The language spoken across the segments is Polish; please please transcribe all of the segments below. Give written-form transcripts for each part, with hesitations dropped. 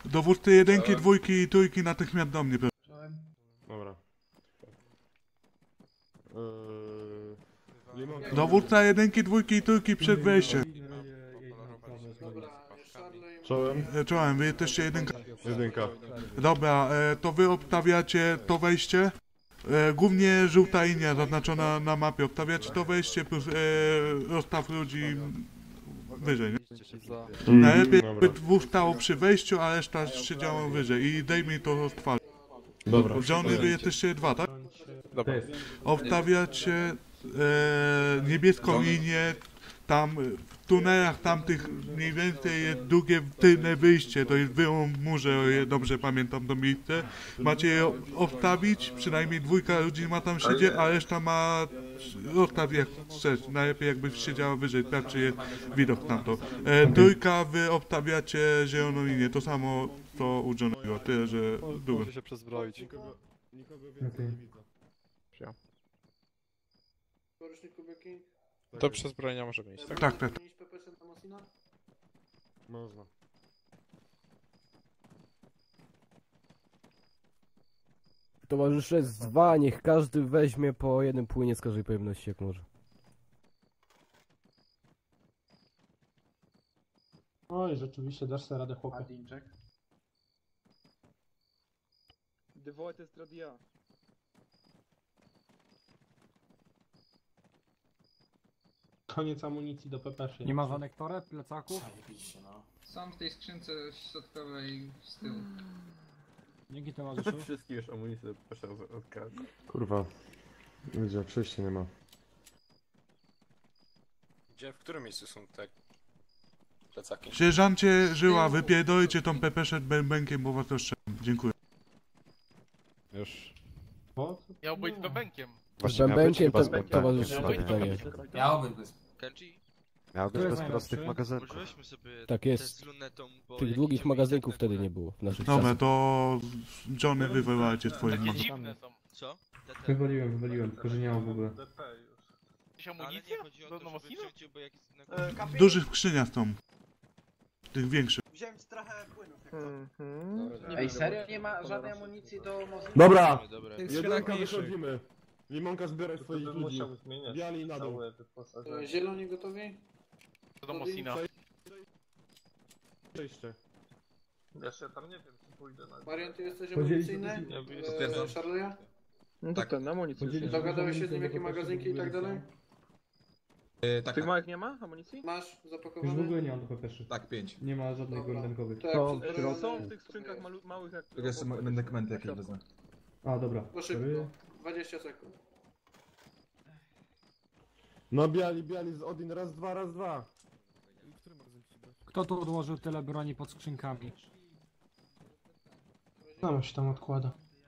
Dowódcy jedynki, dwójki i trójki natychmiast do mnie. Dobra. Dowódca jedynki, dwójki i trójki przed wejściem. Czołem? Czołem, wy jesteście jedynka. Jedynka. Dobra, to wy obstawiacie to wejście. Głównie żółta linia zaznaczona na mapie. Obstawiacie to wejście plus rozstaw ludzi wyżej, nie? Najlepiej jakby dwóch stało przy wejściu, a reszta siedziała wyżej i zdejmij to z twarzy. Dobra. Johnny, wy jesteście dwa, tak? Dobra. Obstawiacie niebieską linię, tam w tunelach tamtych mniej więcej jest drugie tylne wyjście, to jest wyłom w murze, o ile dobrze pamiętam to miejsce. Macie je obstawić, przynajmniej dwójka ludzi ma tam siedzieć, a reszta ma rozstaw jak chcesz, najlepiej jakby siedziała wyżej, tak czy jest widok na to. Trójka wy obstawiacie zieloną linię, to samo co u Johnny'ego, tyle że dużo. Może się przezbroić. Nikogo Okej. nie widzę. To przezbrojenia może mieć, tak? Tak. Można. Towarzysze z dwa, niech każdy weźmie po jednym płynie z każdej pojemności jak może. Oj, rzeczywiście dasz sobie radę, chłopie. Devoted Stradia. Koniec amunicji do pepeszy. Nie ma żadnych toreb, plecaków? Są w tej skrzynce środkowej z tyłu. Dzięki towarzyszu. Wszystkie już amunicje proszę odkradł. Kurwa. Gdzie? Przejścia nie ma. Gdzie, w którym miejscu są te plecaki? Sierżancie Żyła, wypierdolcie tą pepeszę bębenkiem, bo was rozstrzelam. Dziękuję. Już. O, Miał być bębenkiem. Z bębenkiem towarzyszu to pytanie. Miałoby być. Kenji, Miał być Który bez jest prostych najlepszy? magazynków. użyliśmy sobie Tak jest. test z lunetą, bo Tych jak długich idziemy magazynków i tak wtedy na nie było w naszych Dobra, czasach. to Johnny wywalajcie swoje Takie magazyny. dziwne są. Co? wywaliłem, tylko że nie mam w ogóle. Jakieś amunicje? Do Nomosina? Duży skrzynia są. Tych większych. Wziąłem trochę płynów. Ej, serio? Nie ma żadnej amunicji do Mosina? Dobra! Dobra. Jedynka wychodzimy. Limonka zbieraj swoich ludzi. Biali na dół. Zieloni gotowi? Do Mosina. Przejście. Marian, ty jesteś Podzielić amunicyjny? Potwierdzam. Charleya? No tak, ten amunicję. Dogadałeś się z nim, jakie magazynki i tak dalej? Tych małych nie ma amunicji? Masz Już w zapakowany? ogóle nie mam do pepeszy. Tak, 5. Nie ma żadnych Dobra. goldenkowych. Tak, To- przed- Są w tych skrzynkach małych jak... Tylko jeszcze dokumenty jakieś wezmę. A, dobra. Po szybko. 20 sekund. No biali z Odin, raz, dwa. Kto tu odłożył tyle broni pod skrzynkami? No, się tam odkłada.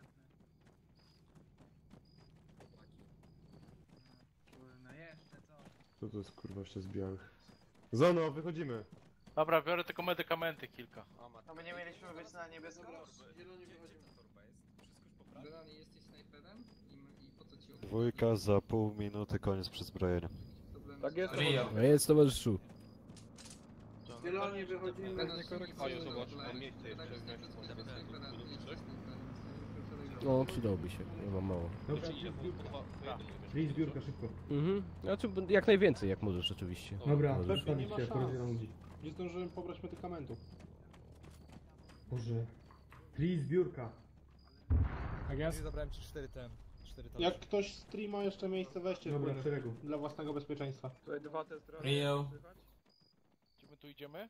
Co to jest kurwa jeszcze z białych? Zono, wychodzimy. Dobra, biorę tylko medykamenty kilka. No my nie mieliśmy być na niebiesko? Zieloni wychodzimy. Zieloni, jesteś snajperem? I po co ci Dwójka za pół minuty, koniec przezbrojenia. Tak jest. No jest towarzyszu. Zieloni wychodzimy. Aju, zobacz, mam miejsce jeszcze No, przydałoby się, ja mam mało. Dobra, czyli zbiórka szybko. Znaczy, jak najwięcej, jak możesz oczywiście. Dobra, Możesz. przedstawić się, porozdzielam ludzi. Nie zdążyłem pobrać medykamentów. Boże. Please, zbiórka. Tak jest? Zabrałem ci 4 Jak ktoś streama jeszcze miejsce weźcie dobra, w szeregu. Dla własnego bezpieczeństwa. Tutaj dwa testy. Gdzie my tu idziemy?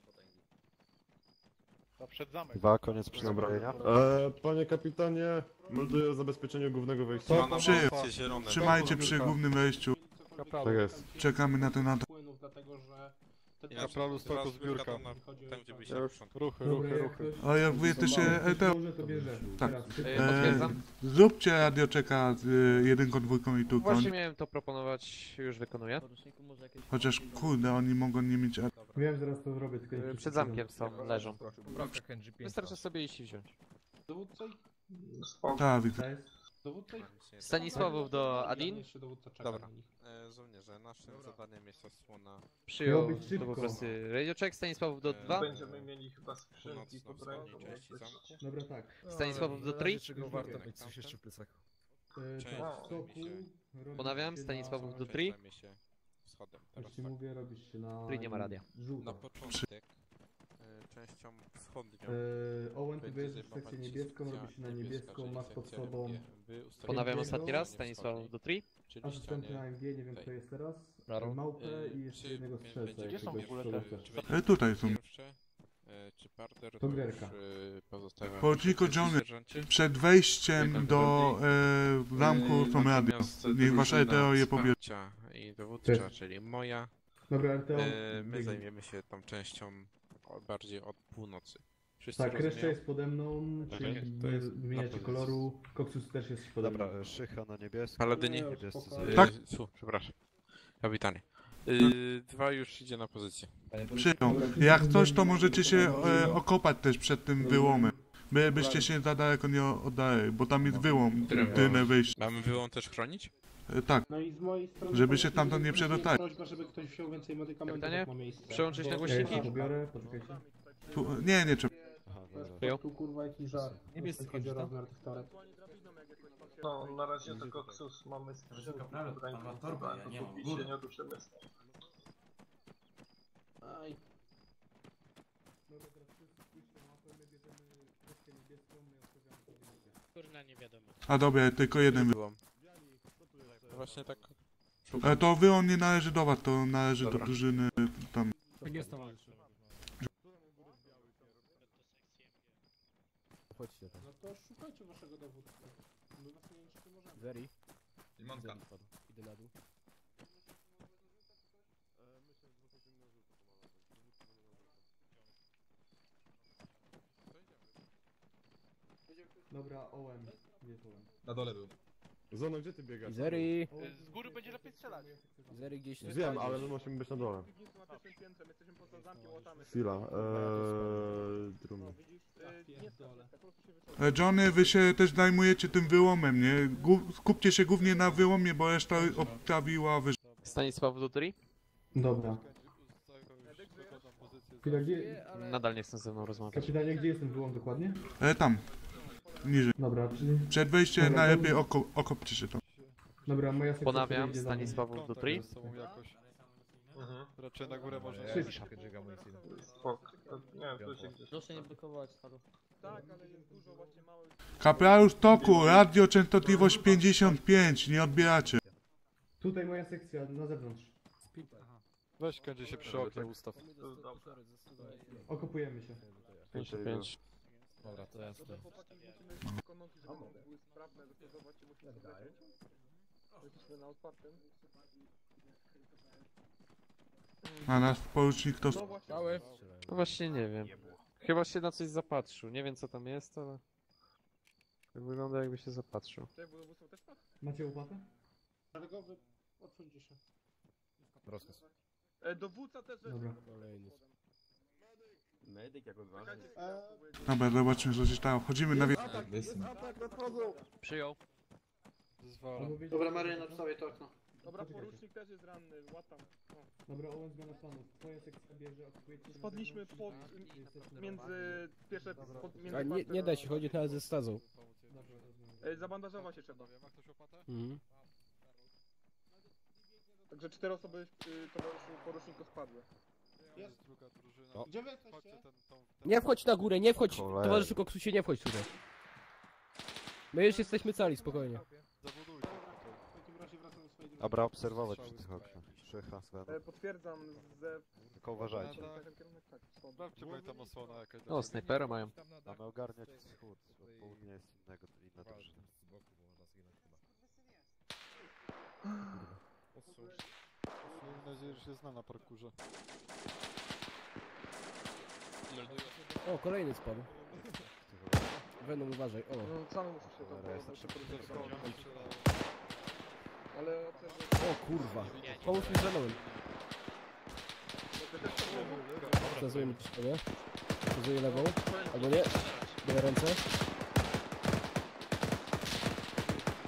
To przed zamek. Dwa, koniec przezbrojenia. Panie kapitanie, melduję o zabezpieczeniu głównego wejścia. Trzymajcie przy głównym wejściu. Tak jest. Czekamy na ten atak. Płynów, dlatego że... Kapralu stoku zbiórka. Tam gdzie byś Ruchy. A jak wy jesteście Może to bierze. Tak. Teraz. Zróbcie radioczeka z jedynką, dwójką i trójką. Właśnie miałem to proponować, już wykonuję. Chociaż kurde, oni mogą nie mieć... Wiem, zaraz to zrobię, tylko nie Przed zamkiem są, leżą. Poprawka Kenji 5. Wystarczy sobie iść i wziąć. Dowódca? Tak, Wiktor. Dowódca ich... Stanisławow do Adin. Jeszcze dowódca czeka Dobra. na nich. Żołnierze, naszym zadaniem jest osłona Przyjął. być szybko. To po prostu radio check. Stanisławow do 2. Będziemy mieli chyba skrzynki pod ręką. północno-wschodniej części zamku. Dobra, tak. Stanisławow do 3. Czego warto mieć coś jeszcze w plecach? Część Tak, zajmie stoku. się- robisz Ponawiam, się Stanisławow na- do część 3. zajmie się wschodem. Już Teraz ci tak. mówię, robisz się na... Three nie ma radia. Żółto. Na początek częścią wschodnią. Owen, ty będzie wyjeżdżasz w zajmować sekcję się niebieską, sekcja robisz się na niebieska, niebieską, czyli masz pod sekcja sobą RG. Wy ustawiacie Ponawiam Pięknego. ostatni raz. wschodniej, Stanisławow do 3. czyli asystenta ścianie AMG, nie wiem tej. kto jest teraz, Baron? małpę i jeszcze Czy jednego będzie- strzelca, Gdzie są jakiegoś w ogóle strzelca. czy będzie Tutaj są. pierwsze, czy parter, To to już Gerka. pozostawiam Po przy Chico decyzji, Johnny. sierżancie. Przed wejściem do zamku są radio. Natomiast Niech wasze drużyna ETO je pobierze. wsparcia i dowódcza, Też. czyli moja, Dobra, RTO. my biegnij. zajmiemy się tą częścią bardziej od północy. Wszyscy Tak, reszta rozumieją? jest pode mną, czyli to jest wymieniacie na pozycji. koloru. Koksus też jest pode mną. Dobra, Szycha na niebiesko. Paladyni? Niebiescy Tak. Przepraszam. Kapitanie. Dwa już idzie na pozycję. Przyjął. Jak coś, to możecie się okopać też przed tym wyłomem. Byście się za daleko nie oddali, bo tam jest wyłom, tylne wyjście. Mamy wyłom też chronić? Tak, No i z mojej strony... Żeby się polecam, tamtąd nie żeby przedostali. Prośba, żeby ktoś wziął więcej medykamentów, Kapitanie? jak ma miejsce. Przełączyć na Bo- głośniki? Ja pobiorę, poczekajcie. nie trzeba. Aha, dobra. Przyjął. Tu kurwa jakiś żart. Jeśli chodzi o rozmiar tych toreb. No, na razie tylko Ksus mamy skrzynki pod ręką. Chyba, dopóki się nie ruszymy. Aj. Kurna, nie wiadomo. A dobra, tylko jeden wyłom. Wyłom. Właśnie tak. To wyłom nie należy do was, to należy do Dobra. drużyny tam. Tak jest, towarzyszy. Chodźcie tam. No to szukajcie waszego dowódcy. My was nie niczym możemy. Zeri. Limonka. Zeri wpadł. Idę na dół. Dobra, Owen. Gdzie jest Owen? Na dole był. Zono, gdzie ty biegasz? Zeri. Z góry będzie lepiej strzelać. Zeri gdzieś tu Wiem, stoi. ale my musimy być na dole. Jesteśmy poza zamkiem, łatamy. Chwila, drum. Johnny, wy się też zajmujecie tym wyłomem, nie? Skupcie się głównie na wyłomie, bo reszta obstawiła wyżej. Stanisławow do 3. Dobra. Chwila, gdzie... Nadal nie chcę ze mną rozmawiać. Kapitanie, gdzie jest ten wyłom dokładnie? Tam, niżej. Dobra, czyli... Przed wejściem Dobra, najlepiej okopcie się tam. Dobra, moja sekcja Ponawiam, idzie za mną. Stanisławow do 3. Kontakt ze sobą jakoś. Raczej na górę można Sześć. iść. Spoko. Nie wiem, tu się gdzieś... Proszę nie blokować paru. Tak, ale jest dużo właśnie małych... Kapralu Stoku, radio częstotliwość 55, nie odbieracie. Tutaj moja sekcja, na zewnątrz. Weź kędzie się przy oknie ustaw. Okopujemy się. 55. Dobra, to jasne. Tylko nogi, żeby były sprawne, wyprowadzić i musimy zobaczyć. Jesteśmy na otwartym. A nasz porucznik to... Cały. No właśnie nie wiem. Chyba się na coś zapatrzył. Nie wiem co tam jest, ale... Tak wygląda jakby się zapatrzył. Te województwo też tak? Macie łopatę? Szeregowy, odsuńcie się. Rozkaz. Dowódca też... Dobra. Kolejny. Dobra, zobaczmy co się stało. Wchodzimy na wie... Przyjął. Zwalam. Dobra, Maryna, wstawię to okno. Dobra, porucznik też jest ranny, łatam. Dobra, Owen, zmiana planów. Twoja sekcja bierze, okupujecie się na Spadliśmy zewnątrz, pod... i jesteśmy między... pierwsze... między A nie da się chodzić nawet ze stazą. Dobra, rozumiem. Zabandażować się trzeba. Ma ktoś łopatę? Mhm. Także 4 osoby towarzyszu poruczniku spadły. Jest. Druga drużyna. Gdzie wy Chodźcie jesteście? ten... Nie wchodź na górę, nie wchodź! Cholera. Towarzyszu Koksusie, nie wchodź tutaj. My już jesteśmy cali, spokojnie. Zabudujcie. W takim razie wracam do swojej Dobra, obserwować przy tych oknach. Szycha, Sven. Potwierdzam ze... Tylko uważajcie. Tak, Sprawdźcie, bo i tam osłona jakaś. O, snajpera mają. Mamy ogarniać wschód. Od południa jest innego, to inna drużyna. Mam nadzieję, że się zna na parkurze. O, kolejny spadł. Venom, uważaj, o. No, sam muszę się tam Cholera, jest na szybko. Ale też... O kurwa. Pomóż mi z Venomem. Wskazuję mi pistolet. Wskazuję lewą. Albo nie. Biorę ręce.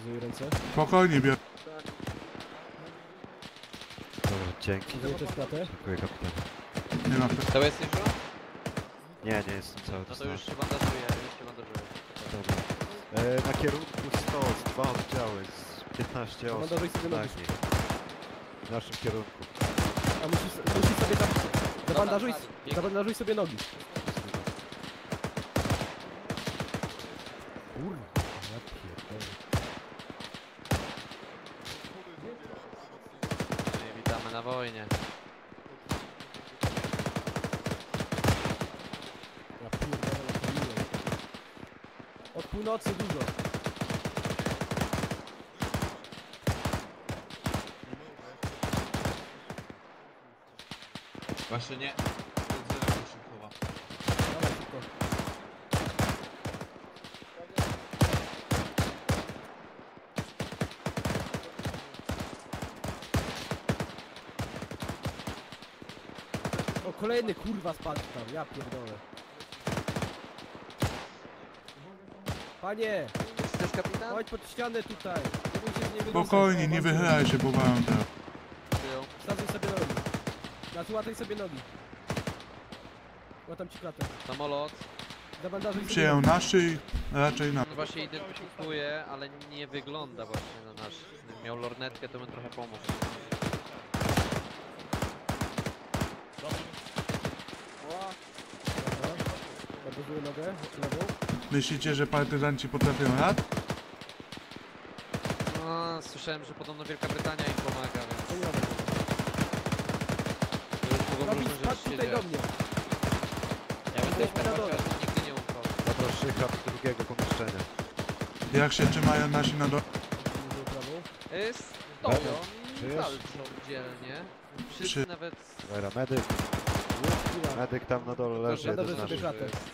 Pokazuję ręce. Spokojnie, biorę. Dobra, dzięki. Pokazuję też klatę. Dziękuję, kapitanie. Nie ma. To jesteś już? Nie, nie jestem cały. No to już się bandażuję, Dobra. Na kierunku 100, z 2 oddziały, z 15 osób. Zabandażuj sobie nogi. W naszym kierunku. A musisz sobie tam... Zabandażuj sobie nogi. Kurwa, ja pierdolę. Witamy na wojnie. Ja pierdolę, napaliłem. Od północy dużo. Właśnie nie. Dawaj szybko. O, kolejny kurwa spadł tam, ja pierdolę. Panie! Jesteś kapitan? Chodź pod ścianę tutaj. Nie bój się z niego Spokojnie, dostać. nie wychylaj się, bo mam teraz. Stawiaj sobie nogi. Łataj sobie nogi. Łatam ci klatę. Samolot. Zabandażuj sobie Przyjął nogi. na szyj, raczej na... No właśnie identyfikuje, ale nie wygląda właśnie na nasz. Gdybym miał lornetkę, to bym trochę pomógł. Zabandażuję nogę, lewą. Myślicie, że partyzanci potrafią rad? No, słyszałem, że podobno Wielka Brytania im pomaga, To więc... nie robię. To już mogą Robi, różne spadł rzeczy się tutaj do dziać. mnie. Ja bym Jesteśmy na dole. nigdy nie ufał. Dobra, szycha do drugiego pomieszczenia. Jak się trzymają nasi na dole? Zabandażuję prawą. Stoją i Żyjesz? walczą dzielnie. Wszyscy Przy- nawet... Dobra, medyk. Medyk tam na dole leży, jeden z Zabandażuję sobie naszych. klatę.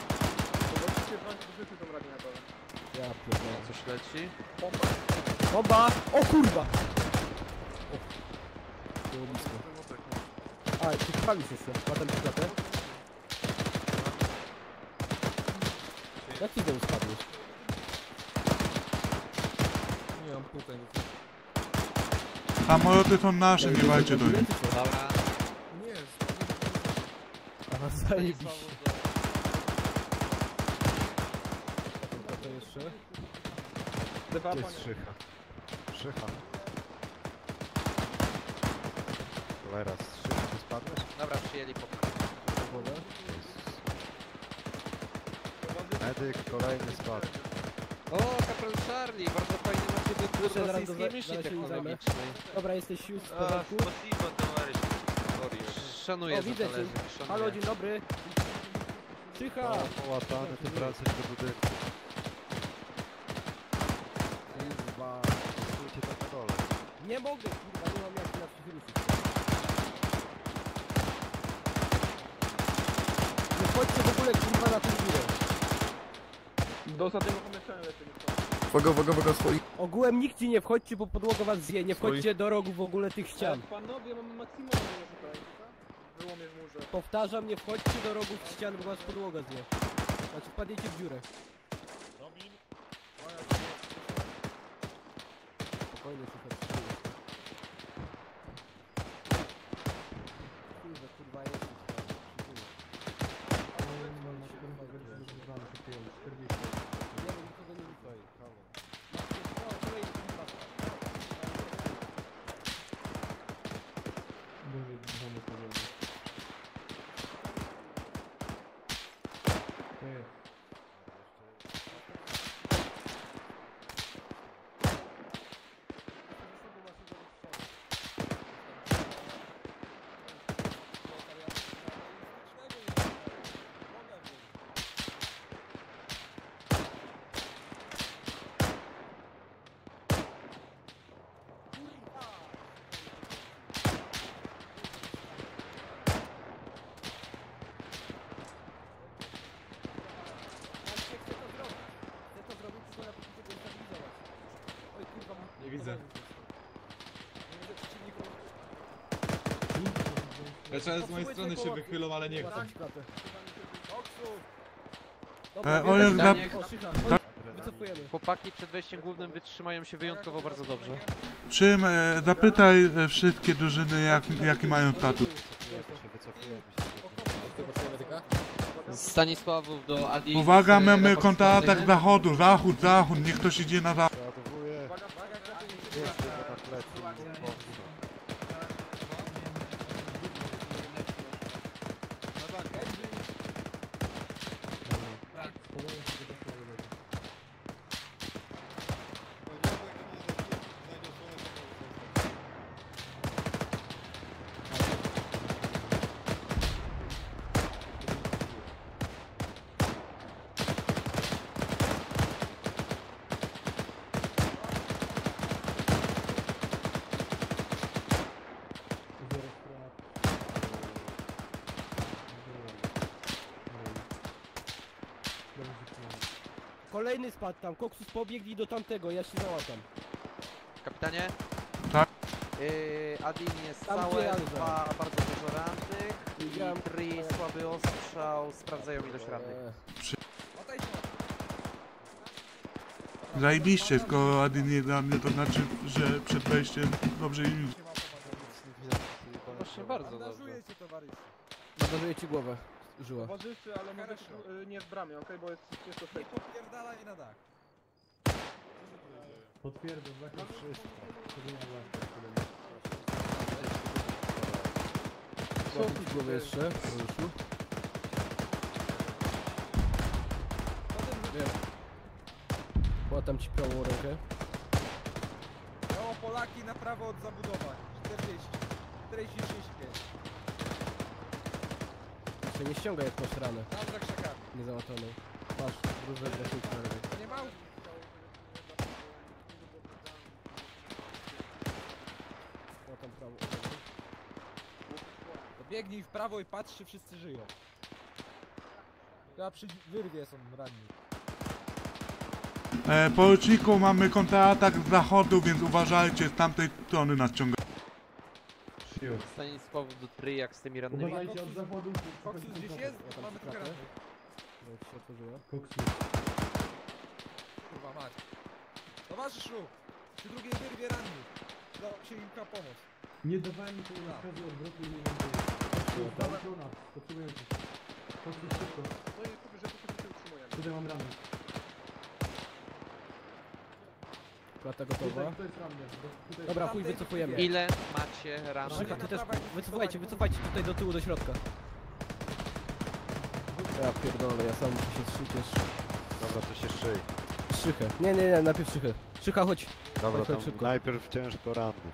Ja No, pierdolę. coś leci. Bomba! O kurwa! O. Było blisko. A, ty chwalisz jeszcze. Łatam ci klatę. Jak ty do spadłeś? Nie mam tutaj. Samoloty są nasze, nie walcie do nich. Dobra. Aha, zajebiście. To jeszcze? Gdzie jest szycha? Szycha. Cholera, z szycha ty spadłeś? Dobra, przyjęli po... Wodę. Medyk, kolejny spadł. O, Kapral Charlie, bardzo fajnie macie wybór Zaraz rosyjskiej do- myśli zaraz się nim zajmę. technologicznej. Dobra, jesteś już w porządku? Szanuję O, za widzę cię. talerzyk, Halo, szanuję. dzień dobry. Cicha! Połatany, ty wracasz do budynku. Kurwa. Stójcie tam na dole. Nie mogę, kurwa, nie mam jak inaczej się ruszyć. Nie wchodźcie w ogóle, kurwa, na tę górę. Do ostatniego pomieszczenia lecimy. Uwaga, swoi. Ogółem nigdzie nie wchodźcie, bo podłoga was zje. Nie wchodźcie do rogu w ogóle tych ścian. Panowie, mamy maksimum tutaj. Wyłomie w murze. Powtarzam, nie wchodźcie do rogów ścian, bo was podłoga zje. Znaczy wpadniecie w dziurę. Spokojnie, słuchaj. Kurwa, jest. Nie wiem, nikogo nie wystoi. O, kolejny kurwa. Nie widzę. Jeszcze z mojej strony się wychylą, ale nie chcą. Oni Pytanie, Tak. wycofujemy. Chłopaki przed wejściem głównym wytrzymają się wyjątkowo bardzo dobrze. Czym, zapytaj wszystkie drużyny, jaki mają status. Stanisławów do Adi. Uwaga, mamy kontratak zachodu, zachód, niech ktoś idzie na zachód. Przeładowuję. Jest tylko na plecy. Kolejny spadł tam, Koksus pobiegnij do tamtego, ja się załatam. Kapitanie? Tak. Adin jest Tam, gdzie całe, ja 2 bardzo dużo rannych Ja- i 3 słaby ostrzał, sprawdzają ilość rannych. Zajebiście, skoro Adi nie dla mnie, to znaczy, że przed wejściem dobrze im idzie. Właśnie bardzo dobrze. Bandażuję ci głowę, żyła. Towarzyszy, ale możesz nie w bramie, okej, bo jest ciężko przejść. Potwierdzam, zakaz wszystko. Złapić głowę jeszcze, Mariuszu. Wiem. Łatam ci prawą rękę. Biało Polaki na prawo od zabudowań. 40. 45. Jeszcze nie ściągaj jak masz ranę. Tam za krzakami. Niezałatoną. Masz, różne grafiki na lewej. Nie ma? Łatam prawą. To biegnij w prawo i patrz, czy wszyscy żyją. Ja przy wyrwie są ranni. Poruczniku, mamy kontratak z zachodu, więc uważajcie, z tamtej strony nadciąga. Stanisławów do 3 jak z tymi rannymi. Uważajcie od zachodu. Koksus gdzieś jest? Mamy trochę rannych. No, ci się otworzyła. Koksu. Kurwa mać. Towarzyszu! Przy drugiej wyrwie ranni. Da się im pomoc. Nie dawałem mi tego rozkazu odwrotu i nie wiem gdzie jest. Koksu, dawaj do nas. Potrzebuję cię. Koksu, szybko. Tutaj mam ramę. Klata gotowa. To jest ramę. Tutaj Dobra, chuj, wycofujemy. Ile macie rannych? Szyka, ty też wycofajcie tutaj do tyłu, do środka. Ja pierdolę, ja sam muszę się strzyć jeszcze. Dobra, to się szyj. Szychę. Nie, najpierw Szychę. Szycha, chodź. Dobra, Chodź tam szybko. najpierw ciężko ranny.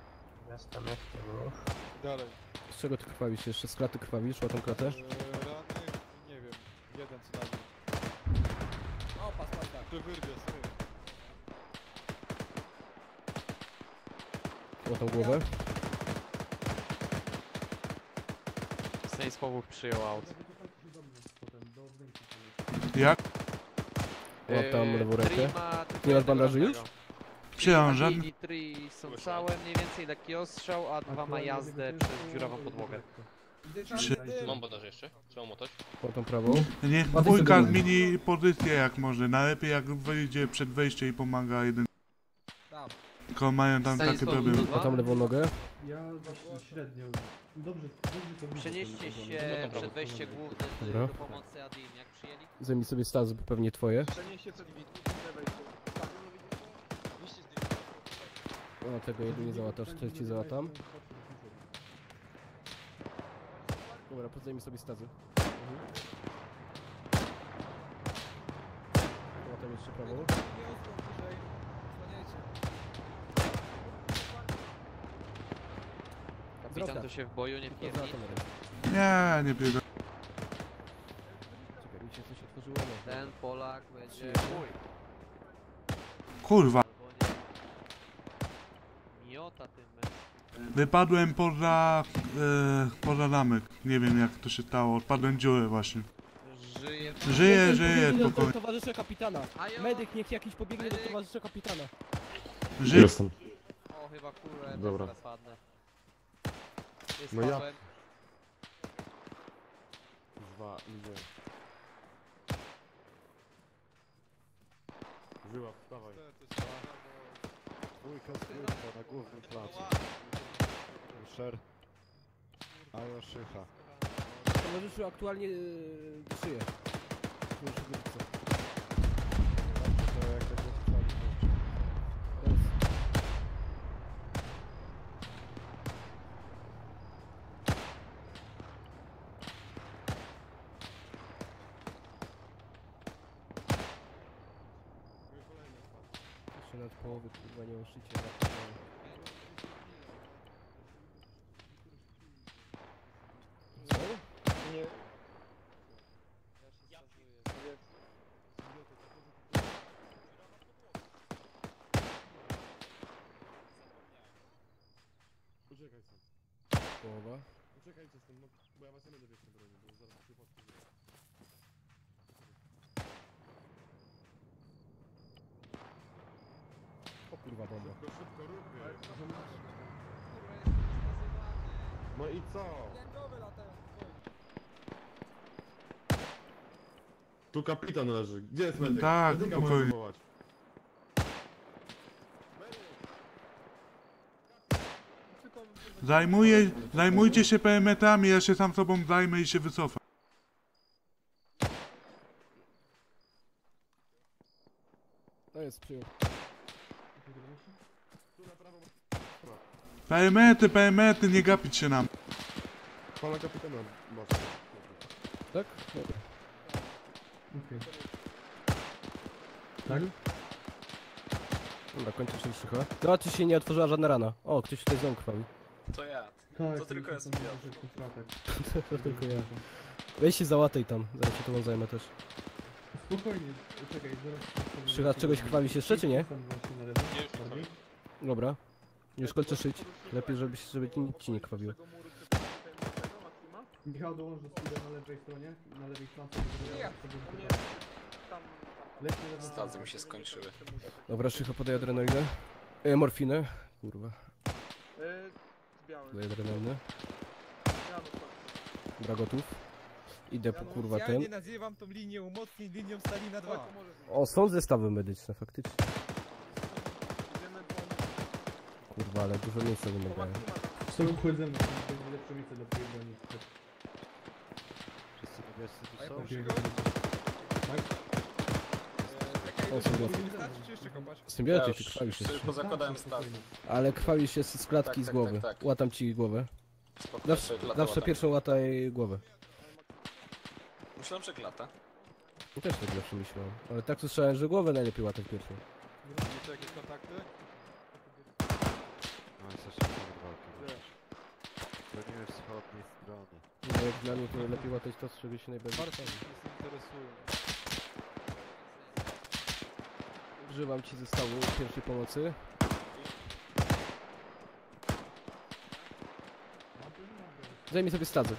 Dalej. Z czego ty krwawisz jeszcze? Z klaty krwawisz? Łatam klatę? Rannych, nie wiem, jeden co najmniej. O, pas, tak. Tu wyrwie sobie. Łatam głowę. Stanisławów przyjął aut. Jak? Łatam lewą rękę. Tri ma tylko Nie masz jednego bandaży już? rannego. Przyjąłem Tri żadnych. i Tri są całe, mniej więcej lekki ostrzał, a 2 ma jazdę przez dziurawą podłogę. Mam bandaż jeszcze? Trzeba motać? Łatam prawą. Niech dwójka zmieni pozycję jak może. Najlepiej jak wyjdzie przed wejściem i pomaga jeden. Tam. Tylko mają tam takie problemy. Łatam lewą nogę. Ja właśnie średnio. Dobrze to widzę. Przenieście się przed wejściem głównym Dobra. do pomocy Adin, jak przyjęli. Zajmij sobie stazy, bo pewnie twoje. Przenieście przed wejściem. O, tego jedynie załatasz, też ci załatam. Dobra, pozdajmy sobie stazy. Łatam jeszcze prawą. Nie ostro bliżej. Osłaniajcie. Kapitan Zwrota. to się w boju nie pierdzi. Załatam rękę. Nie biega. Czekaj, mi się coś otworzyło. No. Ten Polak będzie mój. Kurwa. Albo nie. Miota tym mężczyzną. Wypadłem poza zamek. Nie wiem jak to się stało. Odpadłem dziurę właśnie. Żyje. Żyję, Pobiegnie do spokojnie. towarzysza kapitana. Medyk niech jakiś pobiegnie do towarzysza kapitana. Żyję. Jestem. O, chyba kurę, Dobra. teraz padnę. Jest No ja- spadłem. Dwa, idzie. Żyła, wstawaj. Dwójka na głównym placu. Szer. A Joszycha. Towarzyszu aktualnie żyje. To jak tego wstali, Jeszcze nad połowy, kurwa, nie łączycie. Co? Nie. Uciekaj stąd. Połowa. Uciekajcie stąd, no, bo ja was nie będę wiecznie bronił, bo zaraz się powtórzę. O kurwa, bomba. Szybko, ruchy. No i co? Tu kapitan leży. Gdzie jest medyk? Tak, Medyka spokojnie. możesz wołać. Zajmujcie się perymetrami, ja się sam sobą zajmę i się wycofam. To jest przyjął. Perymetry, nie gapić się nam. Pana kapitana masz. Tak? Dobra. Okej. Tak? Dobra, kończę się już chyba. No, czy się nie otworzyła żadna rana? O, ktoś tutaj znowu krwawi. To ja. Tak, To tylko jest To tylko ja. Weź się załataj tam, zaraz się tobą zajmę też. Spokojnie, czekaj, zaraz... Szycha, czegoś krwawisz jeszcze, czy nie? Tam właśnie na lewo, Nie, już nie bardziej. Dobra. Już kończę szyć. Lepiej, żeby nic ci nie krwawiło. Michał dołącz do studia na lewej stronie, na lewej flance. Stazy mi się skończyły. Dobra, Szycha, podaj adrenalinę. Morfinę. Kurwa. Podaj adrenalinę. Dobra, gotów. Idę po kurwa ten. Ja nazywam tą linię umocnień linią Stalina 2. O, są zestawy medyczne, faktycznie. Kurwa, ale dużo miejsca wymagają. Z tego chłodzemy, to jest lepsze miejsce do twojej broni. Wszyscy niebiescy tu A są. jakąś Tak? O, symbiotyk. czy jeszcze kopać? Symbiotyk, ty krwawisz jeszcze. Pozakładałem staw. Ale krwawisz się z klatki i z głowy. Łatam ci głowę. Zawsze pierwszą łataj głowę. Myślałem, że klata. Też tak zawsze myślałem. Ale tak słyszałem, że głowę najlepiej łatać pierwszą. Widzicie jakieś kontakty? No i coś walki. Bronimy wschodniej strony. No jak dla mnie to lepiej łatać to, z czego się najbardziej Bardzo chwali. mnie interesują. Używam ci zestawu pierwszej pomocy. Zajmij sobie stazę.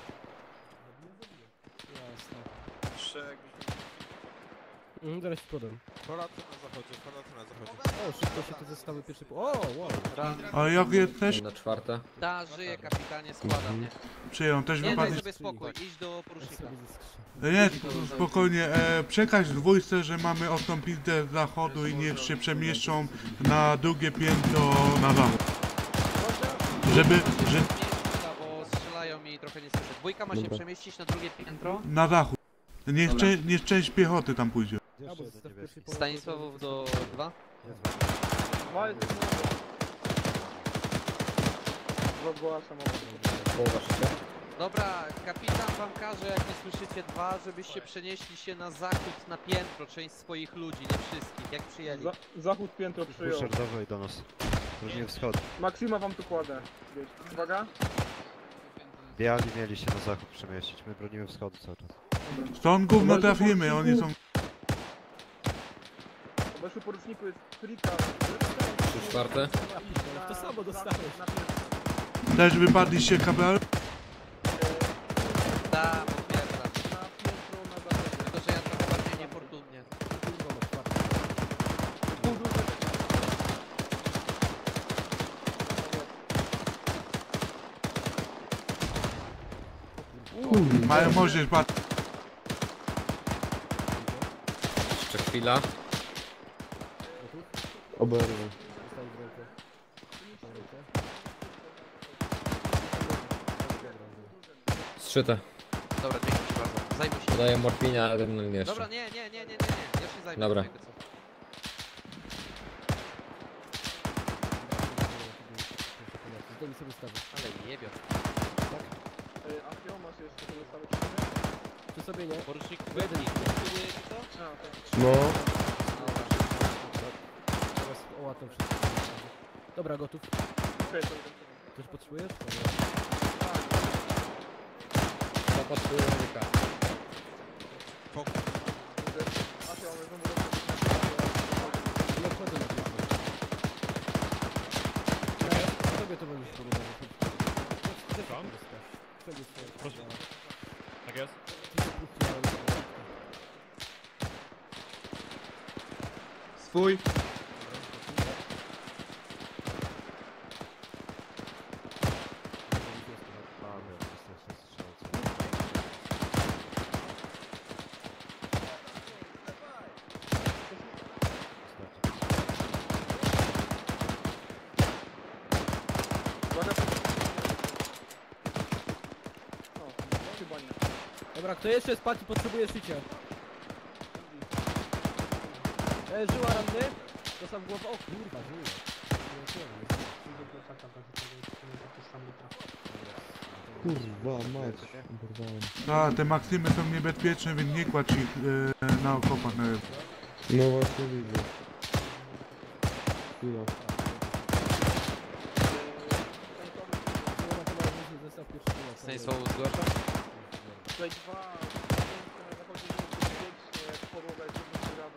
Zaraz ci podam. Polacy na zachodzie. O, szybko się te zestawy pierwszej O, wow. A jak jesteś? Na czwarte. Da, żyje kapitanie, składa mnie. Przyjął, też Nie, daj wypadnie. sobie spokój, idź do porucznika. Nie, spokojnie, przekaż dwójce, że mamy ostrą pizdę z zachodu i niech się przemieszczą na drugie piętro na zachód. Żeby, Bo strzelają mi i trochę nie słyszę. Dwójka ma się przemieścić na drugie piętro. na zachód. Niech część piechoty tam pójdzie. Stanisławów do 2. Dobra, kapitan wam każe, jak nie słyszycie 2, żebyście przenieśli się na zachód, na piętro, część swoich ludzi, nie wszystkich, jak przyjęli. Zachód piętro przyjął. Pusher, dawaj do nas. Bronimy wschód. Maksima wam tu kładę. Uwaga. Biali mieli się na zachód przemieścić. My bronimy wschodu cały czas. Stąd gówno trafimy, oni są... Weszły poruczniku jest trika. Trzy czwarte. To samo dostałeś. Też wypadliście kabel? Da, potwierdzam. Tylko, że ja trochę bardziej niefortunnie. Mają możesz, patrz. Jeszcze chwila. Oberwę. Zostań w rękę. W rękę. Strzyte. Dobra, dzięki bardzo. Zajmij się. Podaję morfinę, ale ten jeszcze. Dobra, nie. Ja się zajmę. Dobra. Tego, co. Zdejmij sobie stawę. Ale jebio. Masz jeszcze tyle stałych przy Czy sobie nie? Porucznik Jeden. Kubewnik, próbuje ci to? No. Teraz ołatam wszystko. Dobra, gotów. Coś potrzebujesz? Zapatruję ryka. Nie wchodzę na piętro. Ja sobie to będziesz próbował. Proszę. Tak jest? Swój. Dobra, kto jeszcze spadł i potrzebuje szycia? Żyła ranny? Dostał w głowę. O kurwa, żyła. Kurwa, mać. Oberwałem. A, te Maksymy są niebezpieczne, więc nie kładź ich na okopach nawet. No właśnie widzę. Chwila. Stanisław zgłasza? Tutaj dwa, na zachodzie wiecznie, podłoga jest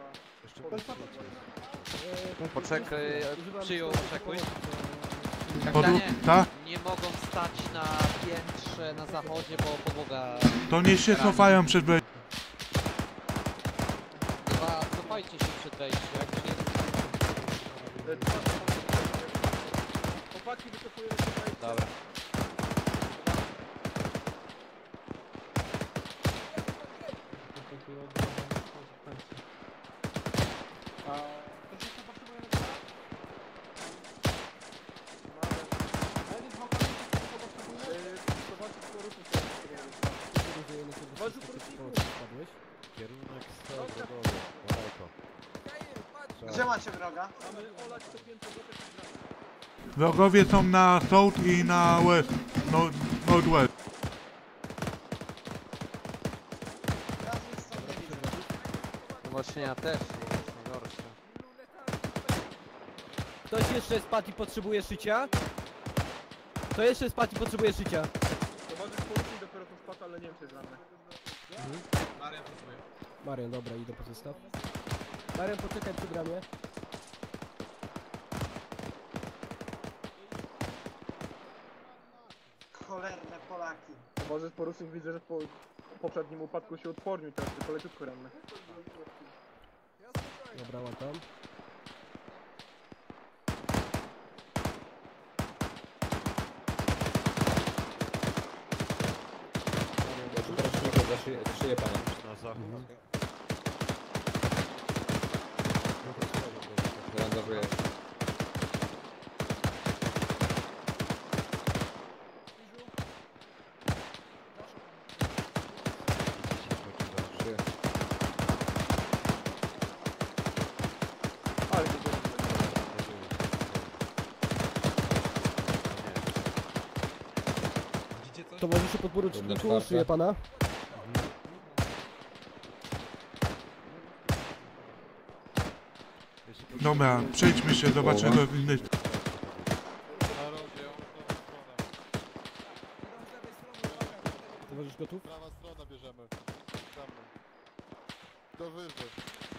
wygrana. Poczekaj, przyjął, oczekuj. Ta? Nie mogą stać na piętrze na zachodzie, bo podłoga... To niech się cofają przed wejściem. Chyba cofajcie się przed wejściem. Chłopaki wycofują się tutaj. Dobra. Kierunek wschodni, daleko. Gdzie macie wroga? Wrogowie są na south i na west. Northwest. No właśnie ja też. Jest najgorsze. Ktoś jeszcze spadł i potrzebuje szycia? Kto jeszcze spadł i potrzebuje szycia? Towarzysz porucznik dopiero to spadł, ale nie wiem czy jest ranny. Marian potrzebuje. Marian, dobra, idę po zestaw. Marian, poczekaj przy bramie. Cholerne Polaki. Towarzysz porucznik widzę, że po poprzednim upadku się utwornił, teraz tylko leciutko ranny. Dobra, łatam. Zaszyję pana. Na zachód. Lądowuję. Towarzyszu podporuczniku, szyję pana. Dobra, przejdźmy się, zobaczmy do innych. Towarzysz gotów? Prawa strona bierzemy. Tam. Do wyżej.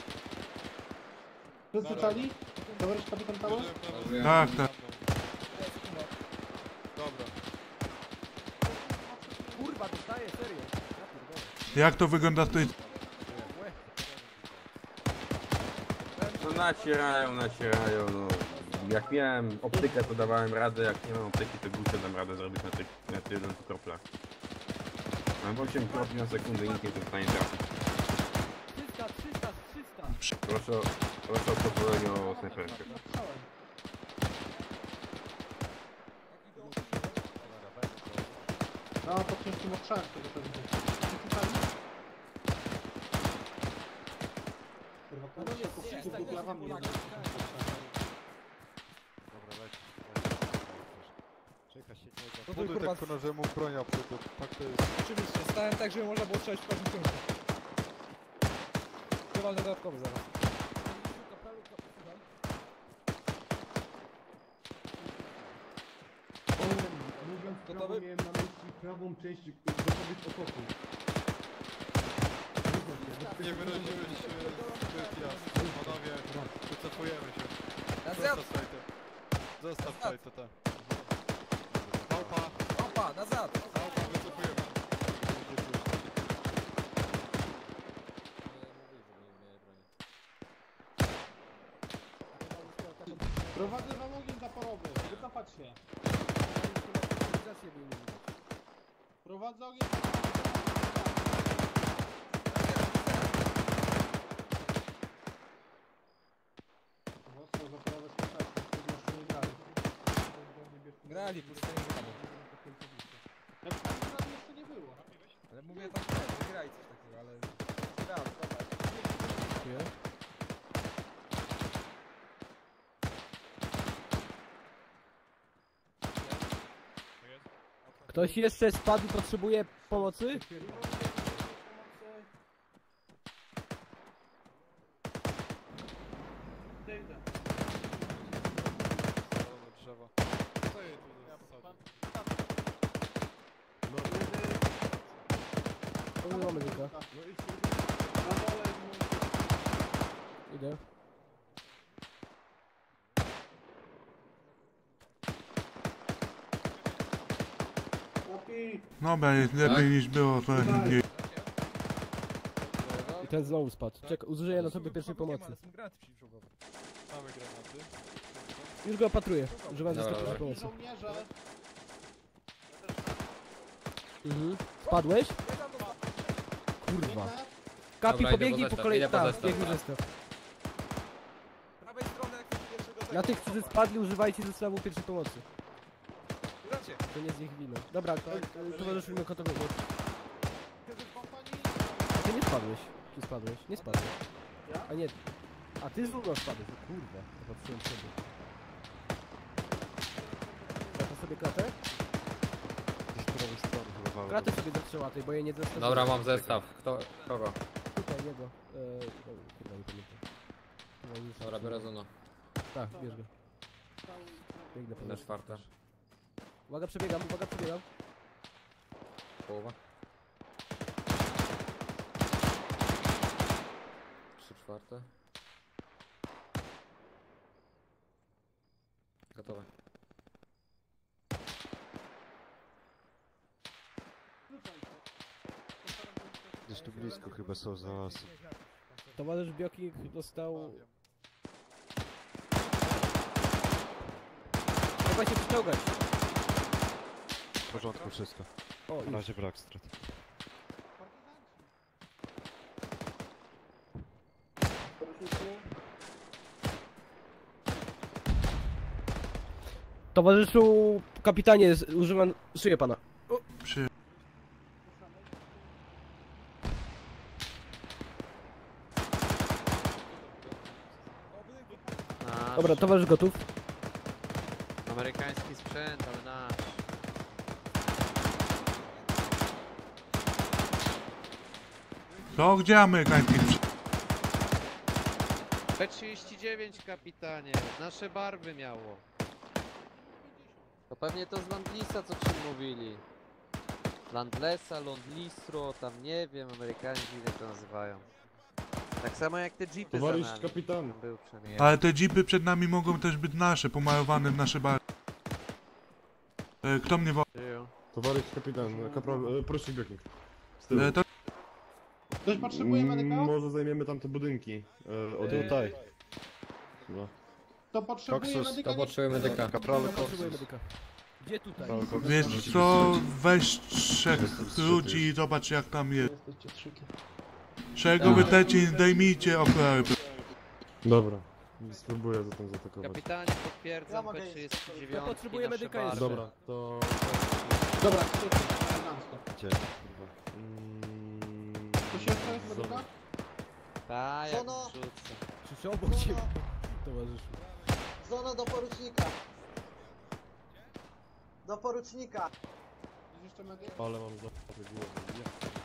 Wszyscy cali? Towarzysz kapitan Tamas? Tak, tak. Dobra. Kurwa, dostaję, serio. Jak to wygląda z tej... No nacierają, no. Jak miałem optykę, to dawałem radę, jak nie mam optyki, to głucho dam radę zrobić na tych 1 kroplach. Mam 8 kropli na sekundę i nikt nie jest w stanie trafić. 300. Proszę o Proszę o pozwolenie o snajperkę. No, to ciężkim ostrzałem z tego pewnie. Kurwa, to się kupić do głowami. Dobra, leci. Czeka się nie No to buduj kurwa, tak kurwa, że mu bronią przed tak to jest. oczywiście, stałem tak, żeby można było strzelać w każdym kierunku. Wywalny dodatkowy zaraz. Mówiąc Gotowy? prawo, miałem na myśli prawą część gotowych okopów. Nie wyraziłeś się zbyt jasno. Panowie, wycofujemy się. Na zjazd! Zostaw tutaj to tak. Małpa, Opa, nazad! małpa, wycofujemy. Prowadzę wam ogień zaporowy, wycofać się. Prowadzę ogień zaporowy. Zaporowe słyszałeś, to jeszcze nie grali. Grali, puszczenie grali. Jak tam grali jeszcze nie było. Ale mówię tak, że grali coś takiego, ale... Grali, dobra. Ktoś jeszcze spadł i potrzebuje pomocy? Drzewo. Co jej tu Nie mamy tylko. Idę. Dobra, jest lepiej niż było, to nie. I ten znowu spadł. Czekaj, użyję na sobie pierwszej pomocy. Są granaty przeciwczołgowe. Mamy granaty. Już go opatruję. Używam Dobra, pierwszej pomocy. Żołnierze, Spadłeś? Kurwa. Kapi, Dobra, idę pobiegnij po po zestaw, kolei. idę po Tak, zestaw. biegnij zestaw. Prawej strony jak coś pierwszego Na tych, którzy spadli, używajcie zestawu pierwszej pomocy. Gracie. To nie z nich wina. Dobra, towarzyszymy kotowi. A ty nie spadłeś. Czy spadłeś? Nie spadłeś. A nie. A ty z drugą spadłeś. O kurwa. Popatrzyłem sobie. To sobie klatę? Gdzieś z prawej strony chyba walą. Klatę sobie zatrzymatej, bo jej nie zostawię. Dobra, mam zestaw. Kogo? Tutaj, niego. Kurwa, nie pamiętam. No, już Dobra, biorę Zuno. Tak, bierz go. Biegnę po Na nas. czwarte. Uwaga, przebiegam, uwaga, przebiegam. Połowa. 3/4. Gotowe. Gdzieś tu blisko chyba są zalasy. Towarzysz Biokik dostał... Trzeba się przyciągać. W porządku wszystko. O, Na razie brak strat. Towarzyszu kapitanie, używam... Szyję pana. Przy... Dobra, towarzysz gotów. Amerykański sprzęt, ale nasz. To gdzie amerykański sprzęt? P39 kapitanie, nasze barwy miało. To pewnie to z Landlisa co ci mówili. Landlesa, Londlistro, tam nie wiem, Amerykanie jak to nazywają. Tak samo jak te jeepy Towarzysz za nami. kapitan. Tam był przynajmniej. Ale te jeepy przed nami mogą też być nasze, pomalowane w nasze barwy. Kto mnie woła? Towarzysz kapitan, kapral, proszę biegnik. To... Ktoś potrzebuje medyka? Może zajmiemy tamte budynki. Tutaj. Chyba. To potrzebuje Koksus, medyka? to potrzebuje medyka. Kapralu Potrzebuję medyka. Gdzie tutaj? Wiesz co, weź 3 ludzi i zobacz jak tam jest. Czego wy teci, zdejmijcie okulary. Dobra, spróbuję zatem zaatakować. Kapitanie, potwierdzam, Ja mogę P39. Ja potrzebuję medyka jeszcze. Dobra, to... Dobra, elegancko. Gdzie? To się jest medyka? Tak, jak Zono! wrzucę. Przyszedł obok ciebie, towarzyszu. Zona do porucznika. Do porucznika. Jest jeszcze medyk? Ale mam zapasy głowy.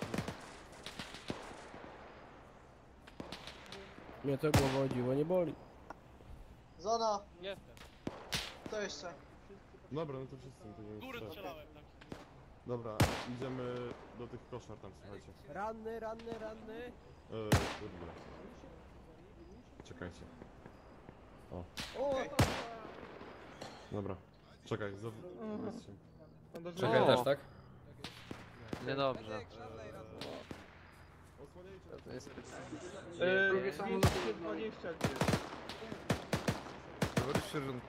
Mnie to głowa chodziło, nie boli. Zona. Jestem. To jeszcze. Dobra, no to wszyscy tego nie strzelałem. Dobra, idziemy do tych koszar tam, słuchajcie. Ranny. Kurde. Czekajcie. O, O! dobra. Czekaj, weźcie. Czekaj też, tak? Niedobrze. Osłaniajcie. To jest Drugie samolot 20 gdzieś. Dobry sierżant.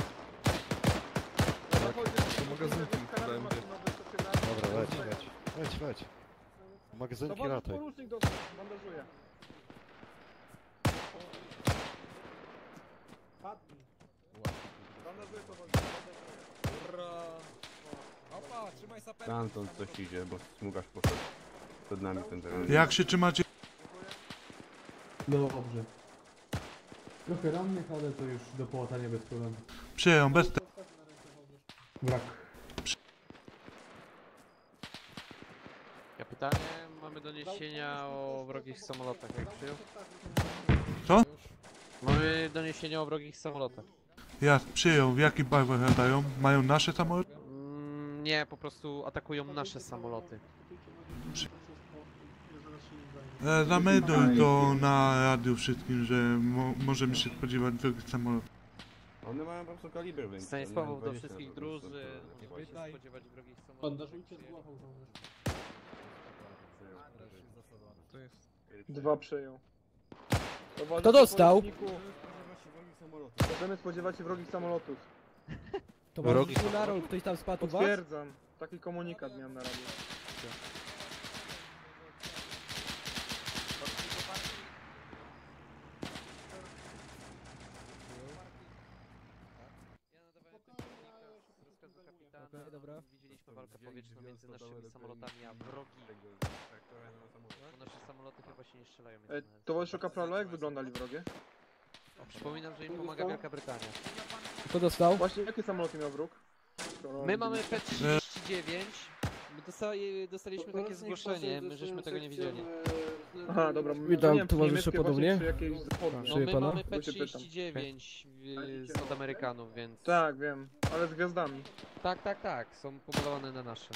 To magazynki tutaj będzie. Dobra, leć. Magazynki lataj. Porucznik bandażuje. Padnij. Bandażuje to Ura. Opa, trzymaj saperkę. Stamtąd coś idzie, bo smugasz poszedł. Przed nami ten teren. Jak się trzymacie? No dobrze. Trochę rannych, ale to już do połatania bez problemu. Przyjął, bez te... Brak. Kapitanie, mamy doniesienia o wrogich samolotach, jak przyjął? Co? Mamy doniesienia o wrogich samolotach. Ja przyjął, w jakich barwach latają? Mają nasze samoloty? Nie, po prostu atakują nasze samoloty. Zamelduj to na radiu wszystkim, że możemy się spodziewać wrogich samolotów. One mają po prostu kaliber większy. Stanisławow do wszystkich drużyn, możemy się spodziewać wrogich samolotów. Bandażujcie z głową żołnierz. To jest... 2 przejął. Kto dostał? Możemy spodziewać się wrogich samolotów. Towarzyszu Narol, ktoś tam spadł u was? Potwierdzam. Taki komunikat miałem na radiu. Ja nadawałem rozkazu kapitana. Dobra. Widzieliśmy walkę powietrzną między naszymi samolotami a wrogi. Bo nasze samoloty chyba się nie strzelają między nami. Towarzyszu Kaprala, jak wyglądali wrogie? Przypominam, że im pomaga Wielka Brytania. Kto dostał? Właśnie, jakie samoloty miał wróg? My mamy P39. My dostaliśmy takie zgłoszenie, my żeśmy tego nie widzieli. Aha, dobra. Witam, nie wiem, czy towarzysze, niemieckie podobnie. właśnie, czy jakieś zachodnie. No Żyje my pana? mamy Tu się pytam. P39 od Amerykanów, więc... Tak, wiem, ale z gwiazdami. Tak, są pobudowane na nasze.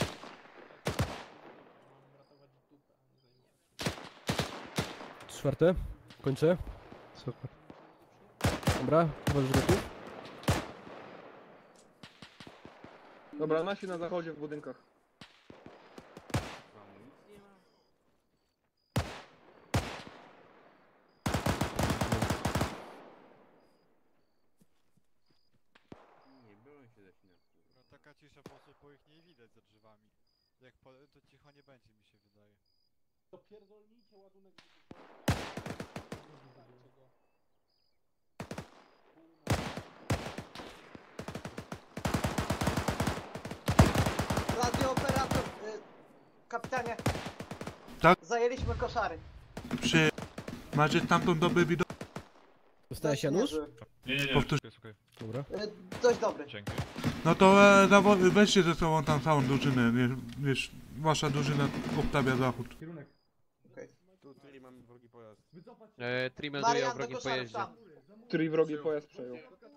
Czwarte. Kończę. Super. Dobra, towarzysz gotów? Dobra, nasi na zachodzie w budynkach. Nie, biorą się leśne. No taka cisza po prostu, po ich nie widać za drzewami. Jak to cicho nie będzie, mi się wydaje. To pierdolnijcie ładunek. Radiooperator, kapitanie. Tak? Zajęliśmy koszary. Macie tamtą dobry widok? Dostałeś Janusz? Nie. Powtórz. Dobra. Dość dobry. Dzięki. No to weźcie ze sobą tam całą drużynę, wiesz, wasza drużyna obstawia zachód. Kierunek. Tu mamy wrogi pojazd. Tri melduje o Marian do wrogim koszarów pojeździe. tam. Który wrogi pojazd przejął?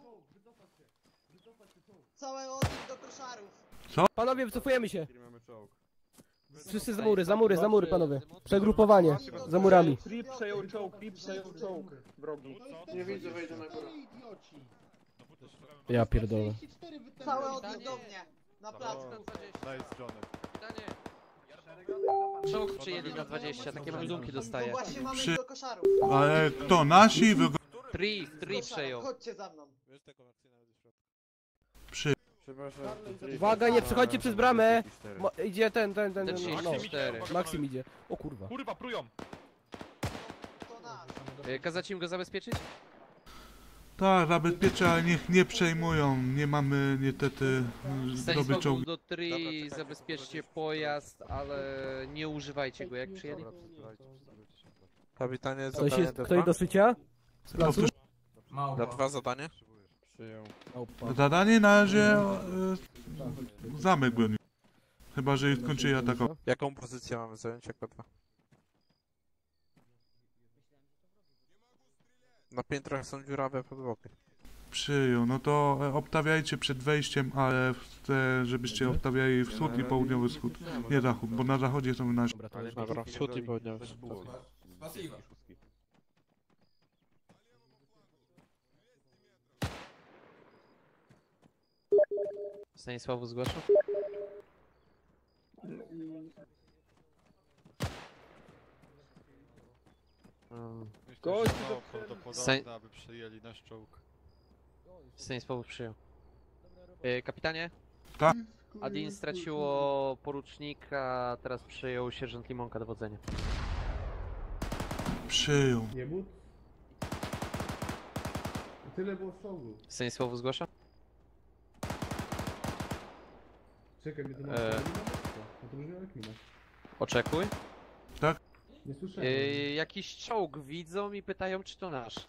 Całe oddech do koszarów. Panowie, wycofujemy się. Mamy czołg. Wszyscy za mury, panowie. Przegrupowanie. Za murami. Tri przejął czołg. Wrogi. Nie widzę, wejdę na górę. Ja pierdolę. Całe oddech do mnie. Na placu. Nice, Johnny. Czołg przyjęli na 20, takie meldunki No dostaję. właśnie mamy Przy- iść do koszarów. Ale kto, nasi? Tri Koszarów, przejął. chodźcie za mną. Uwaga, nie przechodźcie przez bramę. Idzie ten, Ten no. 34. Maksim idzie. O kurwa. Kurwa, prują! To nasz. Kazać im go zabezpieczyć? Tak, zabezpieczę, ale niech nie przejmują. Nie mamy niestety zdobyć Stanisław czołgi. do Tri, zabezpieczcie pojazd, ale nie używajcie go jak przyjęli. Kapitanie, Ktoś zadanie jest, D2? ktoś do szycia? Z placu? D2 zadanie? Przyjął. Zadanie na razie zamek broni. Chyba, że skończyli atakować. Jaką pozycję mamy zająć jako 2? Na piętrach są dziurawe podłogi. Przyjął, no to obstawiajcie przed wejściem, ale chcę, żebyście obstawiali wschód i południowy wschód. Nie zachód, bo na zachodzie są nasi. Dobra, wschód i południowy wschód. Pasiva. Stanisławu zgłaszam? Gość prawdopodobne, aby przyjęli nasz czołg. Stanisławu przyjął. Kapitanie? Tak. Adin straciło porucznika, teraz przyjął sierżant Limonka dowodzenie. Przyjął. Nie but? Tyle było czołgu. Stanisławu zgłasza? Czekaj, mnie to ma no to brzmiało jak mina. Oczekuj. Tak? Nie słyszałem. Jakiś czołg widzą i pytają, czy to nasz.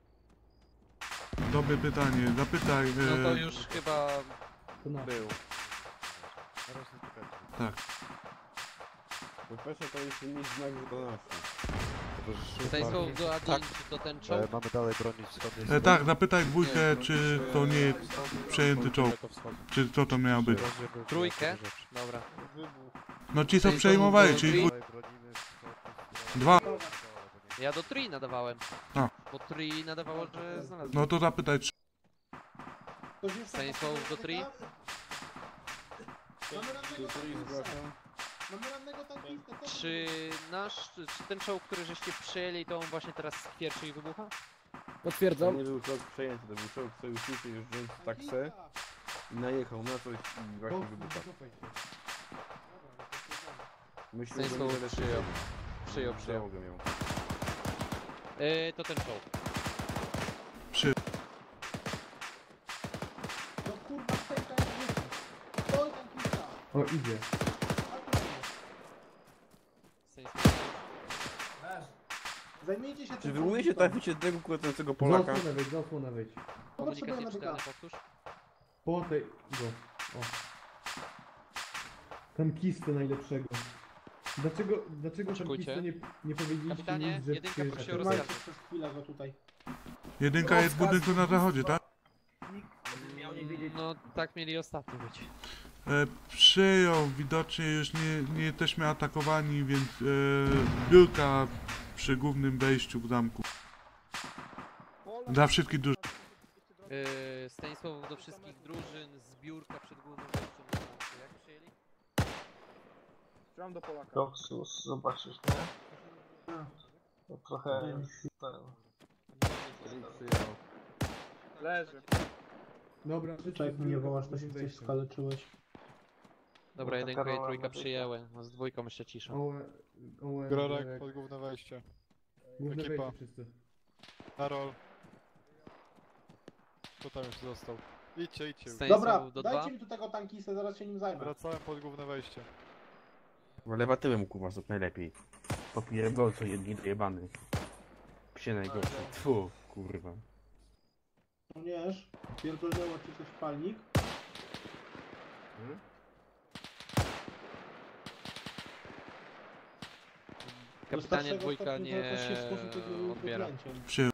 Dobre pytanie, zapytaj. No to już chyba był. Tak. Po pierwsze to jest nic znak, że to nasze. Stanisław do Adin, czy to ten czołg? Mamy dalej bronić wschodniej Tak, zapytaj dwójkę, czy to nie jest przejęty czołg. Czy co to miało być. Trójkę? Dobra. No ci co przejmowali, czyli dwójkę. Dwa. Ja do Tri nadawałem. A. Bo Tri nadawało, że znalazłem. No to zapytaj, czy... Stanisław do Tri? Mamy rannego tankistę. Czy czy ten czołg, który żeście przyjęli, to on właśnie teraz skwierczy i wybucha? To Potwierdzam. nie był czołg przejęty, to był czołg sojuszniczy jeżdżący taksę i najechał na coś i właśnie wybucha. Myślę, że Stanisław nie przyjął. Przyjął. załogę miał. To ten czołg. Przy... No kurwa, stejka jak wyszła. Stoj tankista. O, idzie. Zajmijcie się Czy tym. wy umiecie trafić jednego kuratającego Polaka? Za osłonę wejdź. Komunikacja czytelna, powtórz. Po tej... go. O. Tankistę najlepszego. Dlaczego Oczekujcie. tankistę nie powiedzieliście Kapitanie, nic, że jedynka przyjeżdża? prosi o Trzymajcie rozkaz. przez chwilę go tutaj. Jedynka jest w budynku na zachodzie, tak? No tak mieli ostatnio być. Przyjął, widocznie już nie jesteśmy atakowani, więc biurka przy głównym wejściu w zamku. Dla wszystkich dużo. Stanisław do wszystkich drużyn, zbiórka przed głównym wejściem do zamku. Jak przyjęli? Strzelam do Polaka. Roxus, zobaczysz, nie? To trochę... Leży. Dobra, Czekaj, mnie wołasz, to się coś skaleczyłeś. Dobra, No to jedynka i Karola trójka będzie. przyjęły. No z dwójką jeszcze cisza. Grorek pod główne wejście. Główne Ekipa. wejście wszyscy. Karol. Kto tam jeszcze został? Idźcie. Dobra, do 2. dajcie mi tu tego tankistę, zaraz się nim zajmę. Wracałem pod główne wejście. Lewa tyłem kurwa, to najlepiej. Popierdolco jedni dojebany. Psie najgorsze. Tfu, kurwa. Żołnierz, pierdolnęło ci coś w palnik. Kapitanie dwójka nie odbiera. Przyjął.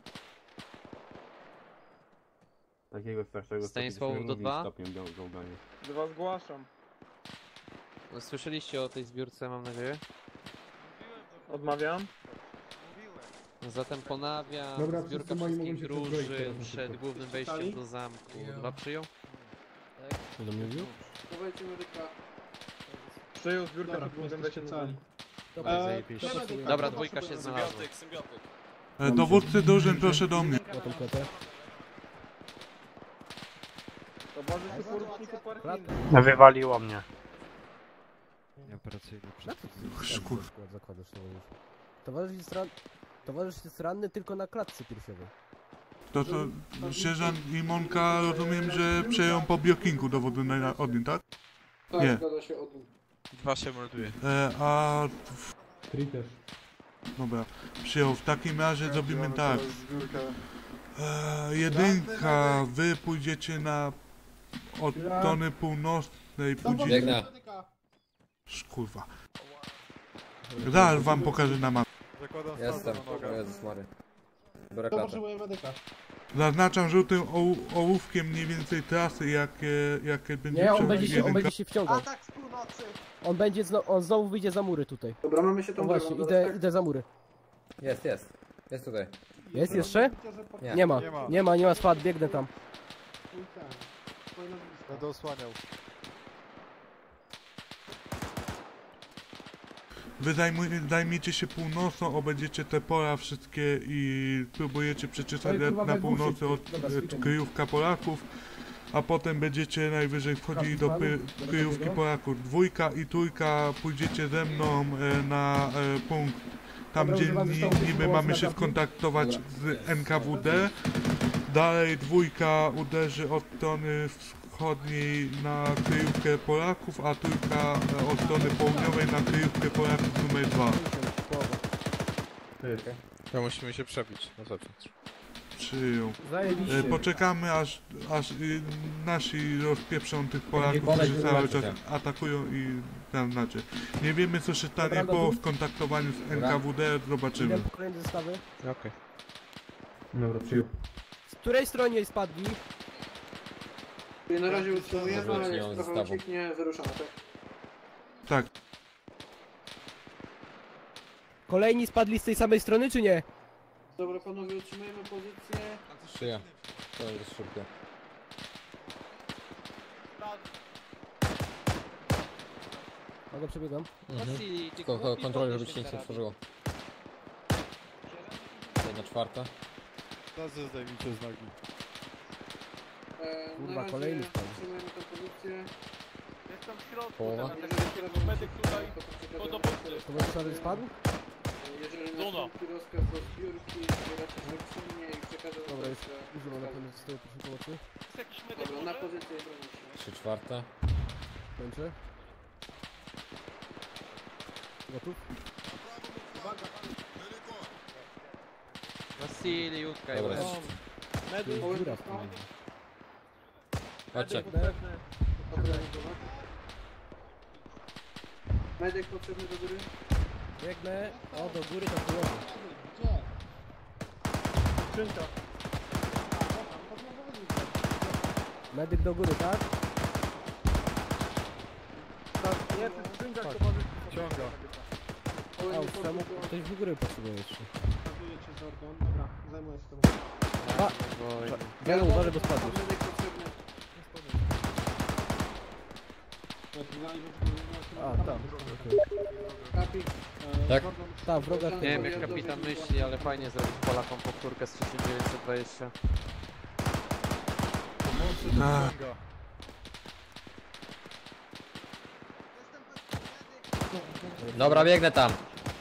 Takiego strasznego Stanisław do 2. stopniem gałganie. Dwa zgłaszam. No, słyszeliście o tej zbiórce, mam nadzieję? Odmawiam. Zatem ponawiam, Dobra, zbiórka wszyscy moi mogą wszystkich się przezbroić drużyn teraz na przed szybko. głównym wejściem do zamku. 2 przyjął? Co do mnie mówił? Dawajcie medyka. Przyjął zbiórkę Dobra, przed głównym wejściem do zamku. Dobra, zajebiście. Dobra, dwójka się znalazła. Dowódcy drużyn, proszę do mnie. Potem kletę. Towarzyszu poruczniku parkingu. Wywaliło mnie. Operacyjny Szkur. Skład zakładasz to już. Towarzysz jest ranny tylko na klatce piersiowej. To co, sierżant i Monka rozumiem, że przejął po biokingu dowodu na Odin, tak? Tak, Nie. zgadza się Odin. 2 się morduje. A... Tri też. Dobra, przyjął. W takim razie zrobimy tak. Jedynka, wy pójdziecie na... od strony północnej, pójdziecie... Biegnę. Kurwa. Zaraz wam pokażę na mapie. Jestem. O Jezus Mary. Biorę To klatę. potrzebuję medyka. Zaznaczam żółtym ołówkiem mniej więcej trasy, jakie będzie Nie, on przechodzić będzie się wciągał. Atak z północy! On znowu wyjdzie za mury tutaj. Dobra, mamy się tą No właśnie, drogą, idę za mury. Jest. Jest tutaj. Jest jeszcze? Nie. Nie ma, spadł, biegnę tam. Będę osłaniał. Wy zajmiecie się północą, obejdziecie te pola wszystkie i próbujecie przeczesać na północy od kryjówka Polaków, a potem będziecie najwyżej wchodzili do kryjówki Polaków. Dwójka i trójka pójdziecie ze mną na punkt, tam gdzie niby mamy się skontaktować z NKWD. Dalej dwójka uderzy od strony wschodniej na kryjówkę Polaków, a trójka od strony południowej na kryjówkę Polaków numer 2. To musimy się przebić na zewnątrz. Przyjął. Zajebiście. Poczekamy aż nasi rozpieprzą tych Polaków, którzy cały czas atakują i znaczy. Nie wiemy co się stanie po skontaktowaniu z NKWD, zobaczymy. Idę po kolejne zestawy. Okej. Dobra, przyjął. Z której stronie spadli? Na razie utrzymujemy, Dobra, ale nie jak mam trochę zestawu. ucieknie, wyruszamy, tak? Tak. Kolejni spadli z tej samej strony, czy nie? Dobra, panowie, utrzymujemy pozycję. Szyja. To jest szybkie. Mogę przebiegam. Tylko kontroluj, żeby się nic nie tworzyło. 1/4. Teraz zdejmijcie z nogi. Kurwa, Na razie kolejny spadł. utrzymujemy tę pozycję. Jestem w środku, Połowa. medyk tutaj, po dowódcy. To może sobie spadł? Jeżeli Zona. nastąpi rozkaz do zbiórki, zbieracie się czynnie i przekażę Dobra, jest że- dużo na pewno z tej proszę pomocy. Jest jakiś medyk Dobra, na może? pozycję bronicie. 3/4. Kończę. Gotów? Wasili, Jutka, Dobra. Medyk, Góra. Chodźcie. Medyk potrzebny do góry? Biegnę. O, do góry to połowy. skrzynka. Medyk do góry, tak? Tak, nie, w skrzynkach to może... Ciąga. A, samo ktoś w góry potrzebuje jeszcze. Pokazuję cię Zordon. Dobra, zajmuję się tobą. A! Wielu uważaj, bo spadłeś. Medyk potrzebny. A, tam. Kapik. Tak? Tak, wroga. Nie wiem jak kapitan myśli, ale fajnie zrobić Polakom powtórkę z 1920. Tak. Dobra, biegnę tam.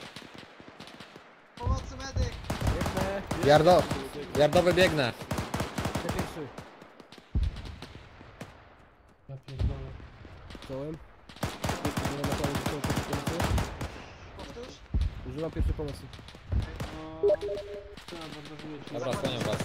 Pomocy medyk! Biegnę. Jardowy biegnę. Ty pierwszy. Ja pierdolę. Wziąłem. Używam na koniec pierwszej pomocy. Powtórz? Używam pierwszej pomocy. Dobra, staniam was.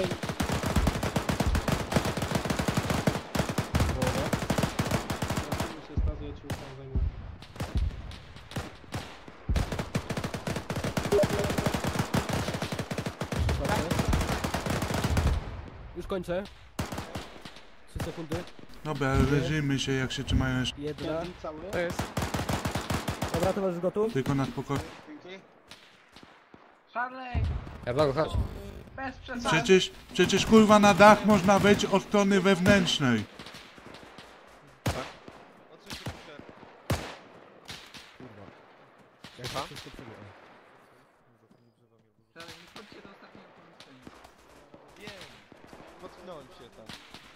Już kończę. 3 sekundy. Dobra, leżymy się jak się trzymają jeszcze. Jedna. To jest. Dobra, towarzysz gotów? Tylko na spokojnie. Charlie! Jardowy, chodź. Bez przesady! Przecież kurwa na dach można wejść od strony wewnętrznej. Jak Aha. wszystko przebiorę. Charlie, nie wchodźcie do ostatniego pomieszczenia. Wiem. Potknąłem się tam.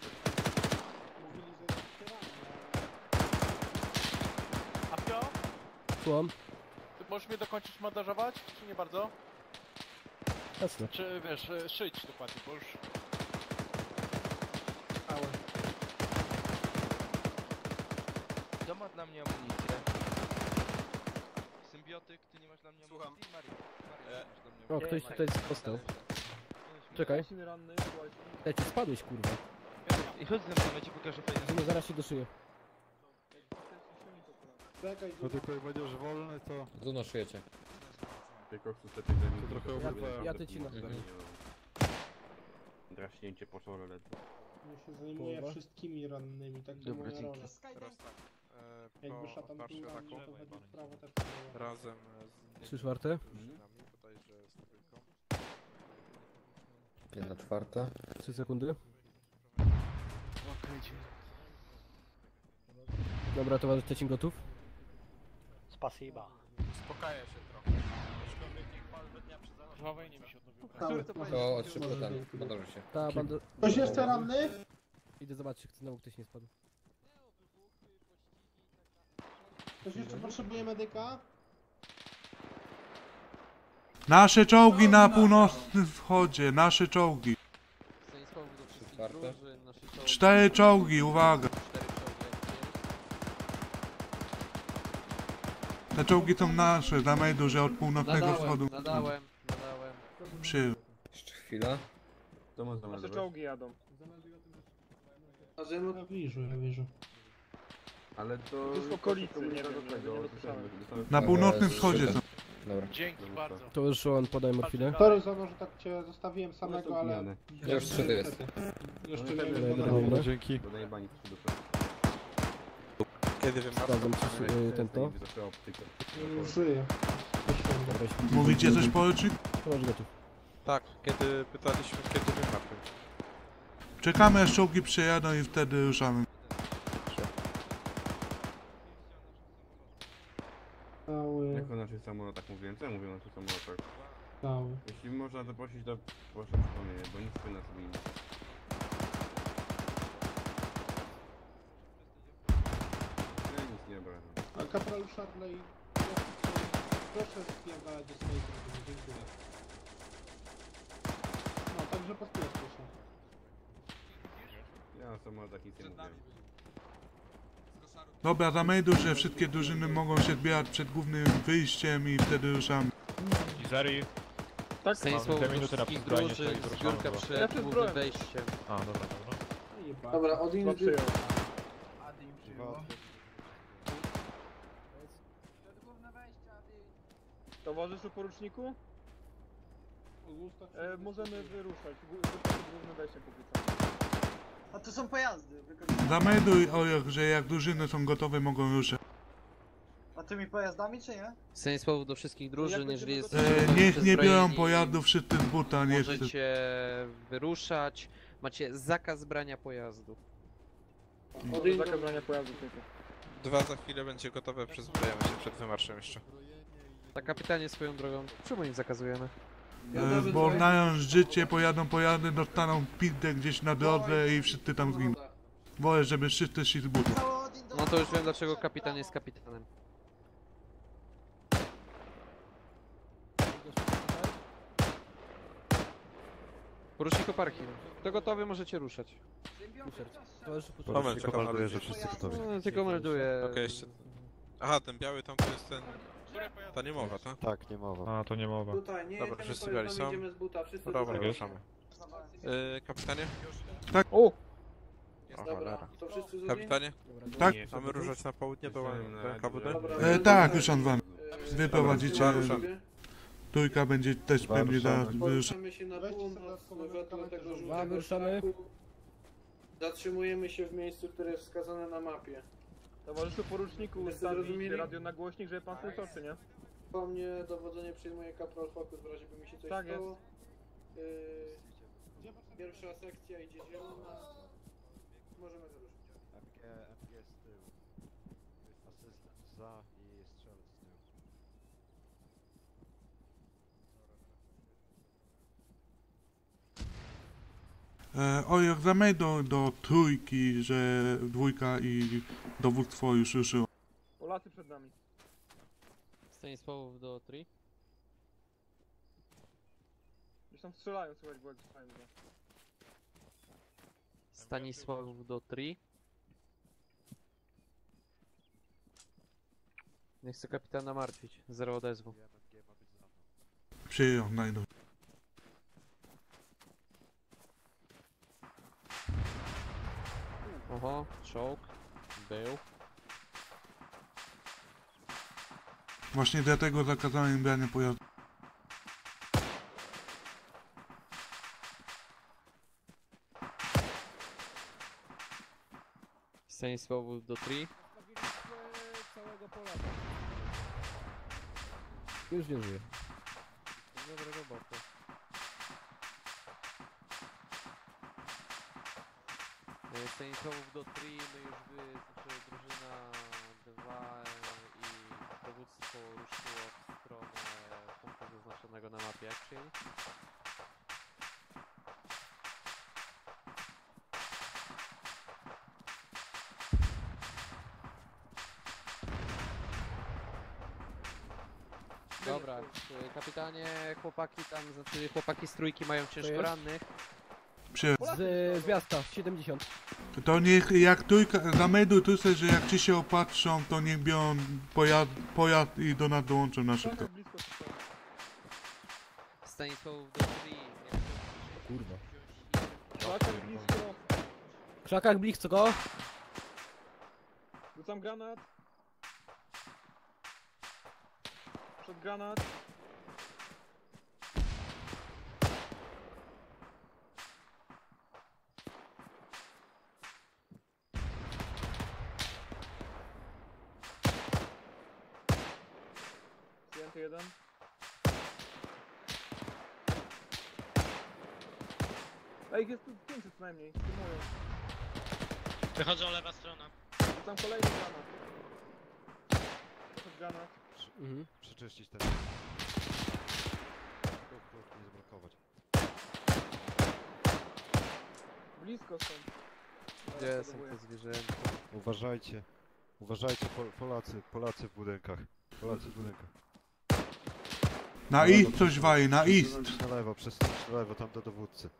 Apio, Słucham. ty możesz mnie dokończyć montażować, czy nie bardzo? Jasne. Czy wiesz, szyć dokładnie, bo już... Kto ma dla mnie amunicję? Symbiotyk, ty nie masz dla mnie amunicji? Maria, masz dla mnie O, ktoś tutaj został. Czekaj. Ja ci spadłeś, kurwa. I chodź ze mną, ja ci pokażę fajne. Zimno, zaraz się doszyję. No tylko jak będziesz wolny, to... Zunaszujecie. Tylko chcę lepiej zajmie. To trochę Ja ty ci na... Draśnięcie poszło ledwo. Ja się zajmuję wszystkimi rannymi, tak to moja rola. Teraz tak. Jakby szatan po był ataku ranny, to według prawa tak to było. razem z 3/4. drużynami, bodajże z trójką. 1/4. 3 sekundy. Dobra, towarzysz Szczecin gotów? Spasiba. Uspokaja się trochę. Aczkolwiek niech pan we dnia przed założeniem mi się odnowił. To od szybko ten, bandaży się. Ta banda... Ktoś jeszcze ranny? Idę zobaczyć, czy znowu ktoś nie spadł. Ktoś jeszcze potrzebuje medyka? Nasze czołgi na północnym wschodzie, nasze czołgi. Stanisław do wszystkich drużyn, naszej czołgi. 4 czołgi, uwaga. 4 czołgi, Te czołgi są nasze, damy duże od północnego wschodu. Nadałem. Przyjął. Jeszcze chwila. To można Nasze czołgi jadą. Ja widzę. Ale to... To jest w okolicy, nie do wiem, tego, nie dosłyszałem. Na północnym wschodzie są. Dobra. Dzięki bardzo. To już on podaj morfinę. Sorry za to, że tak cię zostawiłem samego, ale... Ja już 3 jest. Jeszcze nie Dobra, wiem. dzięki. Do najebani trzy do przodu. Kiedy wiem, Sprawdzam, czy ten to. Już żyję. Mówicie coś porucznik? Towarzysz gotów. Tak, kiedy pytaliśmy, kiedy wymapy. Czekamy aż czołgi przejadą i wtedy ruszamy. Cały, Jak o naszych samolotach mówiłem? Co ja mówię o naszych samolotach? cały. Jeśli można zaprosić, to proszę przypomnienie, bo nic by nas nie inne. Ja nic nie obrażam. A kapral Charley, proszę spierdalać do swojej drużyny, dziękuję. No, także pospiesz proszę. Ja o samolotach nic nie mówiłem. Dobra, zamejdu, że wszystkie drużyny mogą się zbierać przed głównym wyjściem i wtedy ruszamy. Izari. Tak, Stanisław do wszystkich drużyn, zbiórka przed głównym wejściem. A, dobra. Dobra, Odin przyjął. Towarzyszu poruczniku? Możemy wyruszać. Wyruszać głównym wejściem póki co. A to są pojazdy. Zamelduj, że jak drużyny są gotowe, mogą ruszać. A tymi pojazdami czy nie? Stanisław do wszystkich drużyn, jeżeli jest... Niech nie biorą pojazdów wszyscy z buta, nie chcę. Możecie wyruszać. Macie zakaz brania pojazdu. Zakaz brania pojazdu tylko. 2 za chwilę będzie gotowe, przezbrajamy się przed wymarszem jeszcze. Tak, kapitanie, swoją drogą. Czemu im zakazujemy? Bo znając życie, pojadą pojazdy, dostaną pizdę gdzieś na drodze i wszyscy tam zginą. Wolę, żeby wszyscy szli z buta. No to już wiem, dlaczego kapitan jest kapitanem. Porucznik Oparki. Kto gotowy, możecie ruszać. Moment, czekam, ale... że wszyscy gotowi. No, tylko melduję. Okej, jeszcze... Aha, ten biały tam to jest ten... Ta niemowa, tak? Tak, nie mowa. A, to nie mowa. Tutaj, nie Dobra, wszyscy biali są. idziemy z buta, wszyscy Dobra, tutaj. ruszamy. Kapitanie? O! O, cholera. To wszyscy Kapitanie? Tak? Mamy ruszać na południe do KWD? Tak, ruszam z wami. Wyprowadzicie. Dobra, ruszam. Trójka będzie też pewnie da wyruszać. Poruszamy się na północ, wedle tego Wyruszamy. Zatrzymujemy się w miejscu, które jest wskazane na mapie. Towarzyszu poruczniku, Wszyscy ustawić zrozumieli? radionagłośnik, żeby pan słyszał, czy nie? Po mnie dowodzenie przyjmuje Kapral Focus w razie by mi się coś Tak stało. Pierwsza sekcja idzie zielona. Możemy wyruszyć. MG z tyłu. Asystent za i strzelec z tyłu. Ojok, zamej do trójki, że dwójka i dowództwo już ruszyło. Polacy przed nami. Stanisławów do 3. Gdzieś tam strzelają, słuchaj, bo jak strzelają go. Stanisław do 3. Nie chcę kapitana martwić. 0 odezwu. Przyjął, znajdą. Oho, czołg. Był. Właśnie dlatego zakazałem brania pojazdu. Stanisław do 3. Całego pola. Już nie żyje. Dobra robota. Stanisławów do 3, my już znaczy drużyna 2 i dowództwo ruszyło w stronę punktu zaznaczonego na mapie. Jak przyjęli? Dobra, kapitanie, chłopaki tam, znaczy chłopaki z trójki mają ciężko jest? Przyjął. rannych. Z miasta, 70. To niech jak trójka, zamelduj tu sobie, że jak ci się opatrzą, to niech biorą pojazd i do nas dołączą na szybko. Stanisławów do 3. Kurwa. Krzakach blisko. W krzakach blisko. Rzucam granat. Przed granat. Zdjęty jeden. Ej, jest tu 500 co najmniej. Filmują. Wychodzą lewa strona. Rzucam kolejny granat. Przed granat. Przeczyścić ten. Nie zablokować. Blisko są. Gdzie są te zwierzęta? Uważajcie. Uważajcie, Polacy w budynkach. Polacy w budynkach. Na east coś waje, na east. Na lewo, przesunąć na lewo, tam do dowódcy.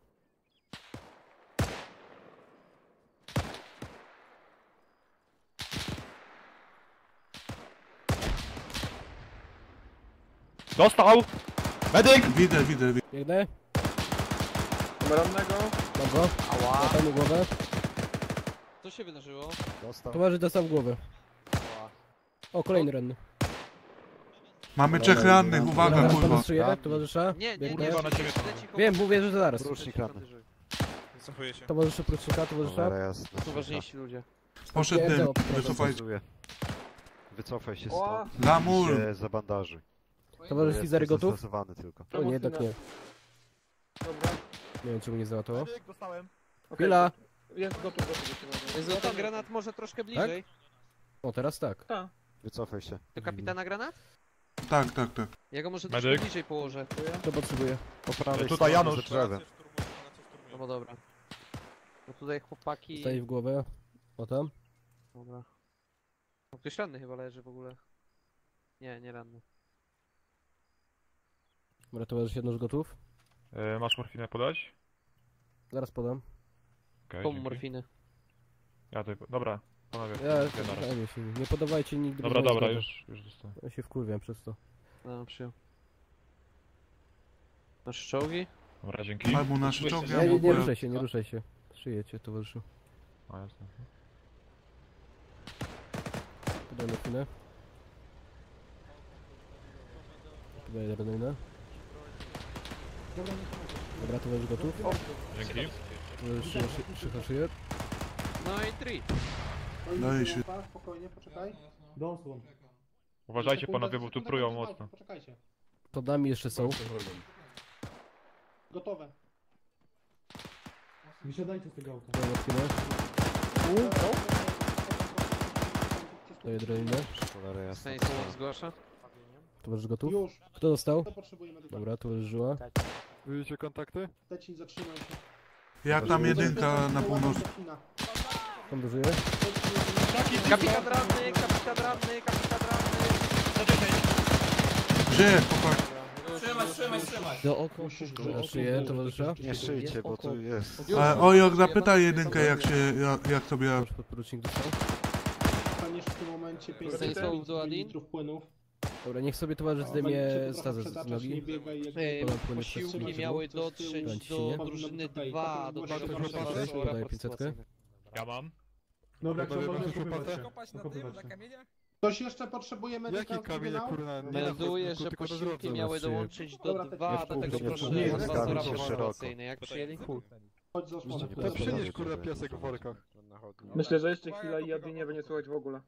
Dostał! Medyk! Widzę. Biegnę. Mamy rannego. Dobrze. Ała! Łatam mu głowę. Co się wydarzyło? Dostał. Towarzysz dostał w głowę. Ała. O, kolejny ranny. Mamy 3 rannych, uwaga kurwa. Szyję, towarzysza. Nie, Biegnę. leci Wiem, mówię, że zaraz. Rusznik ranny. Wycofuję się. Towarzyszy Pruszczyka, towarzysza. Cholera jasna. To ważniejsi ludzie. Poszedł Wiem, dym, że wycofajcie. Wycofaj się Oła. stąd. Za mur. Się zabandażuj. Towarzysz Fizery gotów? Zastosowany tylko. O nie, jednak nie. Dobra. Nie wiem, czemu nie załadował. Dostałem. Chwila. Jest gotów. Jezu, ten granat może troszkę bliżej. O, teraz tak. Tak. Wycofaj się. To kapitana granat? Tak. Ja go może troszkę Medyk. bliżej położę. To potrzebuję. Po prawej Tutaj stronie Janusz. za drzewem. No bo dobra. No tutaj chłopaki... Staje w głowę. O tam. Dobra. No, ktoś ranny chyba leży w ogóle. Nie ranny. Dobra, towarzysz jedno już gotów. Masz morfinę podać? Zaraz podam. Okej, Komu dzięki. morfiny? Ja tutaj, dobra, panowie. Ja naraz. zajmie się. Nie podawajcie nigdy. Dobra, bez dobra, zgody. już dostałem. Ja się wkurwiam przez to. No, przyjął. Masz czołgi? Dobra, dzięki. Albo nasze czołgi, Nie, albo nie pojazd. ruszaj się, nie ruszaj się. Szyjecie, towarzyszu. A, jasne. Podajmy chwilę. Podaję ranę. Dobra, towarzysz gotów. Dzięki. Towarzysz szyję. No i 3. Daje się. Spokojnie, poczekaj. Dosłon. Uważajcie panowie, bo tu prują mocno. Poczekajcie. Pod nami jeszcze są. Gotowe. Wysiadajcie z tego auta. Dobra, chwilę. Daję dronę. Cholera jasna. Stanisław zgłasza. Towarzysz gotów? Już. Kto dostał? To potrzebujemy tylko. Dobra, towarzysz żyła. Widzicie kontakty? Teci, zatrzymaj się. Jak tam jedynka na północ. Tam dożyje? Kapitan ranny, kapitan ranny, kapitan ranny. Gdzie jest chłopak? Już Do oko, szyję towarzysza. Nie szyjcie, bo tu jest. Ojok, zapytaj jedynkę jak sobie... Podporucznik dostał. Dostaniesz w tym momencie 5 Stanisław Duadin? litrów płynów. Dobra, niech sobie towarzysz zdejmie stazę z nogi. Posiłki miały dotrzeć do drużyny 2, do tego Podaję 500. Ja mam. Dobra, kto może Kopać na tym, na kamieniach? Ktoś jeszcze potrzebuje medyka? Jaki kamień, kurna? Melduję, że posiłki miały dołączyć do 2, do tego proszę ambasadora ewakuacyjnej. Jak przyjęli? Chodź za osłonę. To przynieś, kurwa, piasek w workach. Myślę, że jeszcze chwila i Adi nie będzie słychać w ogóle.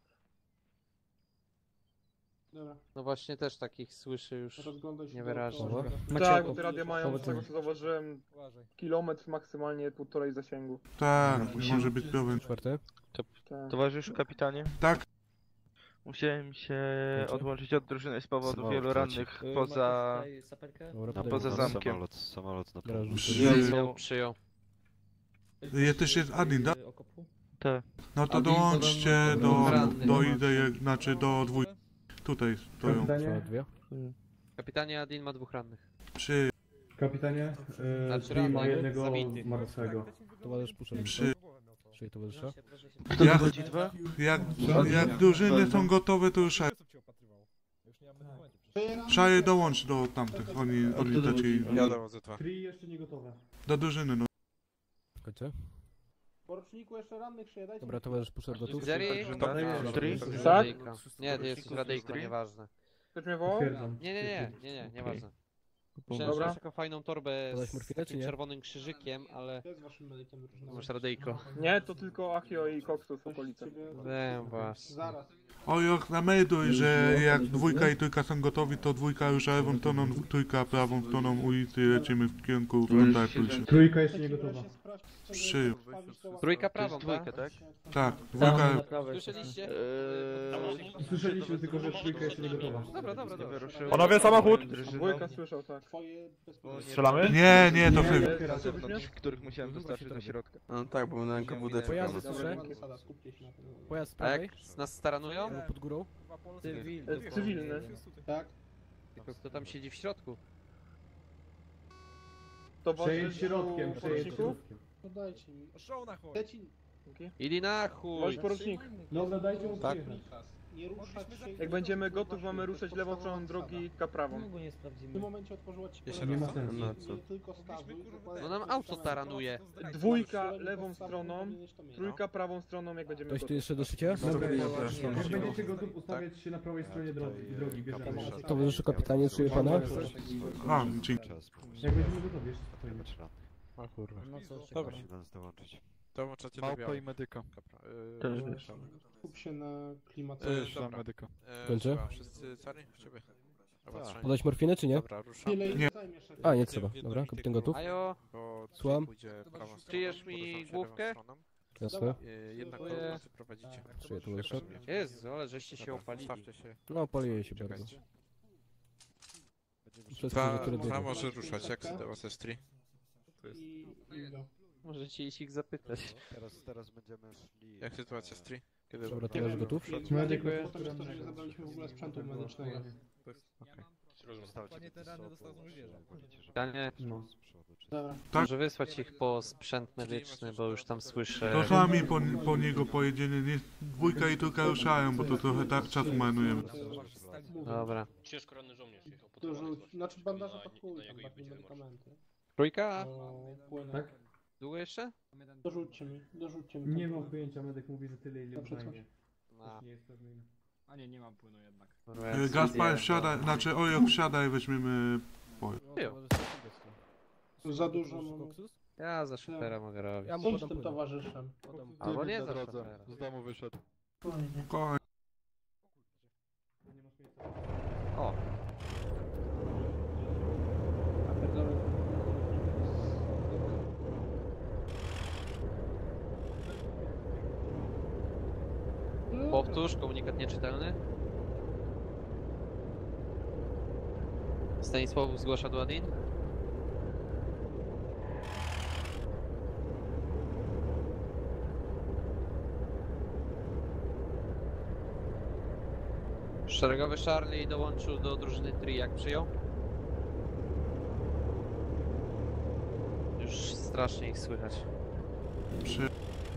Dobra. No właśnie też takich słyszę już niewyraźnie. Tak, bo te radia mają, z tego co zauważyłem, kilometr maksymalnie 1,5 zasięgu. Tak, może być problem. Towarzyszu kapitanie? Tak. Musiałem się odłączyć od drużyny z powodu wielu rannych poza zamkiem. Samolot na Przyjął. Też jest admin, tak? Tak. No to dołączcie do idei, znaczy do dwójki. Tutaj stoją. Kapitanie Adin ma 2 rannych. Przy... Kapitanie, Znaczy ma jednego zabity. martwego. Towarzysz puszczę. Przy... Szyję towarzysza. Jak drużyny są gotowe, to już Szaje dołącz do tamtych, oni taci... Ja dowodzę 2. Tri jeszcze nie gotowe. Do drużyny, no. Kończę. Poruczniku jeszcze rannych szyję, dajcie. Dobra, towarzysz puszczę gotów. Zeri? Tak? Nie, to jest radyjko, nieważne. Ktoś mnie wołał? Nie, nieważne. Myślałem, że Dobra. masz taką fajną torbę Podać z morfinę, takim czy nie? czerwonym krzyżykiem, ale... To jest waszym medykiem drużyny. Masz radyjko. Nie, to tylko Achio i Koksus w okolicy. Wiem właśnie. Zaraz. Ojok, namelduj, że jak dwójka i trójka są gotowi, to dwójka już lewą stroną, trójka prawą stroną ulicy i lecimy w kierunku frontal pulsie. Trójka jeszcze nie gotowa. Przy... Trójka prawą, tak? Tak, dwójka... Słyszeliście? Słyszeliśmy tylko, że trójka jeszcze nie gotowa. Dobra. Panowie, samochód! Dwójka słyszał, tak. Strzelamy? Nie, to wy... Których musiałem dostarczyć do środka. No tak, bo na NKWD Pojazdy słyszę. Pojazd z A prawej. jak nas staranują? Pod górą. Cywilny. Tak? Tylko kto tam siedzi w środku? Przejedź środkiem, przejedź środkiem. Podajcie mi. Show na Dajcie... Ili na chuj! Bądź porucznik. Dobra, dajcie mu Tak. przyjechać. Nie ruszać się. Jak będziemy gotów, mamy ruszać lewą stroną drogi, ka prawą. W tym momencie otworzyła ci Nie ma sensu. nie tylko stawuj. No nam auto taranuje. Dwójka lewą stroną, trójka prawą stroną, jak będziemy Ktoś tu gotowi. jeszcze do szycia? Dobra, jak będziecie gotów, ustawiać się na prawej stronie drogi, bierzemy. Towarzyszu kapitanie, szyję pana. A, dzięki. Jak będziemy gotowi, jeszcze spokojnie. A kurwa. Dobra. Musi nas dołączyć. Dołączacie do Małpa białej. i medyka. Skup się na klimacie. Dobra. Medyka. Kończę? Słucham, wszyscy cali? W ciebie? Chyba trzej. Podać morfinę, czy nie? Dobra, ruszam. Nie. A, nie trzeba. Dobra, kapitan gotów. Ajo, Bo Słucham. pójdzie prawą stroną, Czyjesz mi poruszam się główkę? lewą stroną. Jasne. Jednak Dziękuję. kogoś prowadzicie. Szyję towarzysza. Jezu, ale żeście się opalili. Stawcie się. No, paliję się bardzo. Czekajcie. Przez Dwa, które dwa może ruszać, jak do was jest 3. Możecie iść ich zapytać. Teraz będziemy szli... Jak sytuacja z 3? Kiedy Dobra, to już gotów? Medyk, To jest to, że nie zabraliśmy w ogóle sprzętu medycznego. Panie, te rany dostaną zwierzę. Pytanie, Dobra. może wysłać ich po sprzęt medyczny, bo już tam słyszę... To sami po niego pojedziemy, nie, dwójka i trójka ruszają, bo to trochę czasu marnujemy. Dobra. Ciężko ranny żołnierz jechał po Dorzuć, znaczy bandaże to chuj, tam bardziej medykamenty. Trójka? Płynę. Tak? Długo jeszcze? Dorzućcie mi. Nie mam pojęcia, medyk mówi, że tyle ile Dobrze, zajmie. No. Nie jest pewny. A nie mam płynu jednak. Gaspar wsiadaj, znaczy Ojok wsiadaj, weźmiemy... Za dużo mam. Ja za szofera mogę robić. Ja mu Bądź podam tym płynę. towarzyszem. Albo nie na za drodze. szofera. Z domu wyszedł. Koń. O! Powtórz, komunikat nieczytelny. Stanisław zgłasza do Adin. Szeregowy Charlie dołączył do drużyny Tri, jak przyjął? strasznie ich słychać. Przy...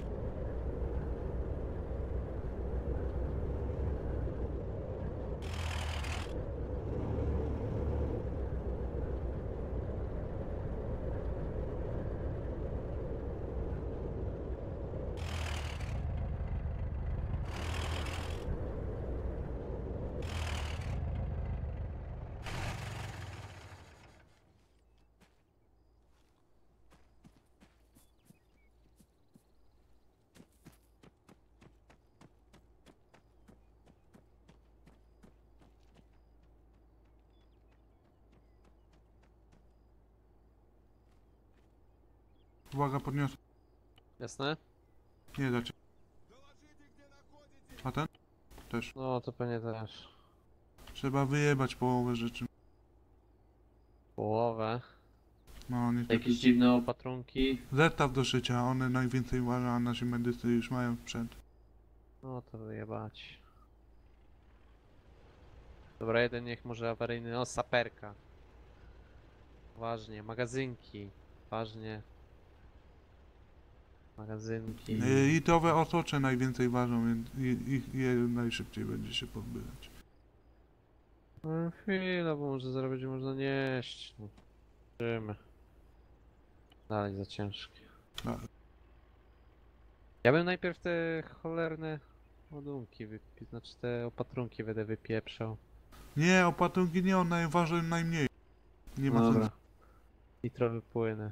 Uwaga, podniosę. Jasne? Nie da cię. A ten? Też. No to pewnie też. Trzeba wyjebać połowę rzeczy. Połowę. No, niestety. Jakieś dziwne opatrunki. Zestaw do szycia, one najwięcej ważą, a nasi medycy już mają sprzęt. No to wyjebać. Dobra, jeden niech może awaryjny. O, saperka. Ważnie. Magazynki. Ważnie. Magazynki. I te owe osocze najwięcej ważą, więc je najszybciej będzie się pozbywać. No chwila, bo może zaraz będzie można nieść. No. Zobaczymy. Dalej za ciężkie. Tak. Ja bym najpierw te cholerne ładunki, znaczy te opatrunki będę wypieprzał. Nie, opatrunki nie, one ważą najmniej. Nie ma Dobra. sensu. Litrowy płyny.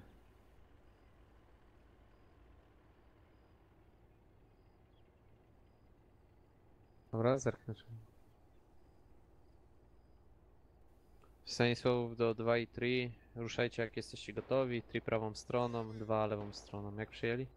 Dobra, zerknę. Stanisławów do 2 i 3. Ruszajcie jak jesteście gotowi. 3 prawą stroną, 2 lewą stroną. Jak przyjęli?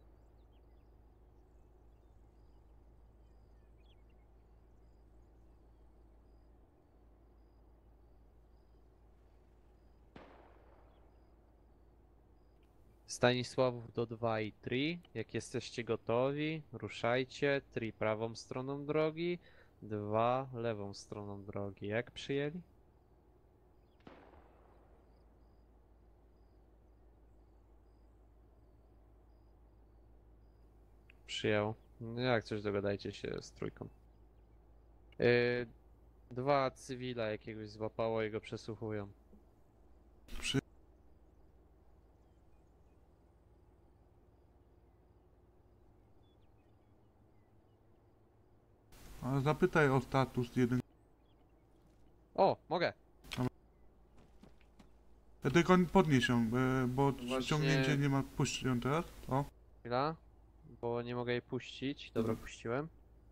Stanisławów do 2 i 3. Jak jesteście gotowi, ruszajcie. 3 prawą stroną drogi, 2 lewą stroną drogi. Jak przyjęli? Przyjął. No jak coś dogadajcie się z trójką. 2 cywila jakiegoś złapało i go przesłuchują. Ale zapytaj o status jeden. O, mogę! Tylko podnieś ją, bo Właśnie- ściągnięcie nie ma. Puść ją teraz. O. Chwila, bo nie mogę jej puścić. Dobra, puściłem.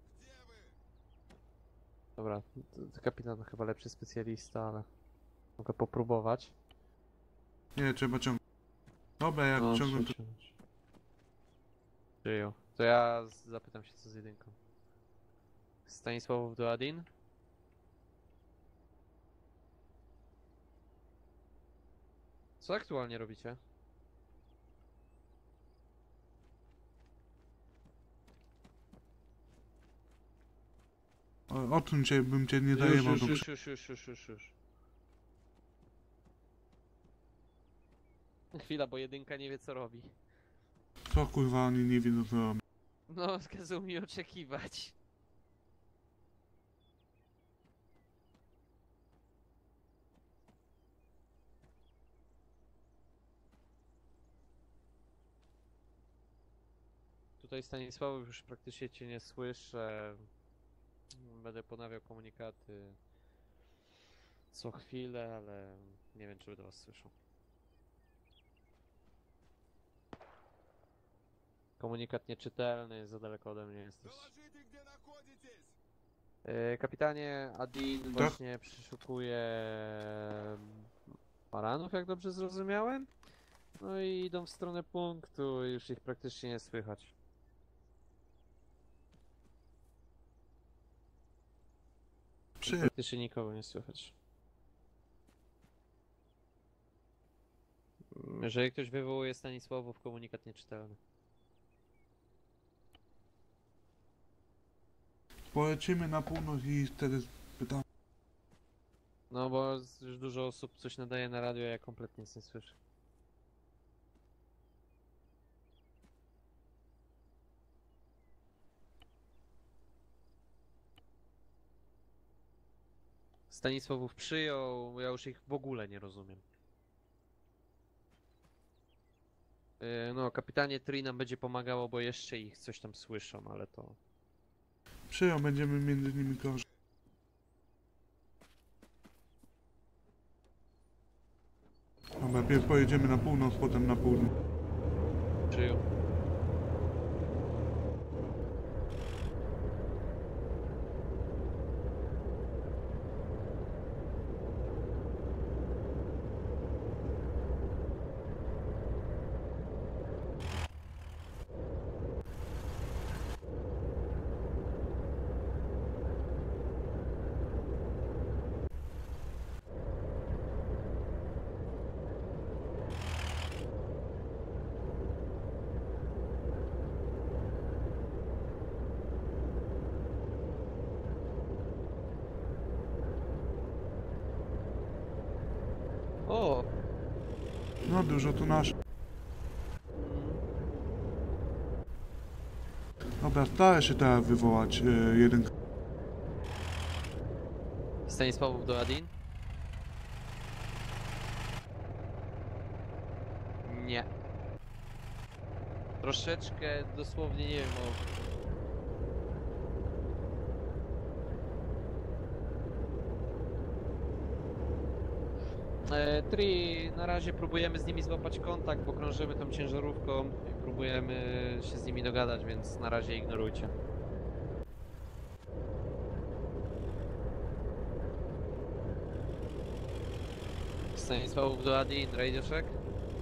Dobra, to kapitan chyba lepszy specjalista, ale mogę popróbować. Nie, trzeba ciągnąć. Dobra, jak No, ciągną to... Przyjął. To ja zapytam się co z jedynką. Stanisławów do Adin? Co aktualnie robicie? Odsuń się, bym cię nie zajebał do Już. Chwila, bo jedynka nie wie co robi. Co kurwa, oni nie wiedzą co robią. No, kazał mi oczekiwać. Tutaj Stanisławów już praktycznie cię nie słyszę. Będę ponawiał komunikaty co chwilę, ale nie wiem czy do was słyszą. Komunikat nieczytelny, za daleko ode mnie jesteś. Kapitanie, Adin właśnie przeszukuje baranów, jak dobrze zrozumiałem. No i idą w stronę punktu, już ich praktycznie nie słychać. Praktycznie nikogo nie słychać. Jeżeli ktoś wywołuje Stanisławów, komunikat nieczytelny. Polecimy na północ i wtedy pytam. No bo już dużo osób coś nadaje na radio, ja kompletnie nic nie słyszę. Stanisławów przyjął, ja już ich w ogóle nie rozumiem. No, kapitanie Tri nam będzie pomagało, bo jeszcze ich coś tam słyszą, ale to... Przyjął, będziemy między nimi krążyć. Dobra, pierw pojedziemy na północ, potem na południe. Przyjął. O! No dużo tu nasz. Dobra, staraj się teraz wywołać jeden. Stanisławów do Adin? Nie. Troszeczkę, dosłownie nie wiem o... Tri, na razie próbujemy z nimi złapać kontakt, bo krążymy tą ciężarówką i próbujemy się z nimi dogadać, więc na razie ignorujcie. Stanisławów do Adin, radio check.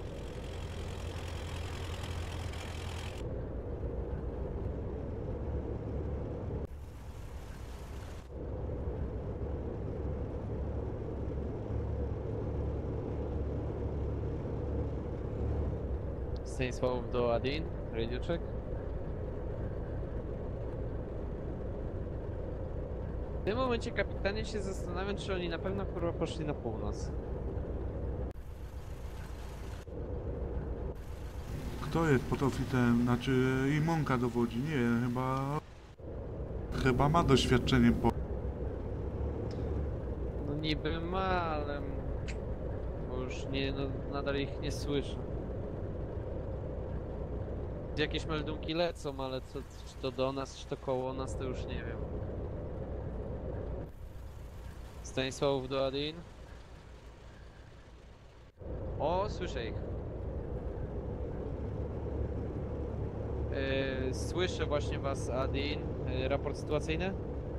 Stanisławów do Adin, radio check. W tym momencie kapitanie się zastanawiam, czy oni na pewno kurwa poszli na północ. Kto jest pod oficerem? Znaczy Imonka dowodzi, nie, chyba ma doświadczenie po... No niby ma, ale... Bo już nie, no, nadal ich nie słyszę. Jakieś meldunki lecą, ale co, czy to do nas, czy to koło nas, to już nie wiem. Stanisławów do Adin. O, słyszę ich. Słyszę właśnie was, Adin. Raport sytuacyjny?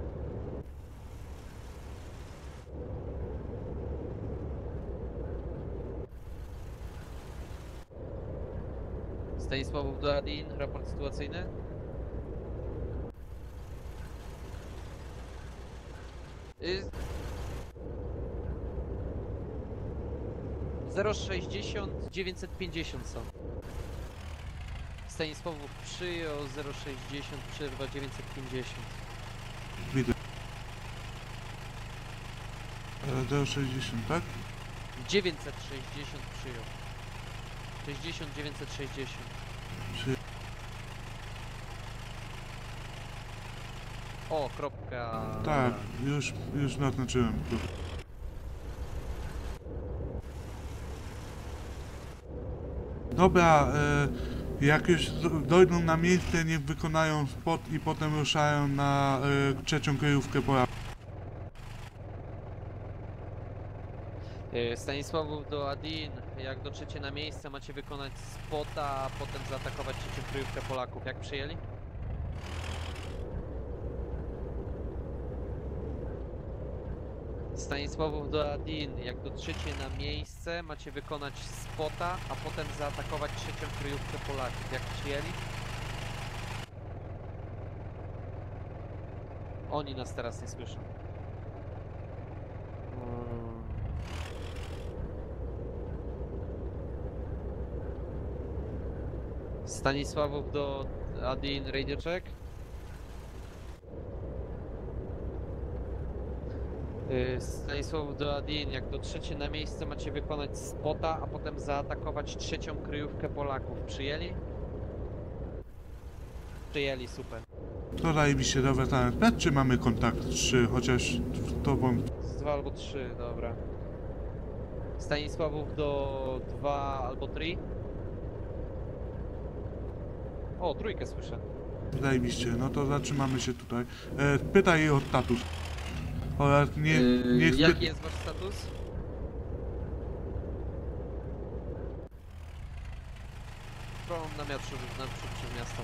Stanisławów do Adin, raport sytuacyjny? Yy... 060 950 są. Stanisławów przyjął 060 przerwa 950. Widzę. 060, tak? 960 przyjął. 60 960. O, kropka. Tak, już naznaczyłem. Dobra, jak już dojdą na miejsce, niech wykonają spot i potem ruszają na trzecią kryjówkę pora. Stanisławów do Adin, jak dotrzecie na miejsce, macie wykonać spota, a potem zaatakować trzecią kryjówkę Polaków. Jak przyjęli? Stanisławów do Adin, jak dotrzecie na miejsce, macie wykonać spota, a potem zaatakować trzecią kryjówkę Polaków. Jak przyjęli? Oni nas teraz nie słyszą. Stanisławów do Adin, radio check. Stanisławów do Adin, jak dotrzecie na miejsce, macie wykonać spota, a potem zaatakować trzecią kryjówkę Polaków. Przyjęli? Przyjęli, super. To daje mi się dobra, czy mamy kontakt, czy chociaż z tobą? Z 2 albo 3, dobra. Stanisławów do 2 albo 3. O, trójkę słyszę. Zajebiście, no to zatrzymamy się tutaj. Pytaj o status. Oraz nie Jaki jest wasz status? Sprawą namiot przed miasto.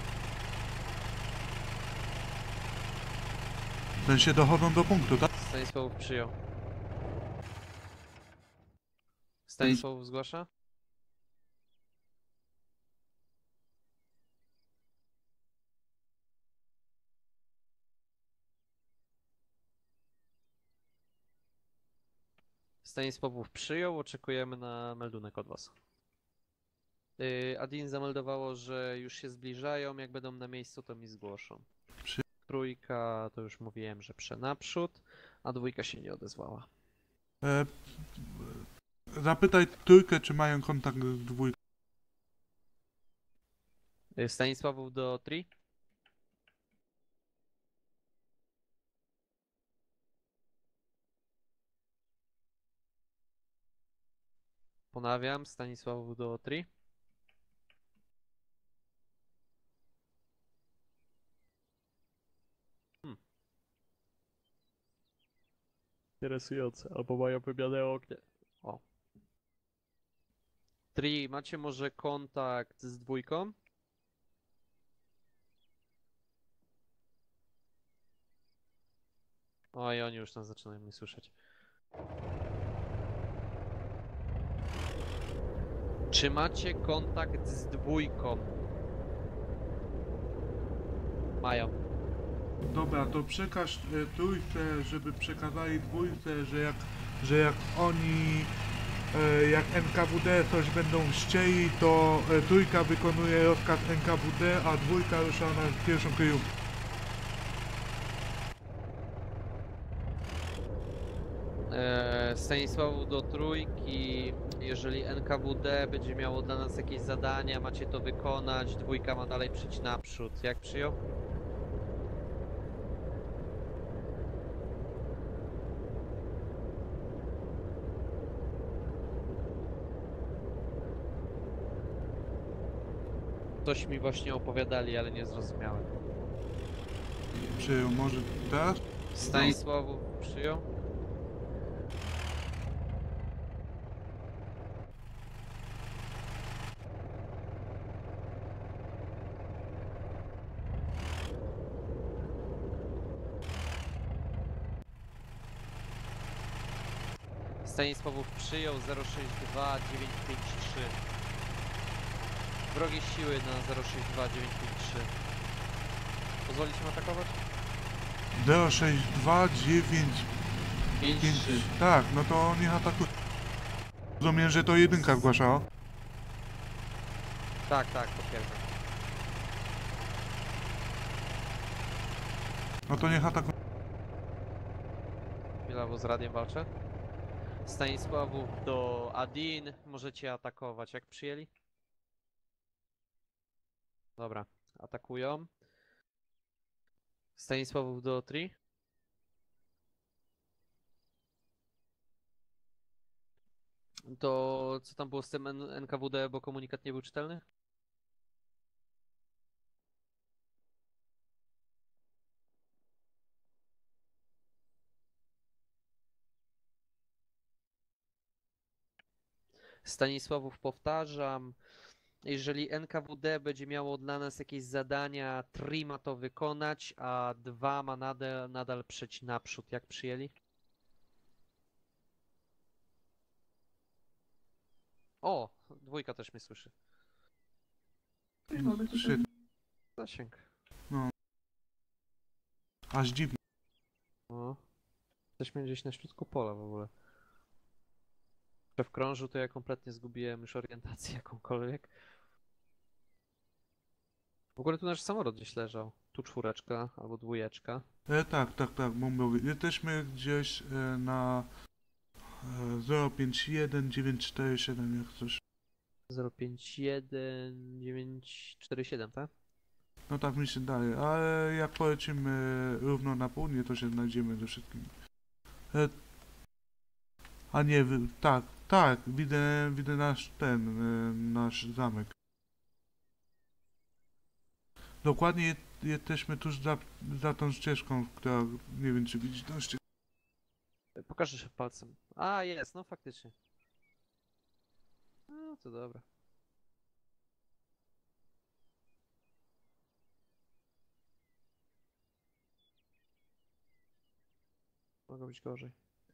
W sensie dochodzą do punktu, tak? Stanisławów przyjął. Stanisławów zgłasza? Stanisławów przyjął, oczekujemy na meldunek od was. Adin zameldowało, że już się zbliżają, jak będą na miejscu to mi zgłoszą. Trójka to już mówiłem, że naprzód, a dwójka się nie odezwała. Zapytaj trójkę, czy mają kontakt z dwójką. Stanisławów do 3? Ponawiam, Stanisławów do 3. Interesujące, albo mają wymianę ognia. O. 3, macie może kontakt z dwójką? Oj, oni już nas zaczynają mnie słyszeć. Czy macie kontakt z dwójką? Mają. Dobra, to przekaż trójce, żeby przekazali dwójce, że jak oni, jak NKWD coś będą chcieli, to trójka wykonuje rozkaz NKWD, a dwójka rusza na pierwszą kryjówkę. Stanisławu do trójki, jeżeli NKWD będzie miało dla nas jakieś zadania, macie to wykonać, dwójka ma dalej przejść naprzód. Jak przyjął? Coś mi właśnie opowiadali, ale nie zrozumiałem. Przyjął, może teraz? Stanisławu przyjął? Stanisławów przyjął 062 953. Wrogie siły na 062 953. Pozwolić im atakować? 062 953. Tak, no to niech atakuje. Rozumiem, że to jedynka zgłaszała? Tak, potwierdzam. No to niech atakuje. Chwila, bo z radiem walczę. Stanisławów do Adin, możecie atakować. Jak przyjęli? Dobra, atakują. Stanisławów do 3. To co tam było z tym NKWD, bo komunikat nie był czytelny? Stanisławów, powtarzam, jeżeli NKWD będzie miało dla nas jakieś zadania, 3 ma to wykonać, a 2 ma nadal przejść naprzód. Jak przyjęli? O, dwójka też mnie słyszy. Zasięg. No. Aż dziwne. No. Jesteśmy gdzieś na środku pola w ogóle. W krążu to ja kompletnie zgubiłem już orientację jakąkolwiek. W ogóle tu nasz samolot gdzieś leżał. Tu 4 albo 2. Tak, bombowy. Jesteśmy gdzieś na 051 947, jak coś. 051 947, tak? No tak mi się daje, ale jak polecimy równo na południe, to się znajdziemy ze wszystkimi. A nie, tak, tak, widzę nasz zamek. Dokładnie jesteśmy tuż za tą ścieżką, która, nie wiem czy widzisz tą ścieżkę. Pokażę się palcem. A, jest, no faktycznie. No to dobra. Mogło być gorzej.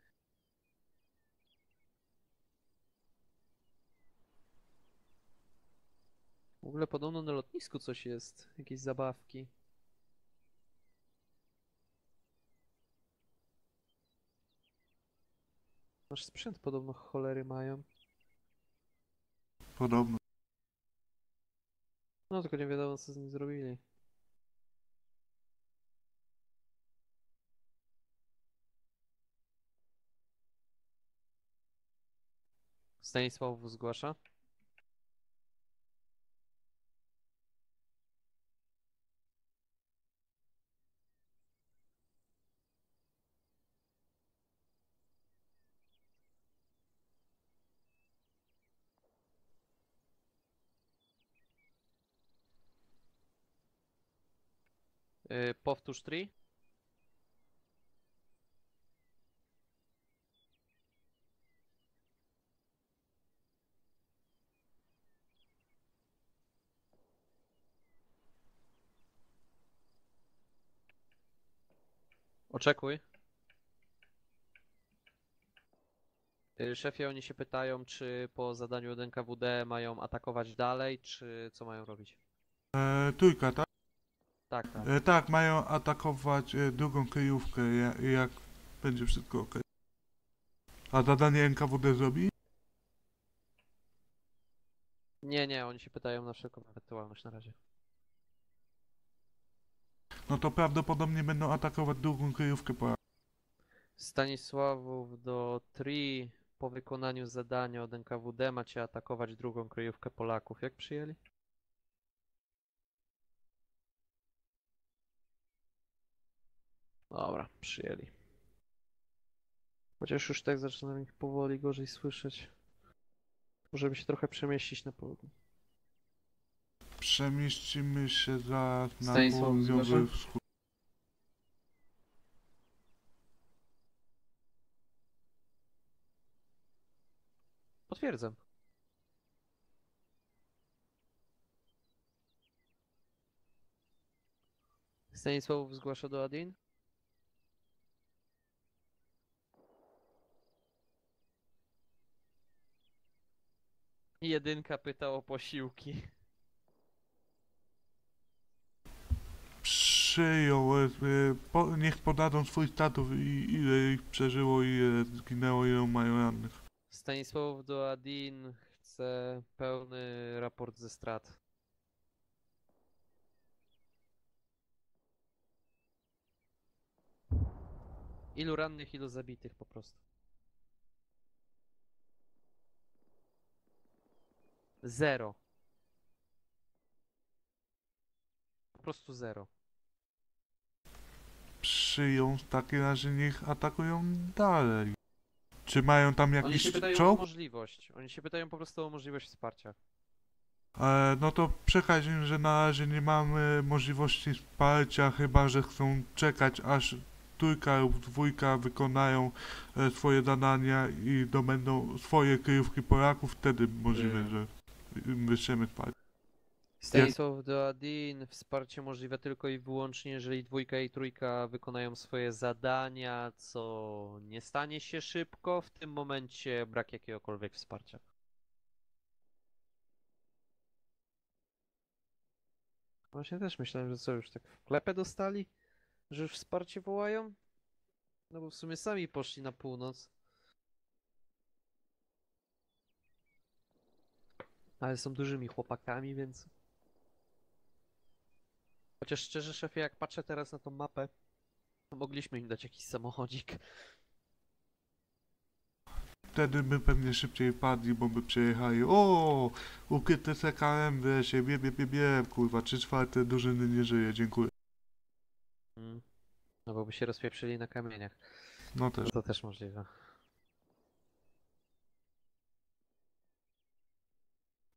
W ogóle podobno na lotnisku coś jest. Jakieś zabawki. Nasz sprzęt podobno cholery mają. Podobno. No tylko nie wiadomo co z nim zrobili. Stanisław zgłasza. Powtórz 3. Oczekuj. Szefie, oni się pytają, czy po zadaniu od NKWD mają atakować dalej, czy co mają robić? Trójka, tak? Tak, tak. Tak, mają atakować drugą kryjówkę, jak będzie wszystko ok. A zadanie NKWD zrobi? Nie, oni się pytają na wszelką ewentualność na razie. No to prawdopodobnie będą atakować drugą kryjówkę po. Stanisławów do 3. Po wykonaniu zadania od NKWD macie atakować drugą kryjówkę Polaków. Jak przyjęli? Dobra, przyjęli. Chociaż już tak zaczynam ich powoli gorzej słyszeć. Możemy się trochę przemieścić na południe. Przemieścimy się za na Stanisław, południowy zgłaszam. wschód. Potwierdzam. Stanisław zgłasza do Adin. Jedynka pyta o posiłki. Przyjął, niech podadzą swój status i ile ich przeżyło, ile zginęło, ile mają rannych. Stanisław do Adin chce pełny raport ze strat. Ilu rannych, ilu zabitych po prostu. 0. Po prostu 0. Przyjął, w takim razie niech atakują dalej. Czy mają tam Oni jakiś się pytają o czołg? możliwość. Oni się pytają po prostu o możliwość wsparcia. No to przekaż im, że na razie nie mamy możliwości wsparcia, chyba że chcą czekać aż trójka lub dwójka wykonają swoje zadania i dobędą swoje kryjówki Polaków, wtedy możliwe, że wyślemy wsparcie. Stanisław do Adin, wsparcie możliwe tylko i wyłącznie, jeżeli dwójka i trójka wykonają swoje zadania, co nie stanie się szybko. W tym momencie brak jakiegokolwiek wsparcia. Właśnie też myślałem, że co, już tak w klepę dostali? Że już wsparcie wołają? No bo w sumie sami poszli na północ. Ale są dużymi chłopakami, więc... Chociaż szczerze, szefie, jak patrzę teraz na tą mapę, to mogliśmy im dać jakiś samochodzik. Wtedy by pewnie szybciej padli, bo by przejechali. O, ukryte CKM w lesie, bie, kurwa, 3/4 drużyny nie żyje, dziękuję. No bo by się rozpieprzyli na kamieniach. No też. To też możliwe.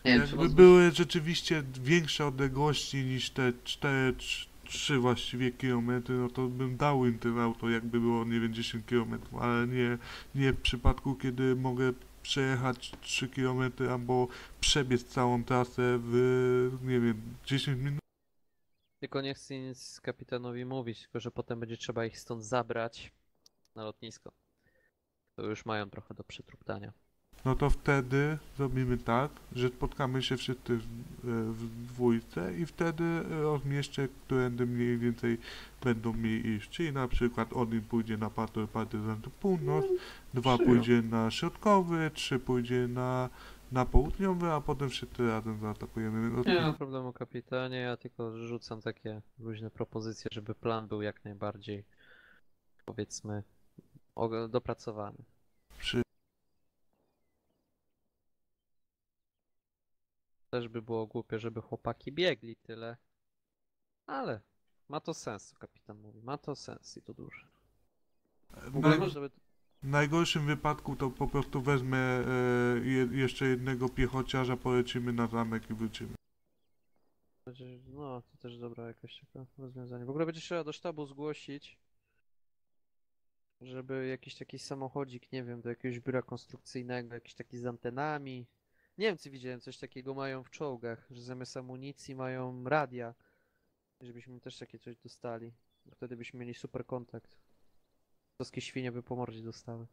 Nie wiem, Jakby trzeba były rzeczywiście większe odległości niż te 3 właściwie kilometry, no to bym dał im tym auto, jakby było, nie wiem, 10 kilometrów, ale nie w przypadku, kiedy mogę przejechać 3 kilometry albo przebiec całą trasę w, nie wiem, 10 minut. Tylko nie chcę nic kapitanowi mówić, tylko że potem będzie trzeba ich stąd zabrać na lotnisko. To już mają trochę do przetruptania. No to wtedy zrobimy tak, że spotkamy się wszyscy w dwójce i wtedy rozmieszczę, którędy mniej więcej będą mieli iść. Czyli na przykład один pójdzie na patrol partyzantów północ, 2 pójdzie na środkowy, 3 pójdzie na południowy, a potem wszyscy razem zaatakujemy. Nie ma problemu, kapitanie, ja tylko rzucam takie luźne propozycje, żeby plan był jak najbardziej, powiedzmy, dopracowany. Też by było głupie, żeby chłopaki biegli tyle, ale ma to sens, kapitan mówi, ma to sens i to duży. W najgorszym wypadku to po prostu wezmę jeszcze jednego piechociarza, polecimy na zamek i wrócimy. No, to też dobra jakaś taka rozwiązanie. W ogóle będzie trzeba do sztabu zgłosić, żeby jakiś taki samochodzik, nie wiem, do jakiegoś biura konstrukcyjnego, jakiś taki z antenami. Niemcy widziałem coś takiego mają w czołgach, że zamiast amunicji mają radia. Żebyśmy też takie coś dostali. Wtedy byśmy mieli super kontakt. Polskie świnie by po mordzie dostały.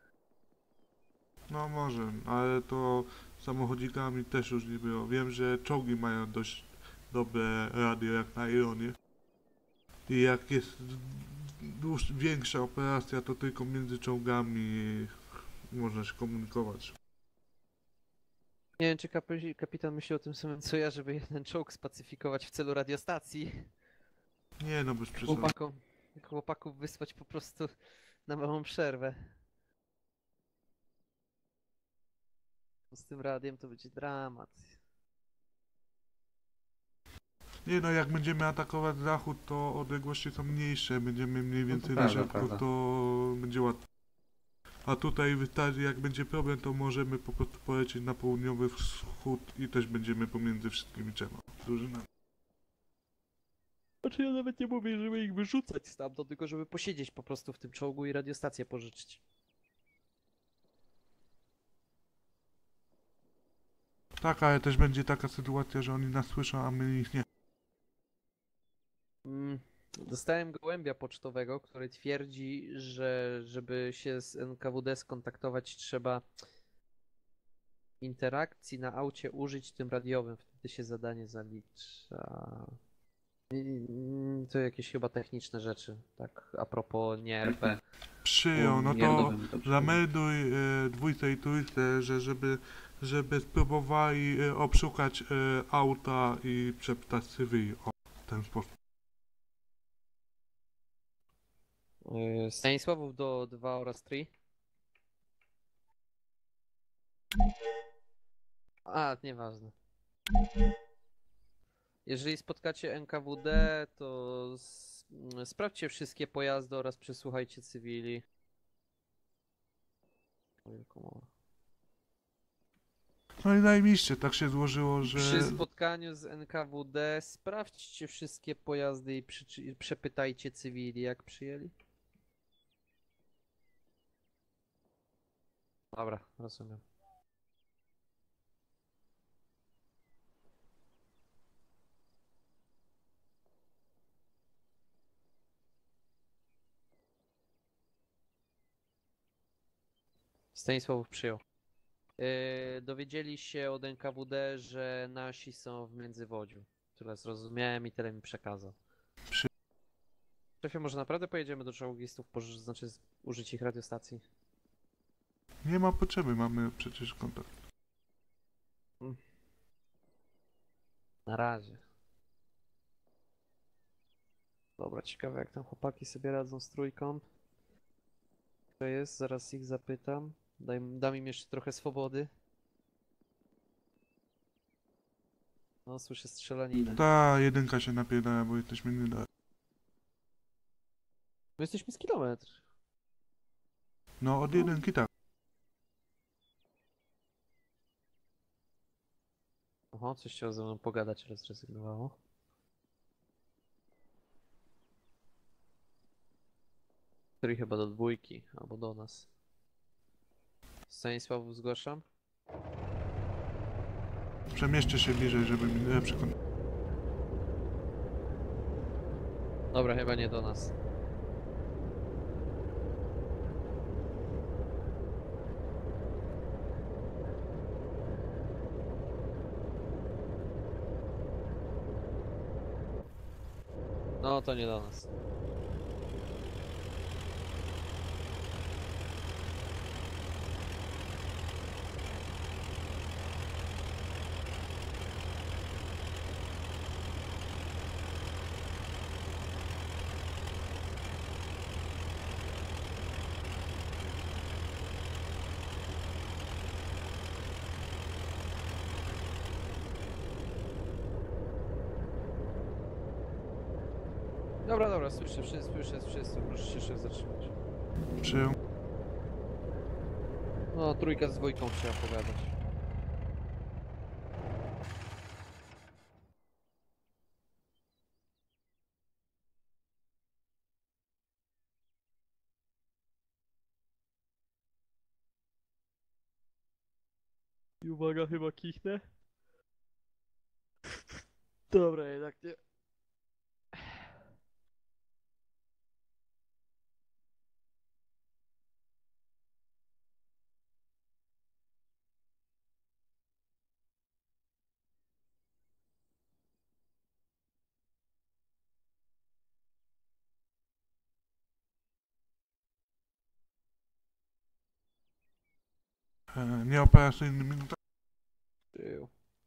No może, ale to samochodzikami też już nie było. Wiem, że czołgi mają dość dobre radio jak na Ironie. I jak jest większa operacja, to tylko między czołgami można się komunikować. Nie wiem, czy kapitan myśli o tym samym co ja, żeby jeden czołg spacyfikować w celu radiostacji. Nie no, bez przesady. Chłopaków wysłać po prostu na małą przerwę. Z tym radiem to będzie dramat. Nie no, jak będziemy atakować zachód, to odległości są mniejsze, będziemy mniej więcej na środku, to będzie łatwo. A tutaj wystarczy, jak będzie problem, to możemy po prostu polecieć na południowy wschód i też będziemy pomiędzy wszystkimi 3 drużynami. Znaczy ja nawet nie mówię, żeby ich wyrzucać stamtąd, tylko żeby posiedzieć po prostu w tym czołgu i radiostację pożyczyć. Tak, ale też będzie taka sytuacja, że oni nas słyszą, a my ich nie. Dostałem gołębia pocztowego, który twierdzi, że żeby się z NKWD skontaktować, trzeba interakcji na aucie użyć tym radiowym, wtedy się zadanie zalicza. To jakieś chyba techniczne rzeczy, tak a propos nie RP. Przyjął, no to zamelduj dwójce i trójce, że żeby spróbowali obszukać auta i przeptać cywili w ten sposób. Stanisławów do 2 oraz 3. A, nieważne. Jeżeli spotkacie NKWD, to sprawdźcie wszystkie pojazdy oraz przesłuchajcie cywili. No i najmiście, tak się złożyło, że... Przy spotkaniu z NKWD sprawdźcie wszystkie pojazdy i przepytajcie cywili, jak przyjęli. Dobra, rozumiem. Stanisław przyjął. Dowiedzieli się od NKWD, że nasi są w Międzywodziu. Tyle zrozumiałem i tyle mi przekazał. Szefie, może naprawdę pojedziemy do czołgistów, znaczy użyć ich radiostacji? Nie ma potrzeby, mamy przecież kontakt. Na razie. Dobra, ciekawe jak tam chłopaki sobie radzą z trójką. To jest, zaraz ich zapytam. Dam im jeszcze trochę swobody. No, słyszę strzelaninę. Ta jedynka się napierdala, bo jesteśmy nie dalej. My jesteśmy z kilometr. No, od jedynki tak. Oho, coś chciało ze mną pogadać, ale zrezygnowało. Który chyba do dwójki, albo do nas. Stanisławu zgłaszam. Przemieszczę się bliżej, żeby mi lepszy kontakt. Dobra, chyba nie do nas. No, to nie do nas. Dobra, słyszę, proszę się szef zatrzymać. Przyjął. No, trójka z dwójką chciała pogadać. I uwaga, chyba kichnę. Dobra, jednak nie. Nieoperacyjny minuta. Przyjął.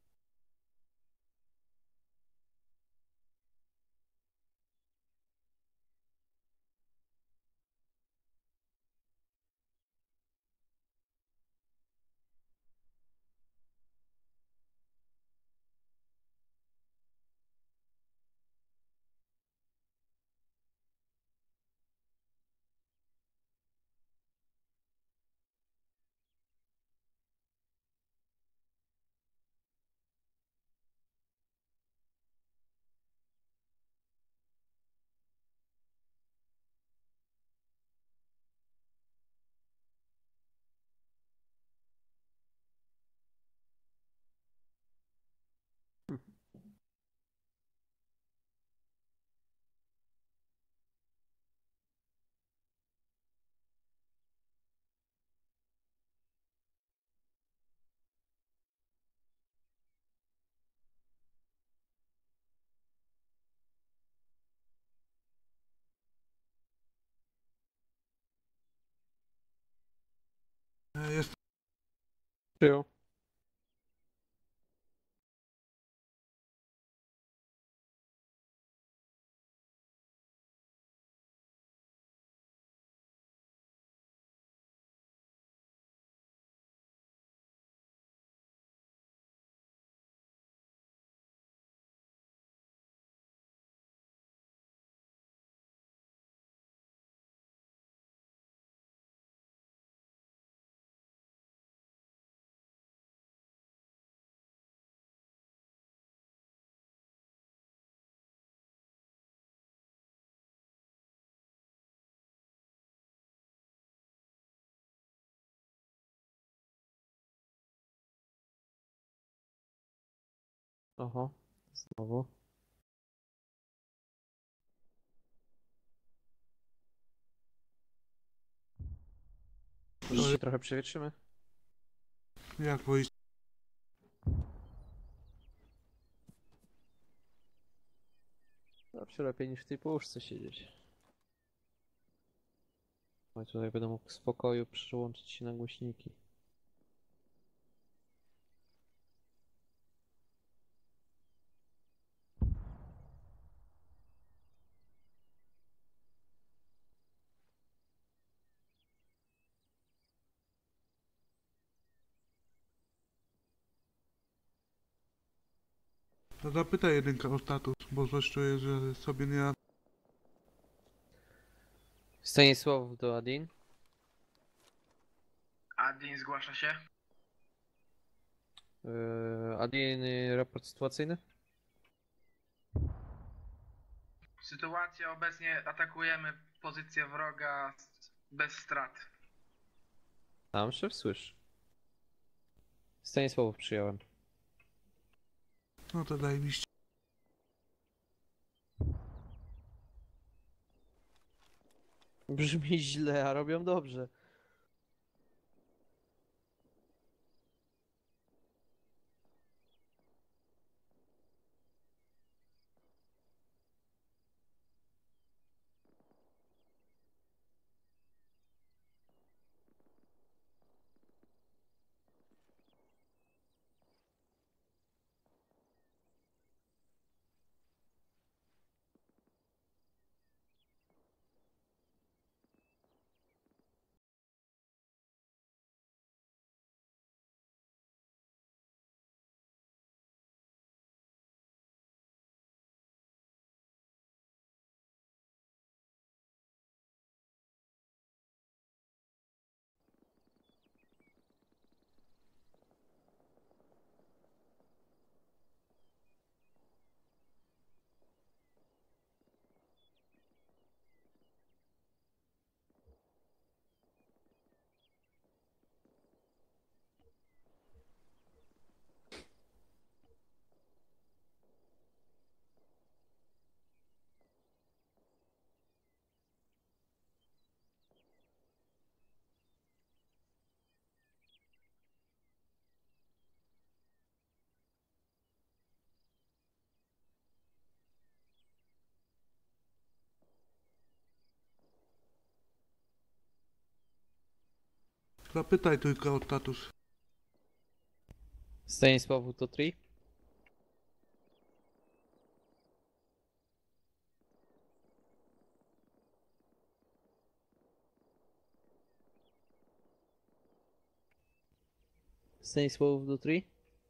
Jest. Przyjął. Oho, znowu. Może się trochę przewietrzymy? Jak wyjść? Zawsze lepiej niż w tej puszce siedzieć. No i tutaj będę mógł w spokoju przyłączyć się na głośniki. No zapytaj jedynka o status, bo coś czuję, że sobie nie... Stanisław do Adin. Adin zgłasza się. Adin, raport sytuacyjny? Sytuacja obecnie atakujemy pozycję wroga bez strat. Tam szef słyszy. Stanisławów przyjąłem. No to zajebiście. Brzmi źle, a robią dobrze. Zapytaj tylko o status. Stanisławów to 3. Stanisławów do 3.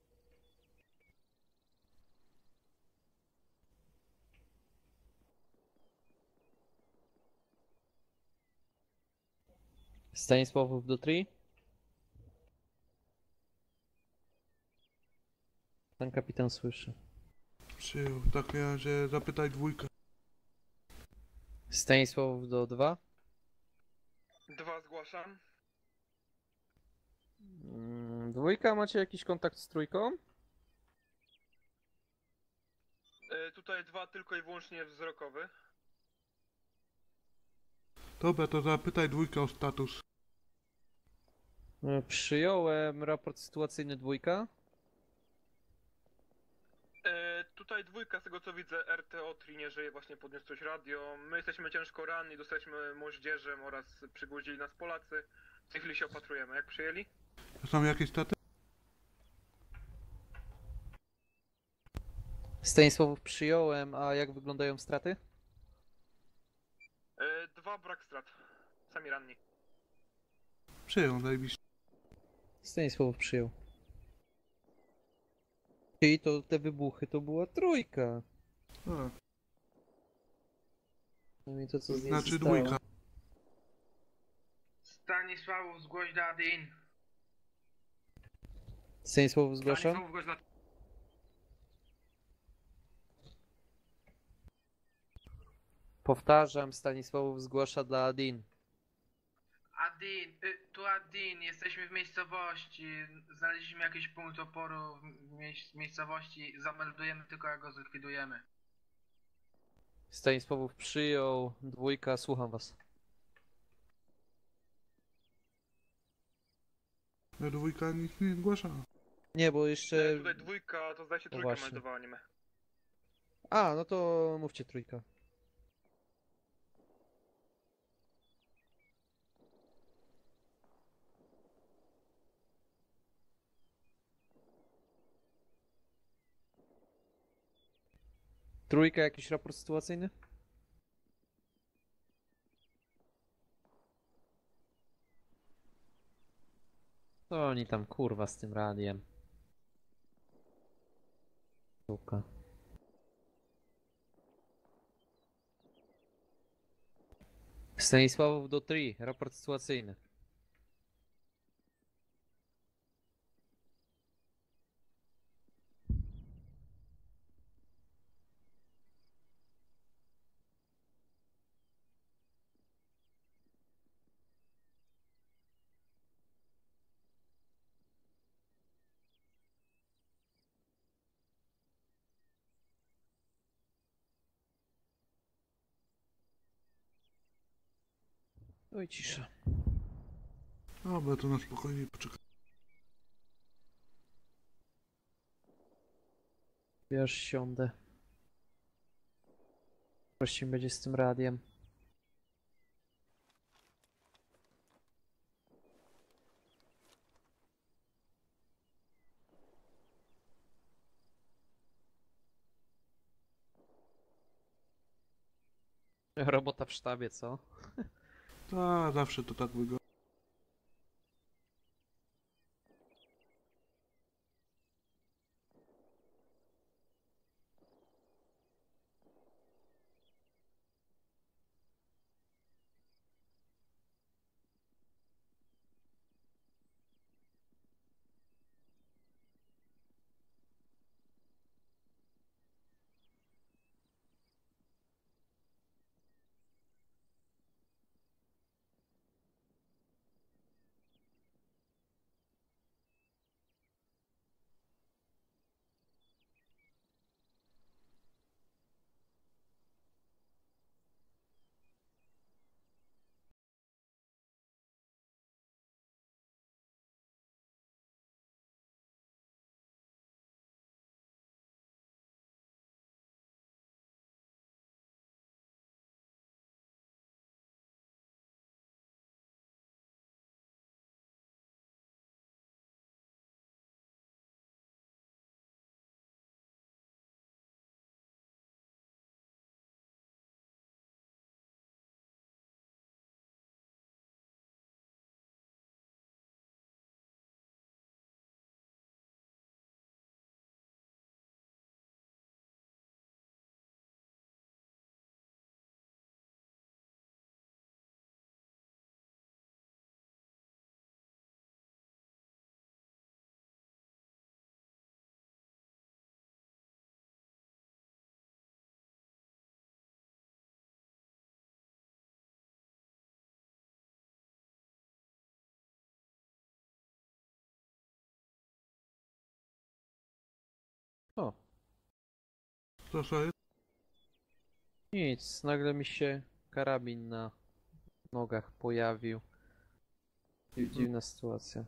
Stanisławów do 3. Pan kapitan słyszy. Przyjął. W takim razie zapytaj dwójkę. Stanisławów do 2. 2 zgłaszam. Dwójka, macie jakiś kontakt z trójką? Tutaj 2 tylko i wyłącznie wzrokowy. Dobra, to zapytaj dwójkę o status. Przyjąłem raport sytuacyjny dwójka. Tutaj 2, z tego co widzę, RTO 3 nie żyje, właśnie podniósł coś radio. My jesteśmy ciężko ranni, dostaliśmy moździerzem oraz przygłodzili nas Polacy. W tej chwili się opatrujemy. Jak przyjęli? To są jakieś staty? Stanisławów przyjąłem, a jak wyglądają straty? 2 brak strat. Sami ranni. Przyjął, zajebiście. Stanisławów przyjął. I to te wybuchy to była trójka. A. No i to co z niej Znaczy zostało? dwójka. Stanisławów, zgłoś do Adin. Stanisławów zgłasza? Stanisławów, zgłoś do... Powtarzam, Stanisławów zgłasza dla Adin. Adin, tu Adin, jesteśmy w miejscowości. Znaleźliśmy jakiś punkt oporu w miejscowości. Zameldujemy tylko, jak go zlikwidujemy. Stanisławów przyjął, dwójka, słucham was. Dwójka nic nie zgłasza. Nie, bo jeszcze... Tutaj 2, to zdaje się No 3 właśnie. meldowała, nie my. A, no to mówcie trójka. Trójka, jakiś raport sytuacyjny? To oni tam kurwa z tym radiem. Suka. Stanisławów do 3, raport sytuacyjny. Oj, cisza. Dobra, to na spokojnie poczekaj. Ja już siądę. Właściwie będzie z tym radiem. Robota w sztabie, co? Tak, zawsze to tak wygląda. O. Co to jest? Nic, nagle mi się karabin na nogach pojawił. Dziwna sytuacja.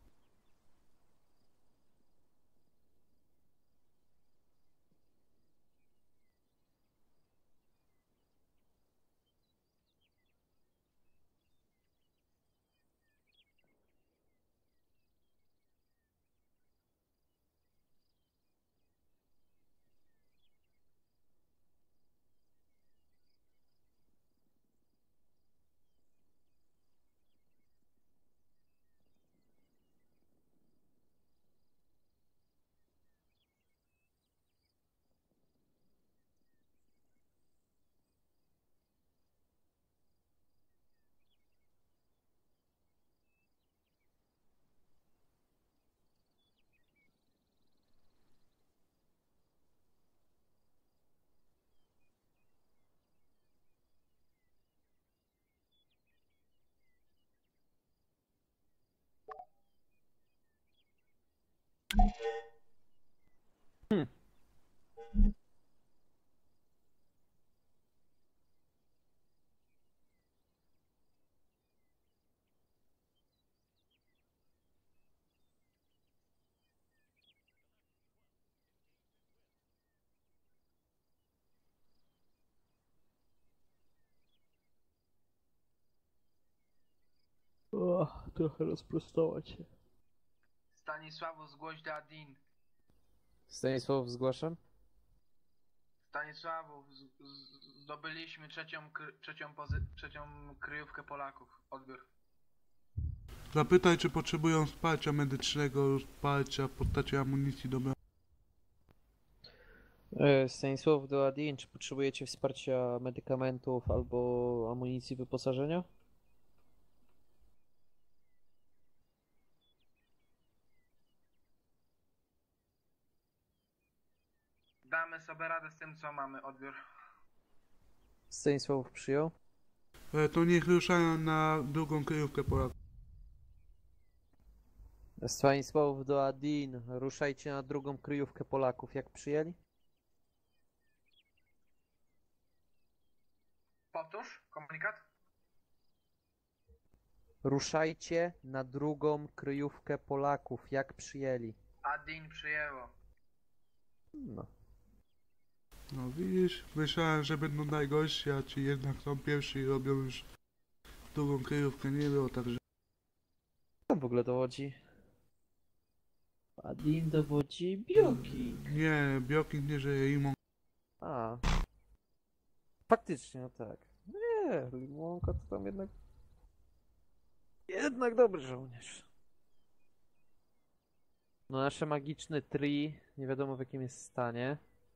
O, trochę rozprostować się. Stanisławu, zgłoś do Adin. Stanisław, zgłaszam? Stanisławu, zdobyliśmy trzecią kryjówkę Polaków. Odbiór. Zapytaj, czy potrzebują wsparcia medycznego, wsparcia w postaci amunicji do broni. Stanisław do Adin, czy potrzebujecie wsparcia medykamentów albo amunicji wyposażenia? Damy sobie radę z tym, co mamy. Odbiór. Stanisław przyjął? To niech ruszają na drugą kryjówkę Polaków. Stanisław do Adin, ruszajcie na drugą kryjówkę Polaków, jak przyjęli? Powtórz komunikat. Ruszajcie na drugą kryjówkę Polaków, jak przyjęli. Adin przyjęło. No. No widzisz, myślałem, że będą najgorsi, a ci jednak są pierwsi i robią już drugą kryjówkę, nie było, także... Co w ogóle dowodzi? Adin dowodzi Bioki. Nie, Bioking nie żyje, Imon. A. Faktycznie, no tak. Nie, Limonka to tam jednak... Jednak dobry żołnierz. No nasze magiczne tri, nie wiadomo w jakim jest stanie.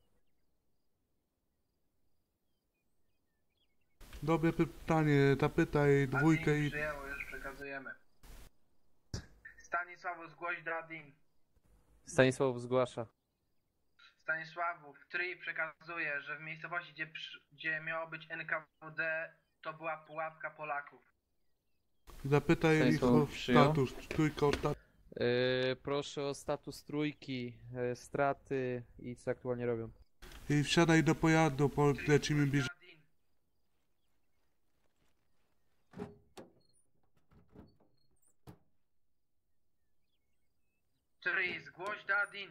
Dobre pytanie, zapytaj dwójkę Adin i... przyjęło, już przekazujemy. Stanisławu, zgłoś do Adin. Stanisław zgłasza. Stanisławów, Tri przekazuje, że w miejscowości, gdzie miało być NKWD, to była pułapka Polaków. Zapytaj ich o status, trójka o status. Proszę o status trójki, straty i co aktualnie robią. I wsiadaj do pojazdu, bo lecimy bliżej. Tri, zgłoś do Adin.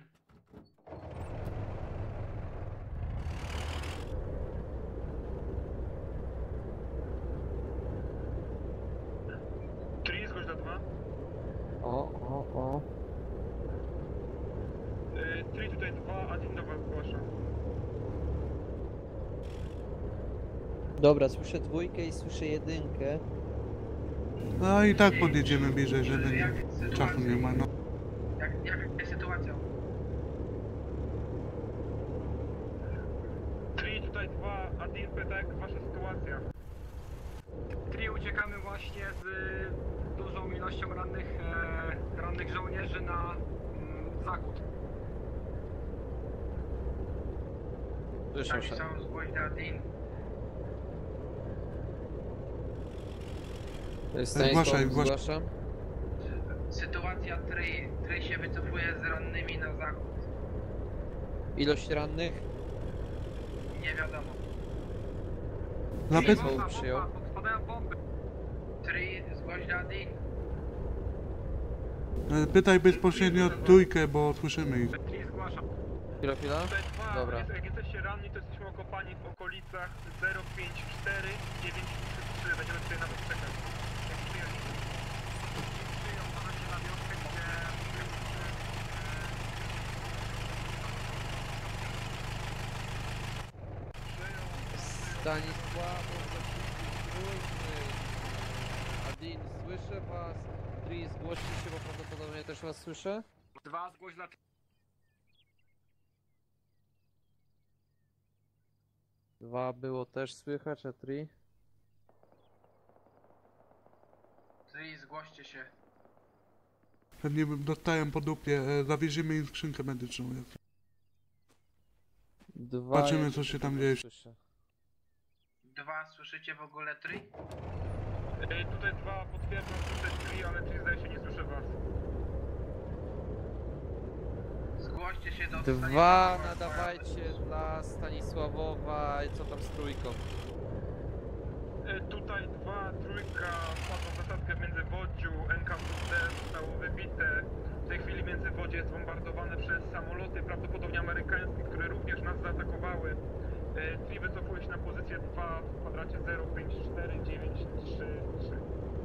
Tri, zgłoś do 2. O. Tri tutaj 2, Adin do was zgłasza. Dobra, słyszę dwójkę i słyszę jedynkę. No i tak podjedziemy bliżej, żeby czasu nie ma, no. Jaka jest sytuacja? Tri tutaj 2, Adin pyta jak wasza sytuacja. Tri, uciekamy właśnie z dużą ilością rannych żołnierzy na zachód. Stanisław, zgłoś do Adin. Zgłaszaj. Zgłaszam. Sytuacja Tri się wycofuje z rannymi na zachód. Ilość rannych? Nie wiadomo. Stanisław przyjął. Spadają bomby. Tri, zgłoś do Adin. Pytaj bezpośrednio trójkę, bo słyszymy ich. Tri, zgłaszam. Chwila. Dobra. Jak jesteście ranni, to jesteśmy okopani w okolicach 054 933. Będziemy tutaj nawet czekać. Jak przyjęli. Przyjął 12 na wioskę, gdzie... Stanisław, Adin, słyszę was. Tri, zgłoście się, bo prawdopodobnie też was słyszę. 2, zgłoś dla... 2 było też słychać, a Tri? Tri, zgłoście się. Pewnie dostają po dupie, zawierzymy im skrzynkę medyczną. 2 Zobaczymy, co się tam dzieje. Słyszę. 2, słyszycie w ogóle Tri? Tutaj 2 potwierdzam, słyszę Tri, ale Tri zdaje się nie słyszę was. Zgłoście się do 2 Stanisława. nadawajcie dla Stanisławowa i co tam z trójką. Tutaj 2, trójka wpadła w zasadzkę w Międzywodziu, NKWD zostało wybite. W tej chwili Międzywodzie jest bombardowane przez samoloty, prawdopodobnie amerykańskie, które również nas zaatakowały. Tri wycofuje się na pozycję 2 w kwadracie 054933.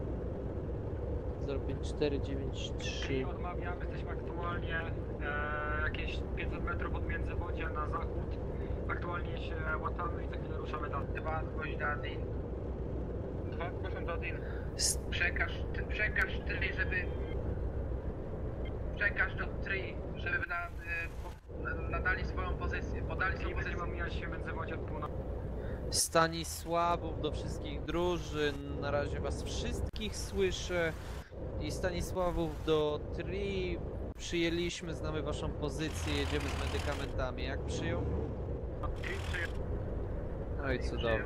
05493. Odmawiamy, jesteśmy aktualnie jakieś 500 metrów od Międzywodzia na zachód. Aktualnie się łatamy i za chwilę ruszamy dalej. 2, zgłoś do Adin. 2, zgłaszam do Adin. Przekaż Tri, żeby... Przekaż do Tri, żeby nadali swoją pozycję, podali swoją pozycję. Będziemy mijać się Międzywodzie od północy. Stanisławów do wszystkich drużyn, na razie was wszystkich słyszę. I Stanisławów do Tri, przyjęliśmy, znamy waszą pozycję, jedziemy z medykamentami. Jak przyjął? No i cudownie.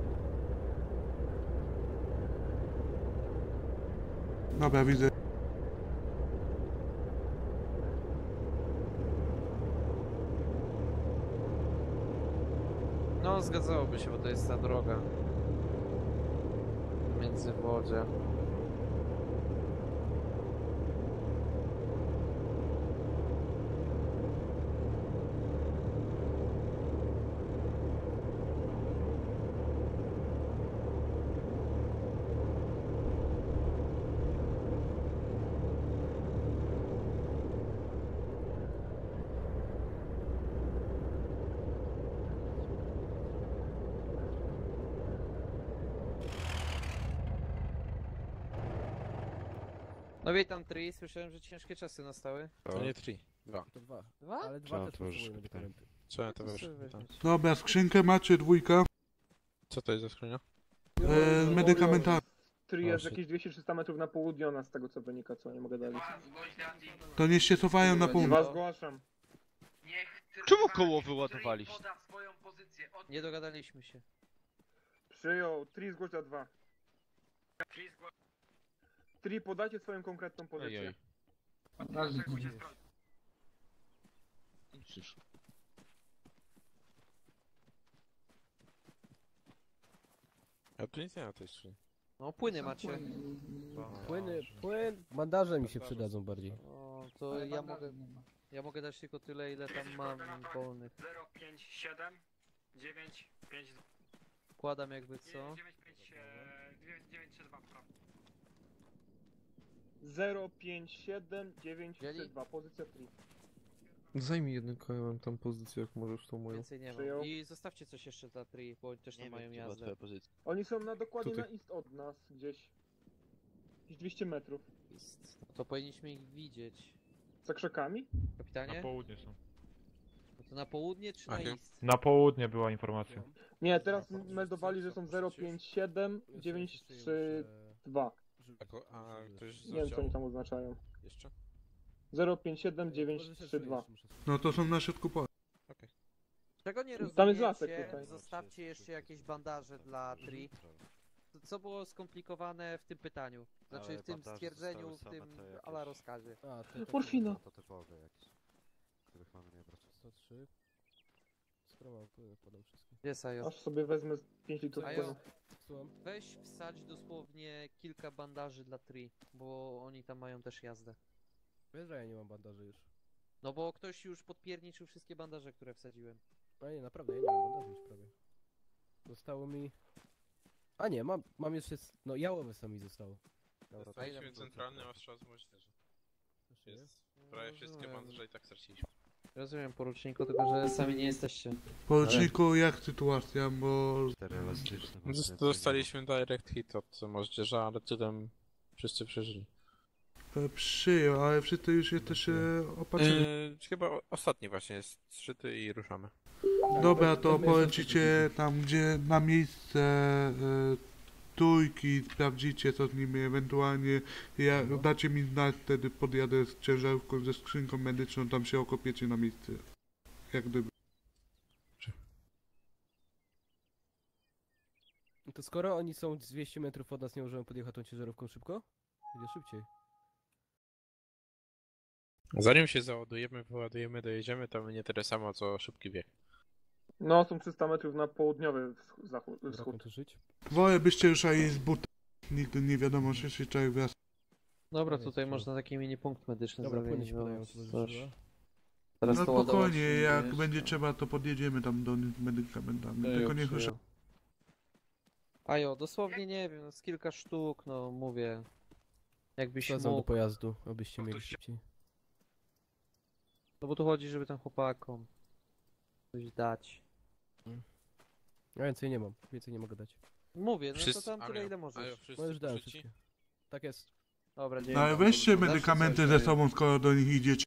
Dobra, widzę. No, zgadzałoby się, bo to jest ta droga. Międzywodzie. No witam Tri, słyszałem, że ciężkie czasy nastały. To nie 3, 2. To 2. Dwa? Ale 2 Trzeba też otworzyć potrzebują pytanie. medykamenty. Trzeba to To wyszło. sobie weźmiecie. Dobra, skrzynkę macie, dwójka. Co to jest za skrzynia? Medykamentami. Tri jest jakieś 200-300 metrów na południe od nas, z tego co wynika, co nie mogę dalej. To niech się cofają na północ. Was zgłaszam. Czemu koło wyładowaliście? Nie dogadaliśmy się. Przyjął. Tri zgłoś za 2. Tri, podajcie swoją konkretną pozycję. A tu nic nie ma tej skrzyni. No płyny macie. Płyn. Bandaże mi się przydadzą bardziej. O, to ja mogę dać tylko tyle, ile tam mam wolnych. 057 952. Wkładam jakby co. 932, prawda. 057 932, pozycja Tri. Zajmij jednym kołem tam pozycję, jak możesz tą moją. Więcej nie Przyjął. mam. I zostawcie coś jeszcze dla Tri, bo oni też tam mają jazdę. Oni są dokładnie Tutaj. na east od nas, gdzieś 200 metrów. To powinniśmy ich widzieć. Za krzakami? Kapitanie? południe są. No to na południe czy na east? Na południe była informacja. Nie, teraz meldowali, że są 057 932. A ktoś Nie wiem co oni tam oznaczają. Jeszcze? 057 932. No to są na środku pola. Czego nie Tam jest lasek rozumiecie? tutaj. Zostawcie jeszcze jakieś bandaże dla Tri. Co było skomplikowane w tym pytaniu? Znaczy Ale w tym bandaże stwierdzeniu, w zostały tym same, to jakieś- ala rozkazie. Morfina. To typowe jakieś, których mamy nie brać. 103. Skoro mam, to podam wszystkie. Gdzie Sajo? Aż sobie wezmę 5 litrów Sajo, płynu. Słucham? weź wsadź dosłownie kilka bandaży dla Tri, bo oni tam mają też jazdę. Wiesz, że ja nie mam bandaży już. No bo ktoś już podpierniczył wszystkie bandaże, które wsadziłem. A nie, naprawdę, ja nie mam bandaży już prawie. Zostało mi... A nie, mam jeszcze... No jałowe co mi zostało. Dobra, to Jesteśmy centralnym ostrzał z moździerzy. Jest prawie wszystkie Rozumiem. bandaże i tak straciliśmy. Rozumiem poruczniku, tylko że sami nie jesteście. Poruczniku, jak sytuacja, bo... Dostaliśmy direct hit od moździerza, ale cudem wszyscy przeżyli. Przyjął, ale wszyscy już jesteście opatrzeni. Chyba ostatni właśnie jest zszyty i ruszamy. Dobra, to polecicie tam, gdzie na miejsce trójki, sprawdzicie co z nimi, ewentualnie dacie mi znać, wtedy podjadę z ciężarówką, ze skrzynką medyczną, tam się okopiecie na miejsce. Jak gdyby. To skoro oni są z 200 metrów od nas, nie możemy podjechać tą ciężarówką szybko? Idzie szybciej. Zanim się załadujemy, wyładujemy, dojedziemy, to nie tyle samo co szybki bieg. No, są 300 metrów na południowy wschód. Wolę byście ruszali z buta. Nigdy nie wiadomo, czy się człowiek wraca. Dobra, tutaj można taki mini punkt medyczny Dobra, zrobić. płyny się podają, co Proszę. No to ładować spokojnie, nie jak wiesz. będzie trzeba, to podjedziemy tam do nich z medykamentami. No Tylko i niech przyjął. rusza. Ajo, dosłownie nie wiem, z kilka sztuk, no mówię. Jakbyś Wsadzam do mógł. pojazdu, abyście mieli szybciej. No bo tu chodzi, żeby tam chłopakom coś dać. Ja więcej nie mam, więcej nie mogę dać. Mówię, no to Wszyscy- tam tyle Ajo, ile możesz. Ajo, wszyscy No już dałem użyci? wszystkie. Tak jest. Dobra, dzięki. No ale weźcie Zawsze medykamenty coś ze daję. sobą, skoro do nich idziecie.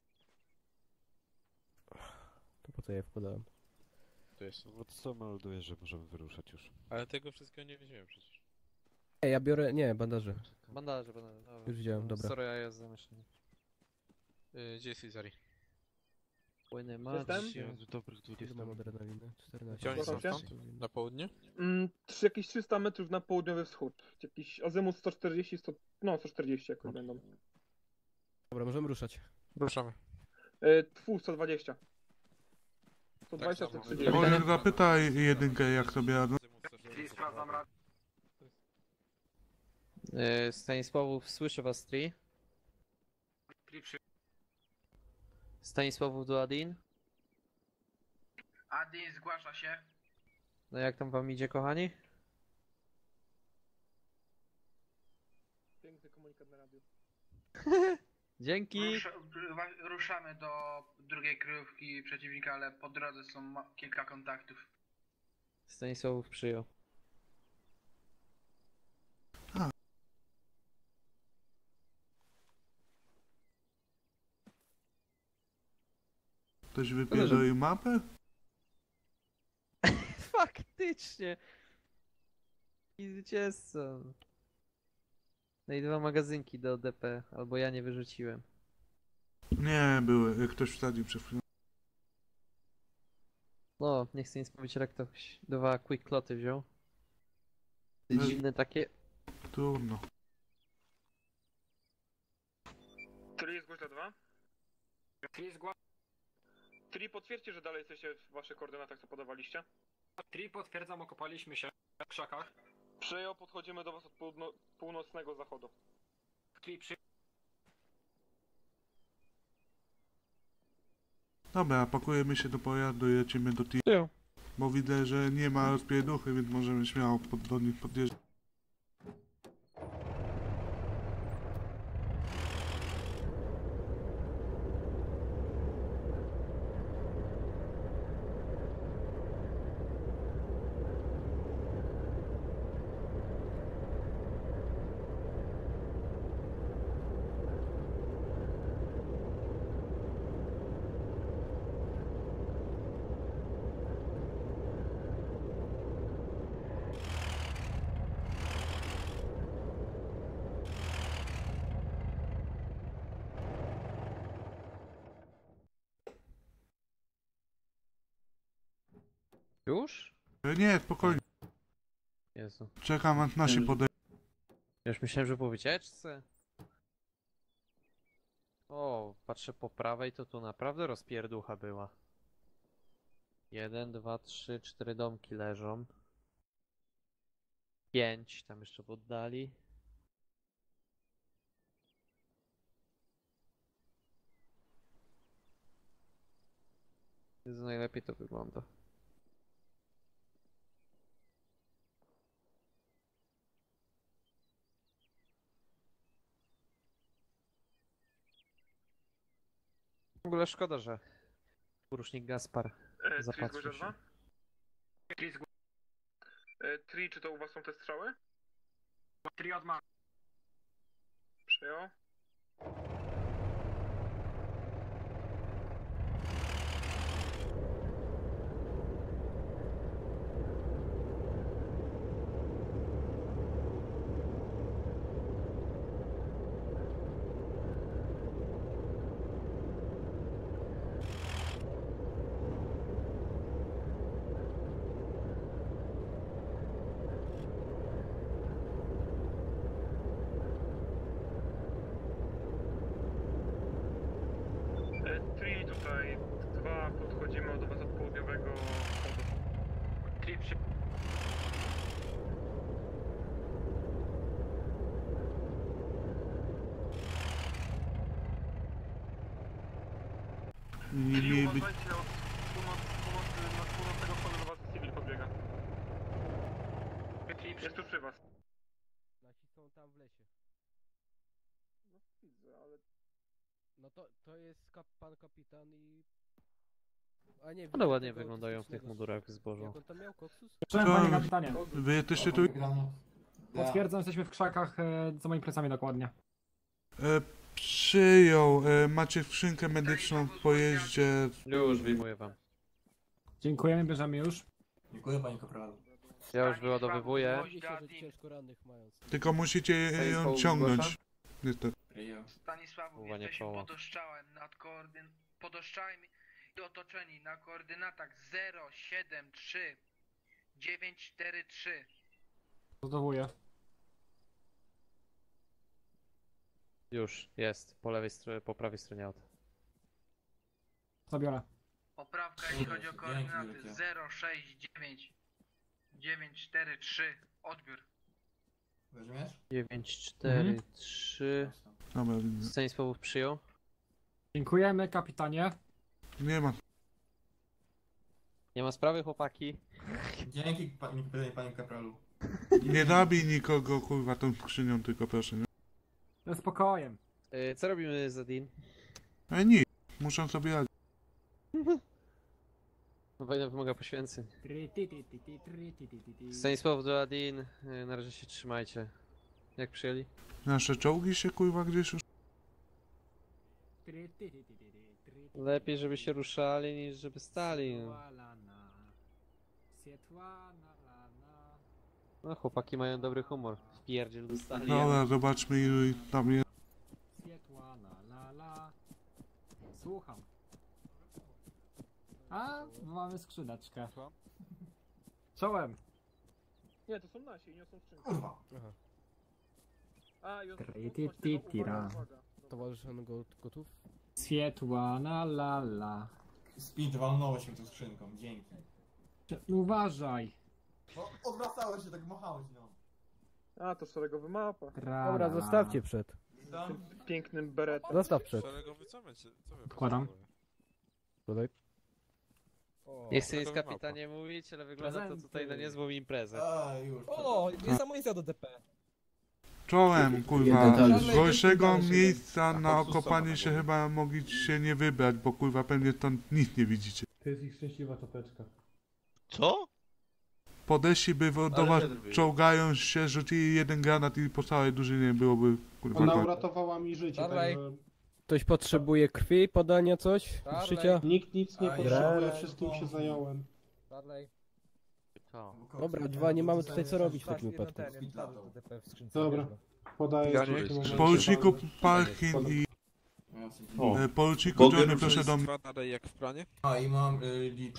To po co ja je wkładałem? To jest. Bo to co melduje, że możemy wyruszać już. Ale tego wszystkiego nie weźmiemy przecież. Ej, ja biorę... nie, bandaże. Bandaże, bandaże. Dobra. Już widziałem, dobra. Sorry, ja jest zamieszanie. Gdzie jest Izari? Płyny Jestem? macie. Dobrych Ile 20 mam adrenaliny? 14. Gdzie oni są Zgłaszam się? stąd? Na południe? Jakieś 300 metrów na południowy wschód. Jakiś azymut 140, 100, no 140 jakoś będą. Dobra, możemy ruszać. Ruszamy. Tfu, 120. 120, Tak samo. 130. Może zapytaj jedynkę, jak sobie radzą. Sprawdzam radę. Stanisławów, słyszę was, Tri. Stanisławów do Adin. Adin zgłasza się. No jak tam wam idzie, kochani? Piękny komunikat na radiu. Dzięki. Ruszamy do drugiej kryjówki przeciwnika, ale po drodze są kilka kontaktów. Stanisławów przyjął. Ktoś wypierdolił mapę? Faktycznie! I zwycięzca. No i 2 magazynki do DP, albo ja nie wyrzuciłem. Nie, były. Ktoś wsadził przed chwilą. No, nie chcę nic powiedzieć, ale ktoś 2 quick cloty wziął. No. Dziwne takie. Trudno. Tri zgłoś do 2. Tri potwierdźcie, że dalej jesteście w waszych koordynatach, co podawaliście. Tri potwierdzam, okopaliśmy się w krzakach. Przyjął, podchodzimy do was od północnego zachodu. Tri przy... Dobra, pakujemy się do pojazdu i lecimy do teamu. Bo widzę, że nie ma rozpierduchy, więc możemy śmiało do nich podjeżdżać. Już? Nie, spokojnie. Jezu. Czekam, aż nasi podejdą. Ja już myślałem, że po wycieczce. O, patrzę po prawej, to tu naprawdę rozpierducha była. 1, 2, 3, 4 domki leżą. 5, tam jeszcze w oddali. Jezu, najlepiej to wygląda. W ogóle szkoda, że porucznik Gaspar zapatrzył się. Tri, czy to u was są te strzały? Tri od ma. Przyjął. Tri, tutaj 2, podchodzimy do was od południowego wschodu. Tri przy... Tri, uważajcie, od północnego wschodu do was civil podbiega. Jest tu przy was. Nasi są tam w lesie. No widzę, ale... No to jest pan kapitan i... A nie, One ładnie wyglądają w tych mundurach zbożu. Jak on tam miał koksus? Cześć, panie kapitanie. Wy jesteście tu? Potwierdzam, jesteśmy w krzakach za moimi plecami dokładnie. Przyjął. Macie skrzynkę medyczną w pojeździe. Już wyjmuję wam. Dziękujemy, bierzemy już. Dziękuję, panie kapralu. Ja już wyładowywuję. Myślę, że ciężko rannych mają. Tylko musicie ją ciągnąć. Niestety. Stanisławu, Uwa, nie jesteśmy koło. pod Oszczałem, pod Oszczałem i otoczeni na koordynatach 073 943. Zadowuję. Już, jest. Po lewej stronie, po prawej stronie auta. Zabiorę. Poprawka, jeśli chodzi o koordynaty 069 943. Odbiór. Weźmiesz? 9, 4, 3. Dobra, widzę. Stanisławów przyjął. Dziękujemy, kapitanie. Nie ma. Nie ma sprawy, chłopaki. Dzięki, panie kapralu. Nie zabij nikogo, kurwa, tą skrzynią, tylko proszę. Nie? Ze spokojem. Co robimy z Adin? Nie, muszą sobie radzić. Wojna wymaga poświęceń. Stanisław do Adin, na razie się trzymajcie. Jak przyjęli? Nasze czołgi się, kurwa, gdzieś już... Lepiej, żeby się ruszali, niż żeby stali. No, chłopaki mają dobry humor. Wpierdziel dostali. Dobra, zobaczmy ilu ich tam jest. Słucham. A, mamy skrzyneczkę. Czołem. Nie, to są nasi, nie są skrzynki. Kurwa. A, i on Towarzysz gotów? Świetłana lala. Speed, walnąłeś mi tą skrzynką, dzięki. Uważaj. No, odwracałeś się, tak machałeś, no. A, to szeregowy mapa. Dobra, zostawcie przed. Z pięknym beretem. Zostaw przed. Szeregowy, co my, co wy Wkładam. Dodaj. Nie chcę nic kapitanie mówić, ale wygląda to tutaj na niezłą imprezę. O, jest amunicja do DP. Czołem, kurwa. Z gorszego miejsca na okopanie się chyba mogliście nie wybrać, bo kurwa pewnie stąd nic nie widzicie. To jest ich szczęśliwa czapeczka. Co? Podeszli by do was, czołgając się, rzucili jeden granat i po całej drużynie byłoby kurwa. Ona koniec. uratowała mi życie, Dawaj. także... Ktoś potrzebuje krwi, podania, coś? Darley. Szycia? Nikt nic nie Aj, potrzebuje, Darley. wszystkim się zająłem. Darley. Dobra, dwa, nie mamy tutaj co robić w takim Jeden wypadku. ten, jeden do DP w skrzynce. Dobra, bierz go. podaję w tym momencie. Poruczniku Parkin i... Poruczniku Johnny, proszę do mnie. Dalej jak w planie? A i mam litr.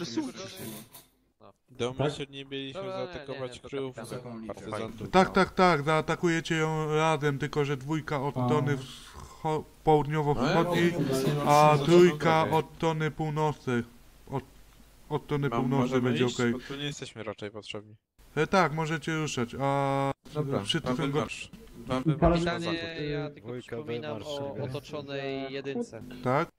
Do mnie się nie mieliśmy Dobra, zaatakować to kryjów kapitan. partyzantów. Tak, zaatakujecie ją razem, tylko że dwójka od tony południowo-wschodniej, a trójka od tony północnej. Od tony północnej będzie iść? okej. Bo tu nie jesteśmy raczej potrzebni. Tak, możecie ruszać, a Dobra, przy mamy tym go... marsz. Mamy Kapitanie, ja tylko przypominam o otoczonej jedynce. Tak?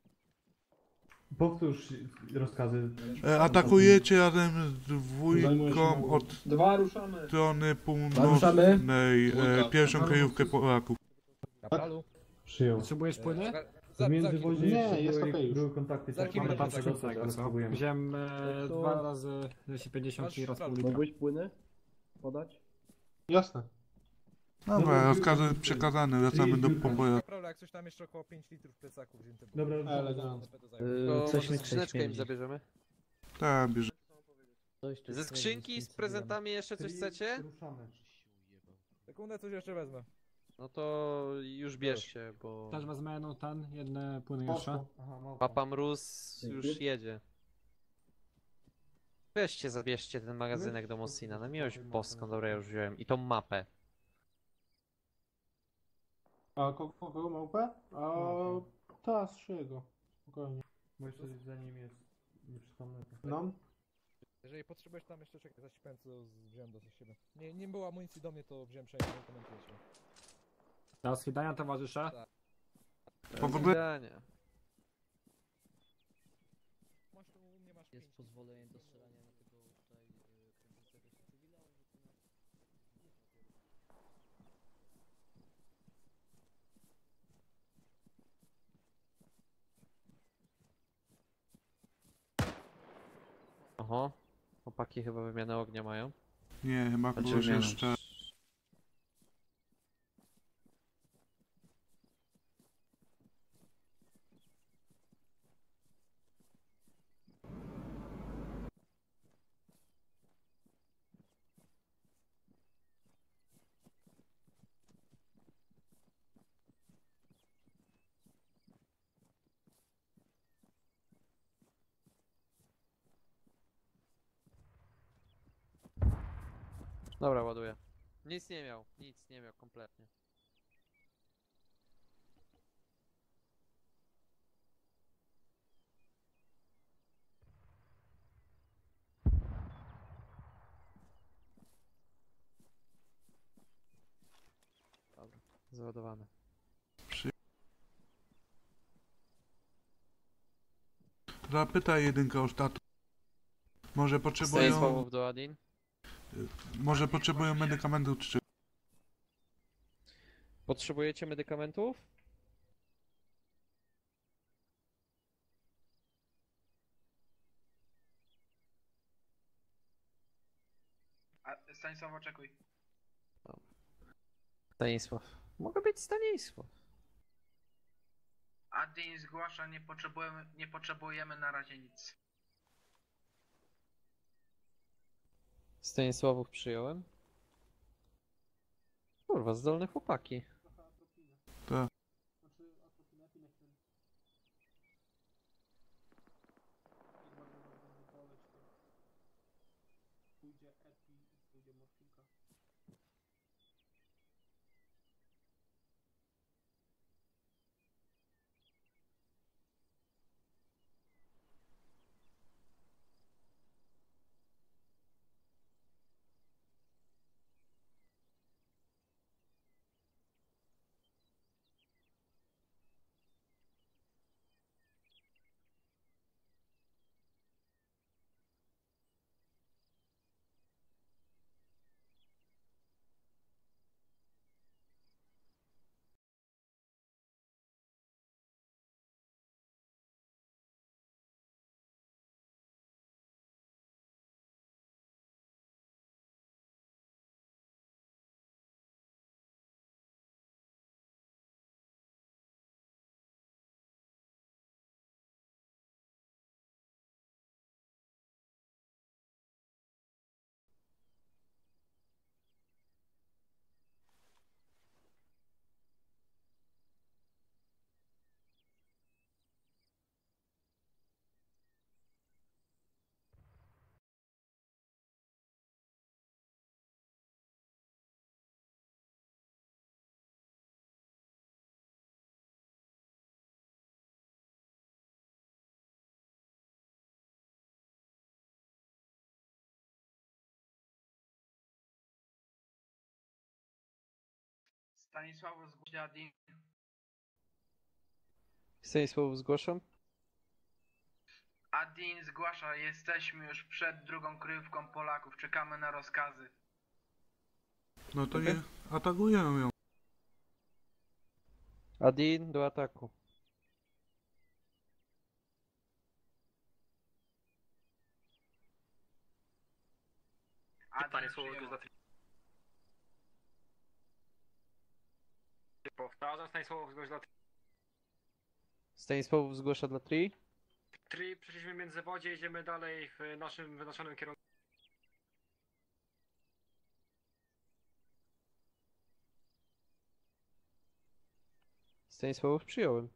Powtórz rozkazy. Atakujecie razem z dwójką od Dwa ruszamy. strony północnej, pierwszą kryjówkę Polaków. Kapralu. Przyjął. Potrzebujesz płyny? Za- W międzywozie Nie, jest okej już. były kontakty Za takie, chwilę tam będzie tego, tego, co? spróbujemy. Wziąłem 2 razy 250 i raz pół litra. Mogłeś płynę podać? Jasne. Dobra, rozkazy przekazane, wracamy do poboja. Kapralu, jak coś tam jeszcze około 5 litrów plecaków wzięte było. Dobra, Elegancko. To może skrzyneczkę im zabierzemy? Tak, bierze. Ze skrzynki z prezentami jeszcze coś chcecie? Sekundę, coś jeszcze wezmę. No to już bierzcie, bo... Też wezmę jedne płyny jeszcze. Papa Mróz już jedzie. Weźcie, zabierzcie ten magazynek do Mossina, na miłość boską, dobra, ja już wziąłem. I tą mapę. A kogo małpę? A ta z Szyego. Spokojnie. Bo jeszcze za nim jest nieprzytomny. No. Jeżeli potrzebujesz tam jeszcze czekać, zaśpię, co wziąłem do siebie. Nie było amunicji do mnie, to wziąłem przejście, nie komentujecie. Do swidania, towarzysze. Powodzenia. Jest pozwolenie do strzelania na tego tutaj kręcącego się cywila? Oho. Chłopaki chyba wymianę ognia mają. Nie, chyba Znaczy kogoś wymianę. jeszcze... Dobra, ładuję. Nic nie miał kompletnie. Dobra, załadowane. Zapytaj jedynkę o status. Może potrzebują... Stanisławów do Adin. Może potrzebują medykamentów czy... Potrzebujecie medykamentów? Stanisław, oczekuj. Stanisław. Mogę być Stanisław. Adin zgłasza, nie potrzebujemy na razie nic. Stanisławów przyjąłem. Kurwa, zdolne chłopaki. Tak. Znaczy, atropina, epinefryn. Jak bardzo was będzie boleć, to pójdzie epi i pójdzie morfinka. Stanisławu zgłosi Adin. Stanisławów zgłaszam. Adin zgłasza, jesteśmy już przed drugą kryjówką Polaków, czekamy na rozkazy. No to nie atakuję ją. Adin do ataku. Adin Słowo przyjął. dla Powtarzam, Stanisławow zgłoś dla Stanisławów zgłasza dla Tri. Tri. Przeszliśmy międzywodzie, idziemy dalej w naszym wyznaczonym kierunku. Stanisławów przyjąłem.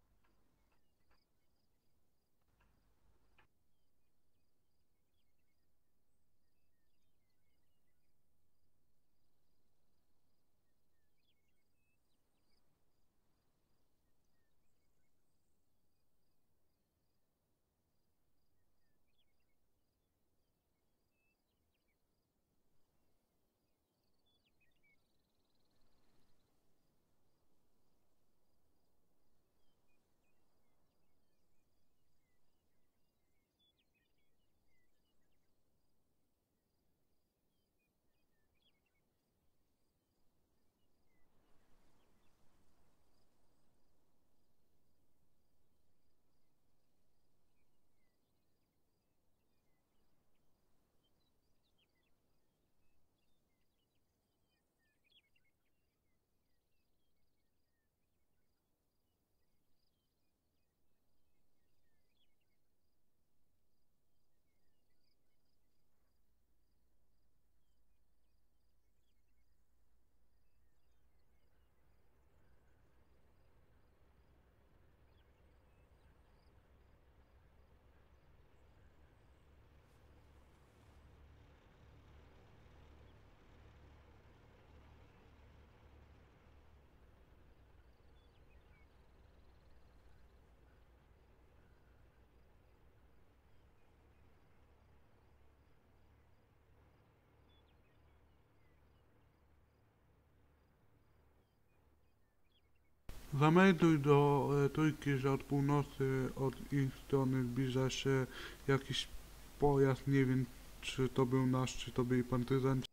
Zamelduj do trójki, że od północy, od ich strony zbliża się jakiś pojazd, nie wiem czy to był nasz, czy to byli partyzanci.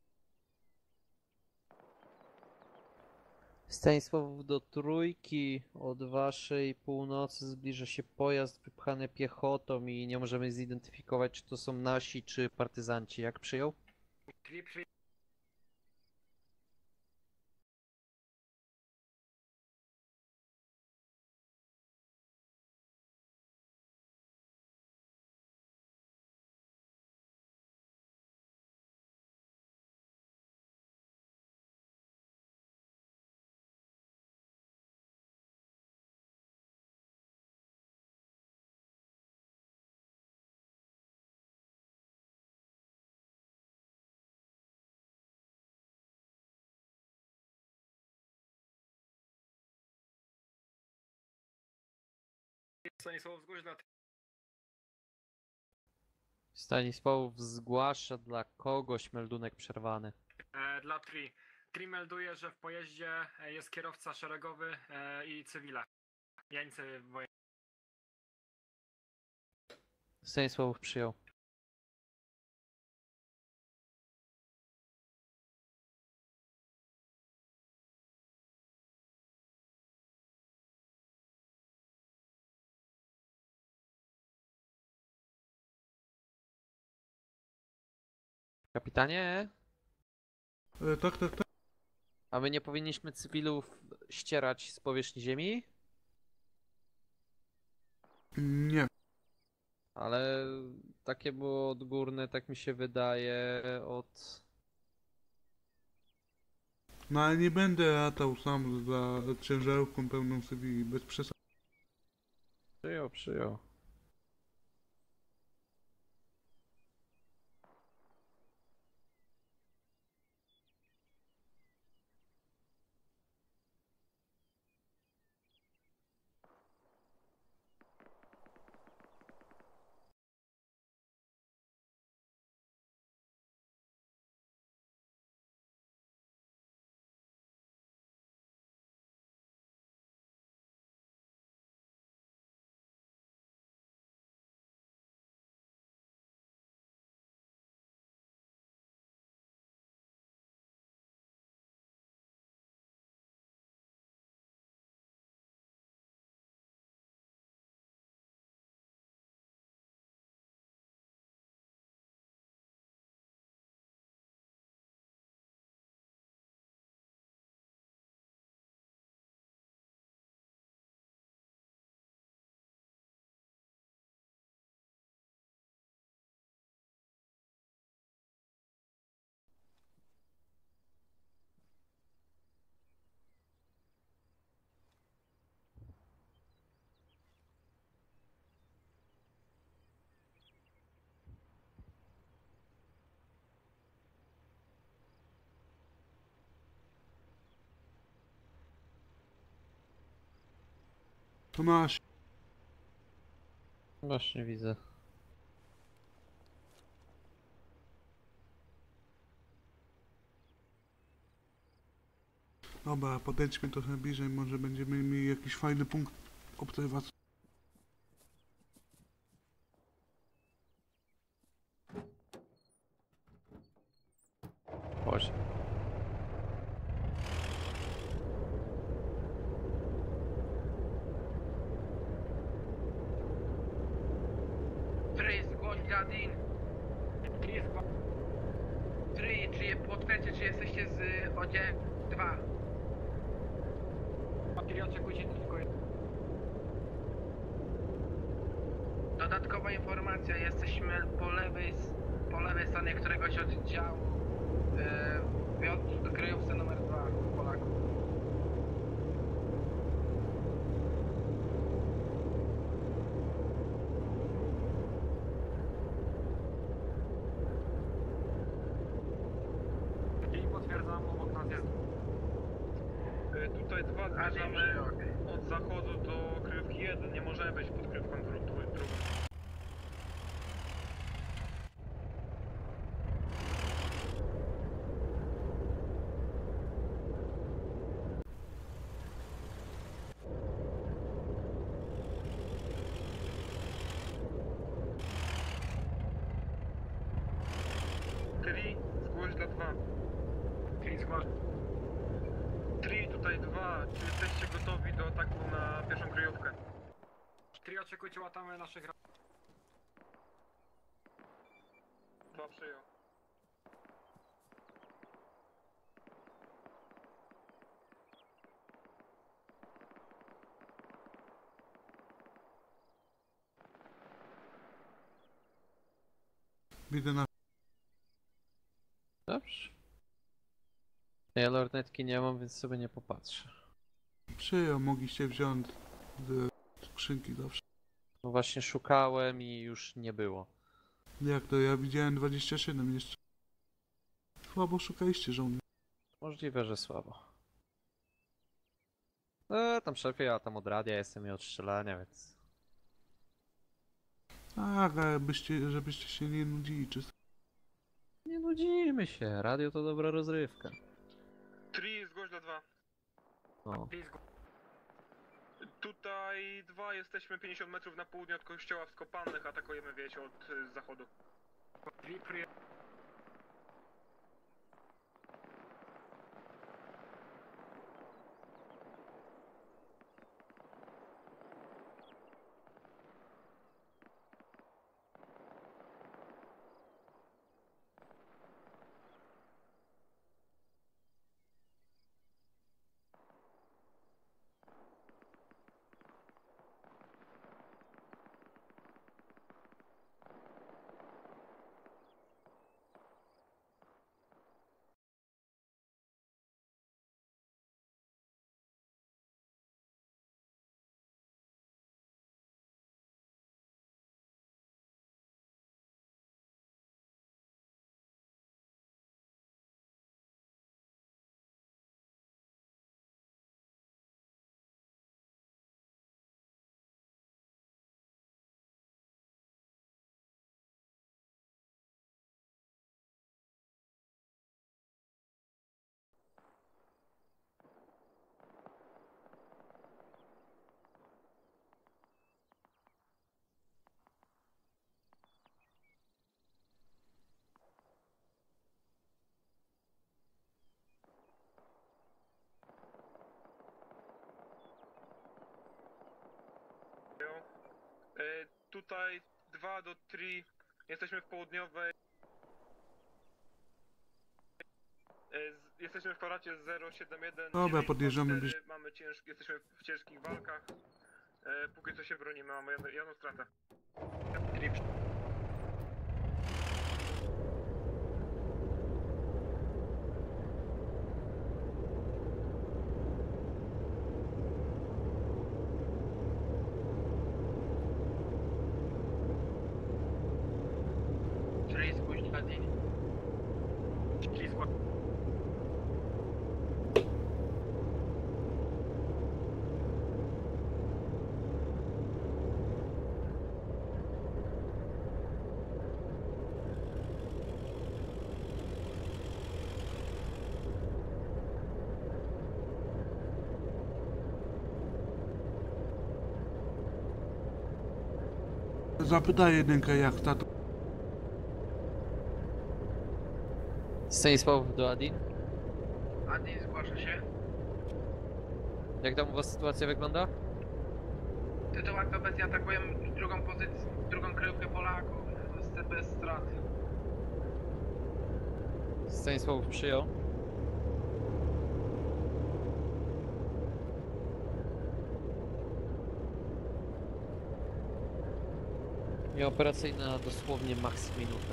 Stanisławów do trójki, od waszej północy zbliża się pojazd wypchany piechotą i nie możemy zidentyfikować, czy to są nasi, czy partyzanci. Jak przyjął? Tri. Stanisław zgłoś dla Stanisław zgłasza dla kogoś meldunek przerwany. dla Tri. Tri melduje, że w pojeździe jest kierowca szeregowy i cywile. Jeńcy wojenni. Stanisław przyjął. Kapitanie? Tak. A my nie powinniśmy cywilów ścierać z powierzchni ziemi? Nie. Ale takie było odgórne, tak mi się wydaje, od... No ale nie będę latał sam za ciężarówką pełną cywili, bez przesady. Przyjął. To masz. Właśnie widzę. Dobra, podejdźmy trochę bliżej, może będziemy mieli jakiś fajny punkt obserwacji. Chodź. Tri, zgłoś dla Dean. Tri, czy potwierdźcie, czy jesteście z oddziałem 2? Tri, oczekujcie tylko. Dodatkowa informacja, jesteśmy po lewej stronie któregoś oddziału w kryjówce numer 2 Polaków. I potwierdzam, obok nas jest. Tutaj 2 zmierzamy od zachodu do kryjówki 1, nie możemy być pod kryjówką drugą. Tri, zgłoś dla 2. Tri, zgłoś. Tri, tutaj 2. Czy jesteście gotowi do ataku na pierwszą kryjówkę? Tri, oczekujcie, łatamy naszych... 2 przyjął. Widzę na... Dobrze. Ja lornetki nie mam, więc sobie nie popatrzę. Przyjął, mogliście wziąć z skrzynki zawsze. No właśnie szukałem i już nie było. Jak to? Ja widziałem 27 jeszcze. Słabo szukaliście żołnierzy. Możliwe, że słabo. Tam szefie, ja tam od radia jestem i od strzelania, więc... Tak, ale żebyście się nie nudzili, czy... Nie nudzimy się, radio to dobra rozrywka. 3, zgłoś do 2. O. Tutaj 2, jesteśmy 50 metrów na południe od kościoła w Skopanych, atakujemy wieś od zachodu. Tutaj 2 do 3, jesteśmy w południowej. Jesteśmy w kwaracie 071. Dobra, podjeżdżamy bliżej. Jesteśmy w ciężkich walkach. Póki co się bronimy, mamy jedną stratę. Czyli spójrz na dzień. Zapytaj jedynkę jak status. Stanisław do Adin. Adin, zgłasza się. Jak tam u was sytuacja wygląda? Tytułach obecnie atakują drugą pozycję, drugą kryjówkę Polaków. Bez strat. Stanisław przyjął. I operacyjna dosłownie maks minutę.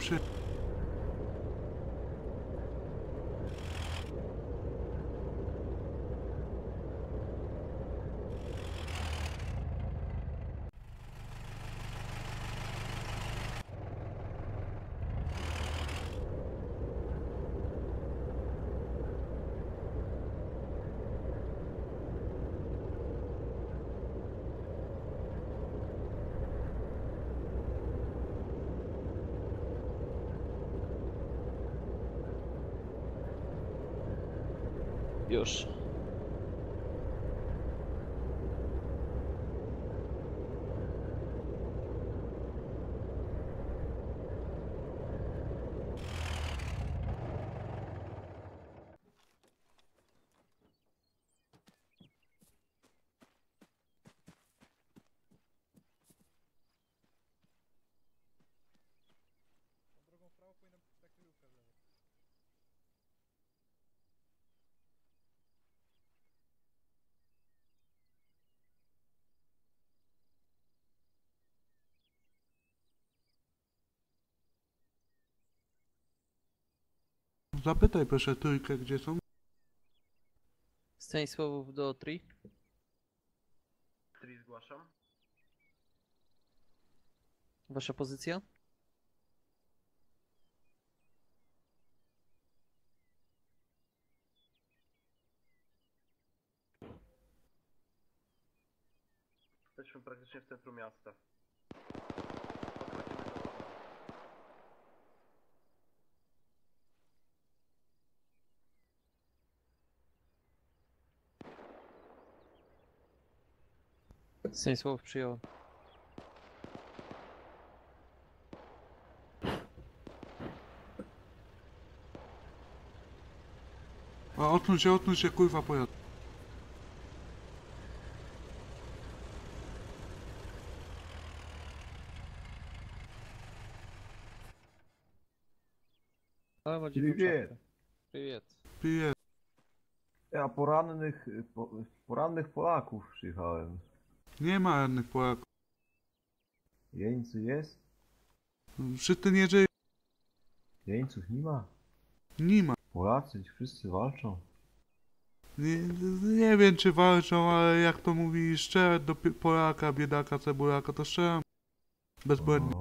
Już. Drogą w prawo powinna być ta kryjówka w lewo. Zapytaj proszę trójkę, gdzie są. Stanisławów do 3. 3 zgłaszam. Wasza pozycja? Jesteśmy praktycznie w centrum miasta. Stanisław przyjął. A odsuń się, kurwa, pojazd. Привет. Привет. Pije. Ja porannych Polaków przyjechałem. Nie ma żadnych Polaków. Jeńcy jest? Wszyscy nie żyją. Jeńców nie ma? Nie ma. Polacy wszyscy walczą. Nie wiem czy walczą, ale jak to mówi, strzelać do Polaka, biedaka, cebulaka, to strzelam. Bezbłędnie.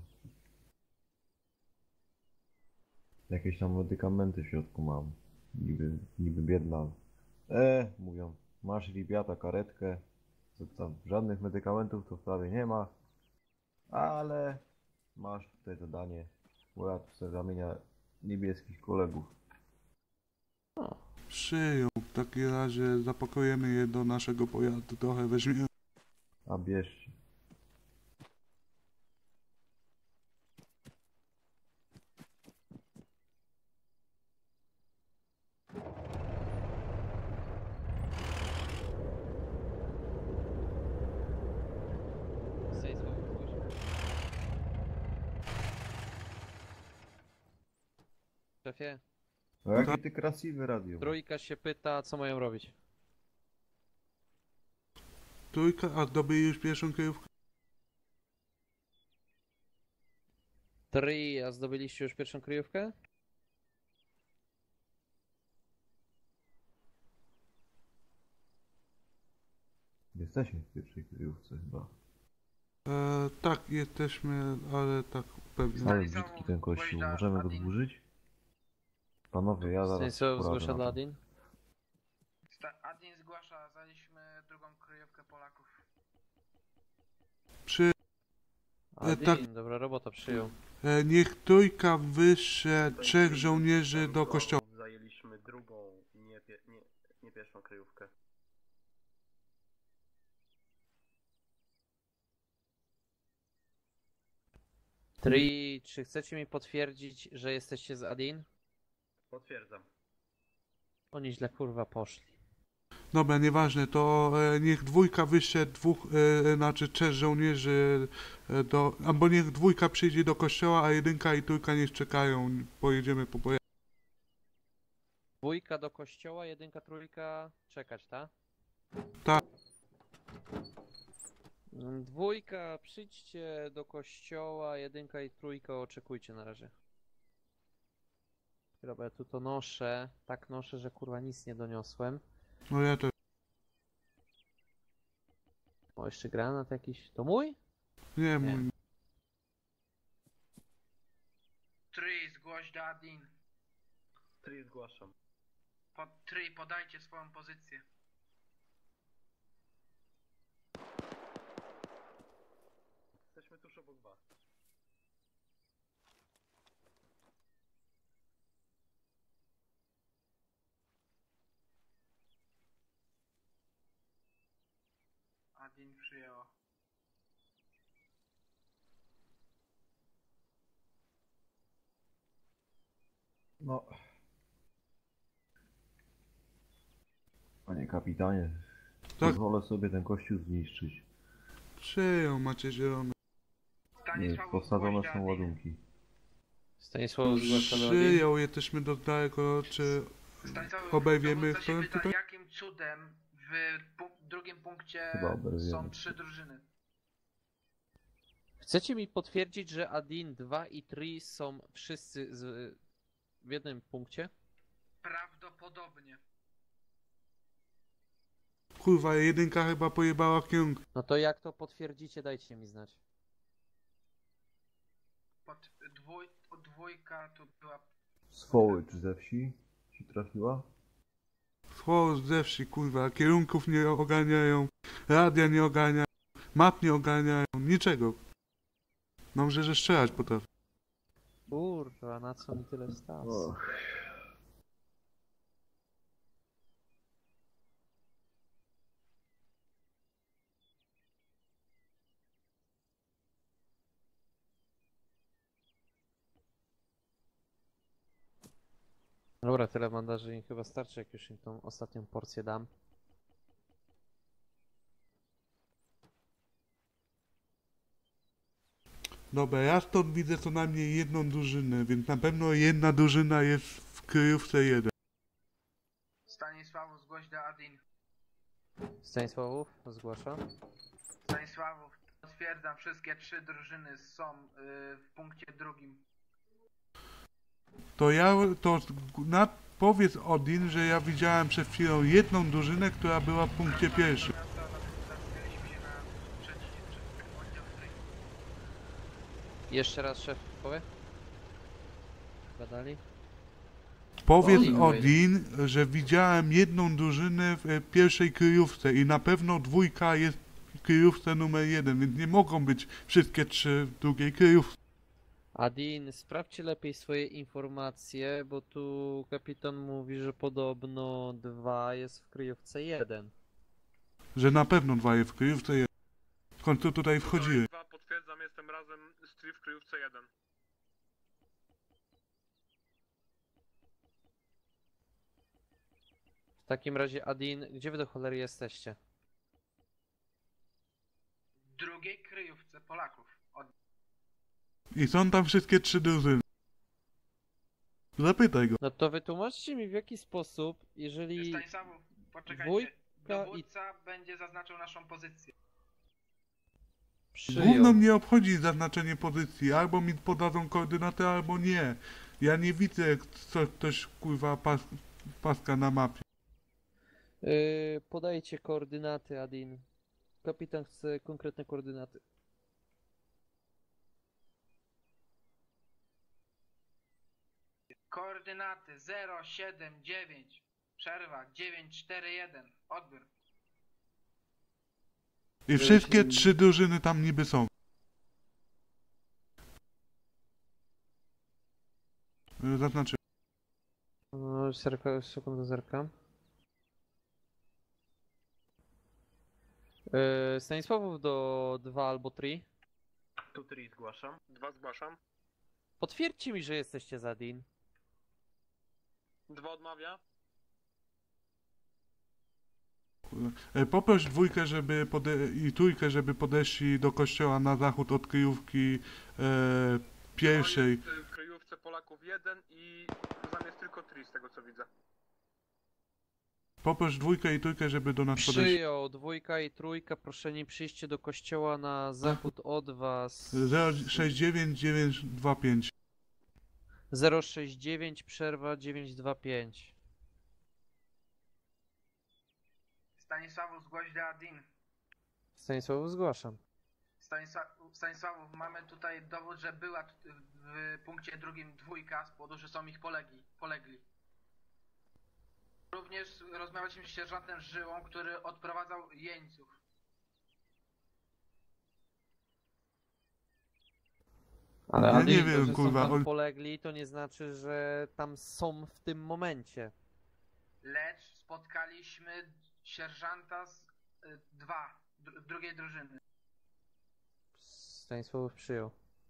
Jakieś tam medykamenty w środku mam. Niby biedna. Mówią, masz ribiata karetkę. Co tam, żadnych medykamentów to prawie nie ma. Ale masz tutaj zadanie. Bo ja tu sobie zamienia niebieskich kolegów. Przyjął. W takim razie zapakujemy je do naszego pojazdu, trochę weźmiemy. A bierzcie. Stanisław, szefie, A jakie ty krasiwy radio. trójka się pyta, co mają robić. Trójka, a zdobyli już pierwszą kryjówkę? A zdobyliście już pierwszą kryjówkę? Jesteśmy w pierwszej kryjówce chyba. Tak, jesteśmy, ale tak pewnie. Ale brzydki ten kościół. Możemy go zburzyć? Panowie, ja zaraz Stanisław poradzę zgłasza na dla to. Adin. Adin zgłasza, zaliśmy drugą kryjówkę Polaków. Adin, tak. dobra robota, przyjął. Niech trójka wyśle 3 żołnierzy do kościoła. Zajęliśmy drugą, nie pierwszą kryjówkę. Czy chcecie mi potwierdzić, że jesteście z Adin? Potwierdzam. Oni źle kurwa poszli. Dobra, nieważne, to niech dwójka wyśle znaczy 3 żołnierzy albo niech dwójka przyjdzie do kościoła, a jedynka i trójka niech czekają, pojedziemy po pojazd. Dwójka do kościoła, jedynka, trójka, czekać, tak? Tak. Dwójka, przyjdźcie do kościoła, jedynka i trójka, oczekujcie na razie. Dobra, ja tu to noszę, tak noszę, że kurwa nic nie doniosłem. No ja też. O, jeszcze granat jakiś, to mój? Nie, mój. Zgłoś do Adin. Zgłaszam. Podajcie swoją pozycję. Jesteśmy tuż obok was. Adin przyjęła. No. Panie kapitanie, pozwolę sobie ten kościół zniszczyć. Przyjął, macie zielone. Posadzone są ładunki. Stanisław zgłasza do Adin. Przyjął, jesteśmy do daleko, czy obejmiemy Dowódca się pyta, tutaj? jakim cudem w drugim punkcie Chyba obejmiemy. są 3 drużyny. Chcecie mi potwierdzić, że Adin 2 i 3 są wszyscy w jednym punkcie? Prawdopodobnie. Kurwa, jedynka chyba pojebała kierunek. No to jak to potwierdzicie, dajcie mi znać. Dwójka to była... Swoły czy ze wsi ci trafiła? Słowo ze wsi, kurwa, kierunków nie oganiają, radia nie oganiają, map nie oganiają, niczego. Dobrze, że strzelać potrafię. Kurwa, na co mi tyle stało? Dobra, tyle bandaży im chyba starczy, jak już im tą ostatnią porcję dam. Dobra, ja stąd widzę co najmniej jedną drużynę, więc na pewno jedna drużyna jest w kryjówce 1. Stanisławu, zgłoś do Adin. Stanisławów, zgłaszam. Stanisławów, potwierdzam, wszystkie 3 drużyny są w punkcie drugim. Powiedz Odin, że ja widziałem przed chwilą jedną drużynę, która była w punkcie pierwszym. Jeszcze raz szef powie? Badali? Powiedz Odin, że widziałem jedną drużynę w pierwszej kryjówce i na pewno dwójka jest w kryjówce numer 1, więc nie mogą być wszystkie 3 w drugiej kryjówce. Adin, sprawdźcie lepiej swoje informacje, bo tu kapitan mówi, że podobno 2 jest w kryjówce 1. Że na pewno 2 jest w kryjówce 1. W końcu tutaj wchodziły. Potwierdzam, jestem razem z Tri w kryjówce 1. W takim razie, Adin, gdzie wy do cholery jesteście? W drugiej kryjówce Polaków. I są tam wszystkie 3 drużyny. Zapytaj go. No to wytłumaczcie mi, w jaki sposób, jeżeli Stanisławu, poczekajcie. dwójka Dowódca będzie zaznaczył naszą pozycję. Gówno mnie obchodzi zaznaczenie pozycji. Albo mi podadzą koordynaty, albo nie. Ja nie widzę, jak ktoś kurwa paska na mapie. podajcie koordynaty, Adin. Kapitan chce konkretne koordynaty. Koordynaty 079, przerwa 941, odbiór. I wszystkie 3 drużyny tam niby są. Zaznaczy. Sekundę zerkam. Stanisławów do 2 albo 3. Tu 3 zgłaszam. 2 zgłaszam. Potwierdźcie mi, że jesteście z Adin. 2 odmawia. Poproś dwójkę, i trójkę, żeby podeszli do kościoła na zachód od kryjówki pierwszej. To jest w kryjówce Polaków 1 i tam jest tylko 3 z tego co widzę. Poproś dwójkę i trójkę, żeby do nas podeszli. Przyjął, 2 i 3, proszę nie przyjście do kościoła na zachód od was. 069925. 069 przerwa 925. Stanisławu, zgłoś do Adin. Stanisławu zgłaszam. Stanisławów, mamy tutaj dowód, że była w punkcie drugim 2 z powodu, że są ich polegli. Również rozmawialiśmy z sierżantem Żyłą, który odprowadzał jeńców. Ale ja nie to, wiem, że kurwa. Są tam polegli, to nie znaczy, że tam są w tym momencie. Lecz spotkaliśmy sierżanta z drugiej drużyny. Stanisławów przyjął.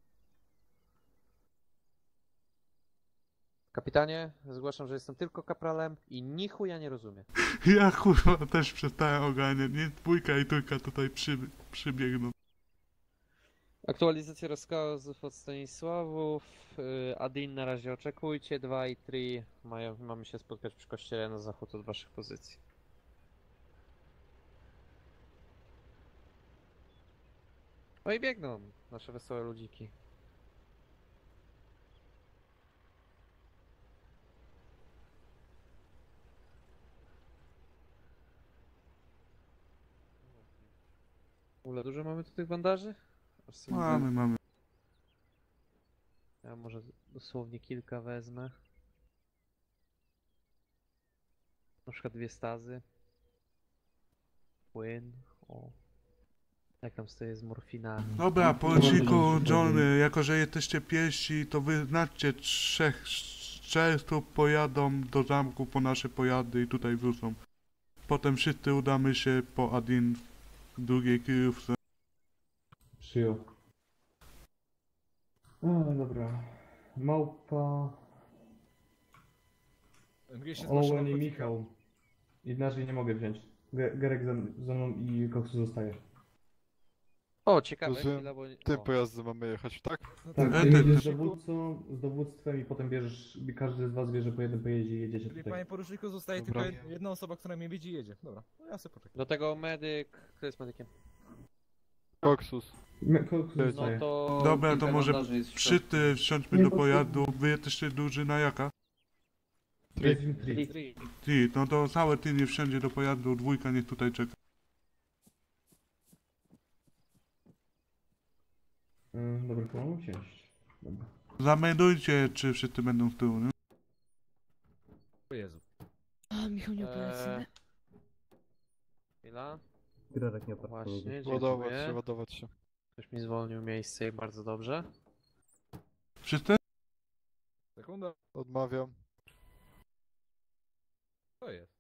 Kapitanie, zgłaszam, że jestem tylko kapralem i ni chuja nie rozumiem. Ja kurwa też przestałem ogarniać, nie? Dwójka i trójka tutaj przybiegną. Aktualizacja rozkazów od Stanisławów. Adin na razie oczekujcie. 2 i 3 mamy się spotkać przy kościele na zachód od waszych pozycji. No i biegną nasze wesołe ludziki. W ogóle dużo mamy tu tych bandaży? Mamy. Ja może dosłownie kilka wezmę. Na przykład 2 stazy. Płyn. O. Jak tam stoję z morfinami. Dobra, poruczniku John, jako że jesteście pierwsi, to wyznaczcie 3 strzelców pojadą do zamku po nasze pojazdy i tutaj wrócą. Potem wszyscy udamy się po Adin w drugiej kryjówce. Przyjął. No dobra. Małpa. Gdzieś się zgłasza Owen i na Michał. Inaczej nie mogę wziąć. Gerek ze mną i Koksu zostaje. O, ciekawe, Rozumiem, chwila, bo... tym o. pojazdem mamy jechać, tak? Tak, ty jedziesz z dowódcą, z dowództwem i potem bierzesz, każdy z was bierze po jednym pojeździe i jedziecie Czyli tutaj. panie poruczniku zostaje Dobra. tylko jedna osoba, która mnie widzi i jedzie. Dobra, no ja sobie poczekam. Do tego medyk... Kto jest medykiem? Koksus. Koksu No zostaje. to... Dobra, to kilka może bandaży jest w wszyscy wsiądźmy do pojazdu. Wy jesteście duży na jaka? Jesteśmy tri. Ty, no to całe ty nie wsiądzie do pojazdu, dwójka niech tutaj czeka. Dobra, to mam wsiąść. Dobra. Zameldujcie, czy wszyscy będą z tyłu, nie? O Jezu. A, Michał nie operacyjny. Chwila. Grarek nie Właśnie, Ładować dziękuję. się, ładować się. Ktoś mi zwolnił miejsce i bardzo dobrze. Wszyscy? Sekunda. Odmawiam. To jest.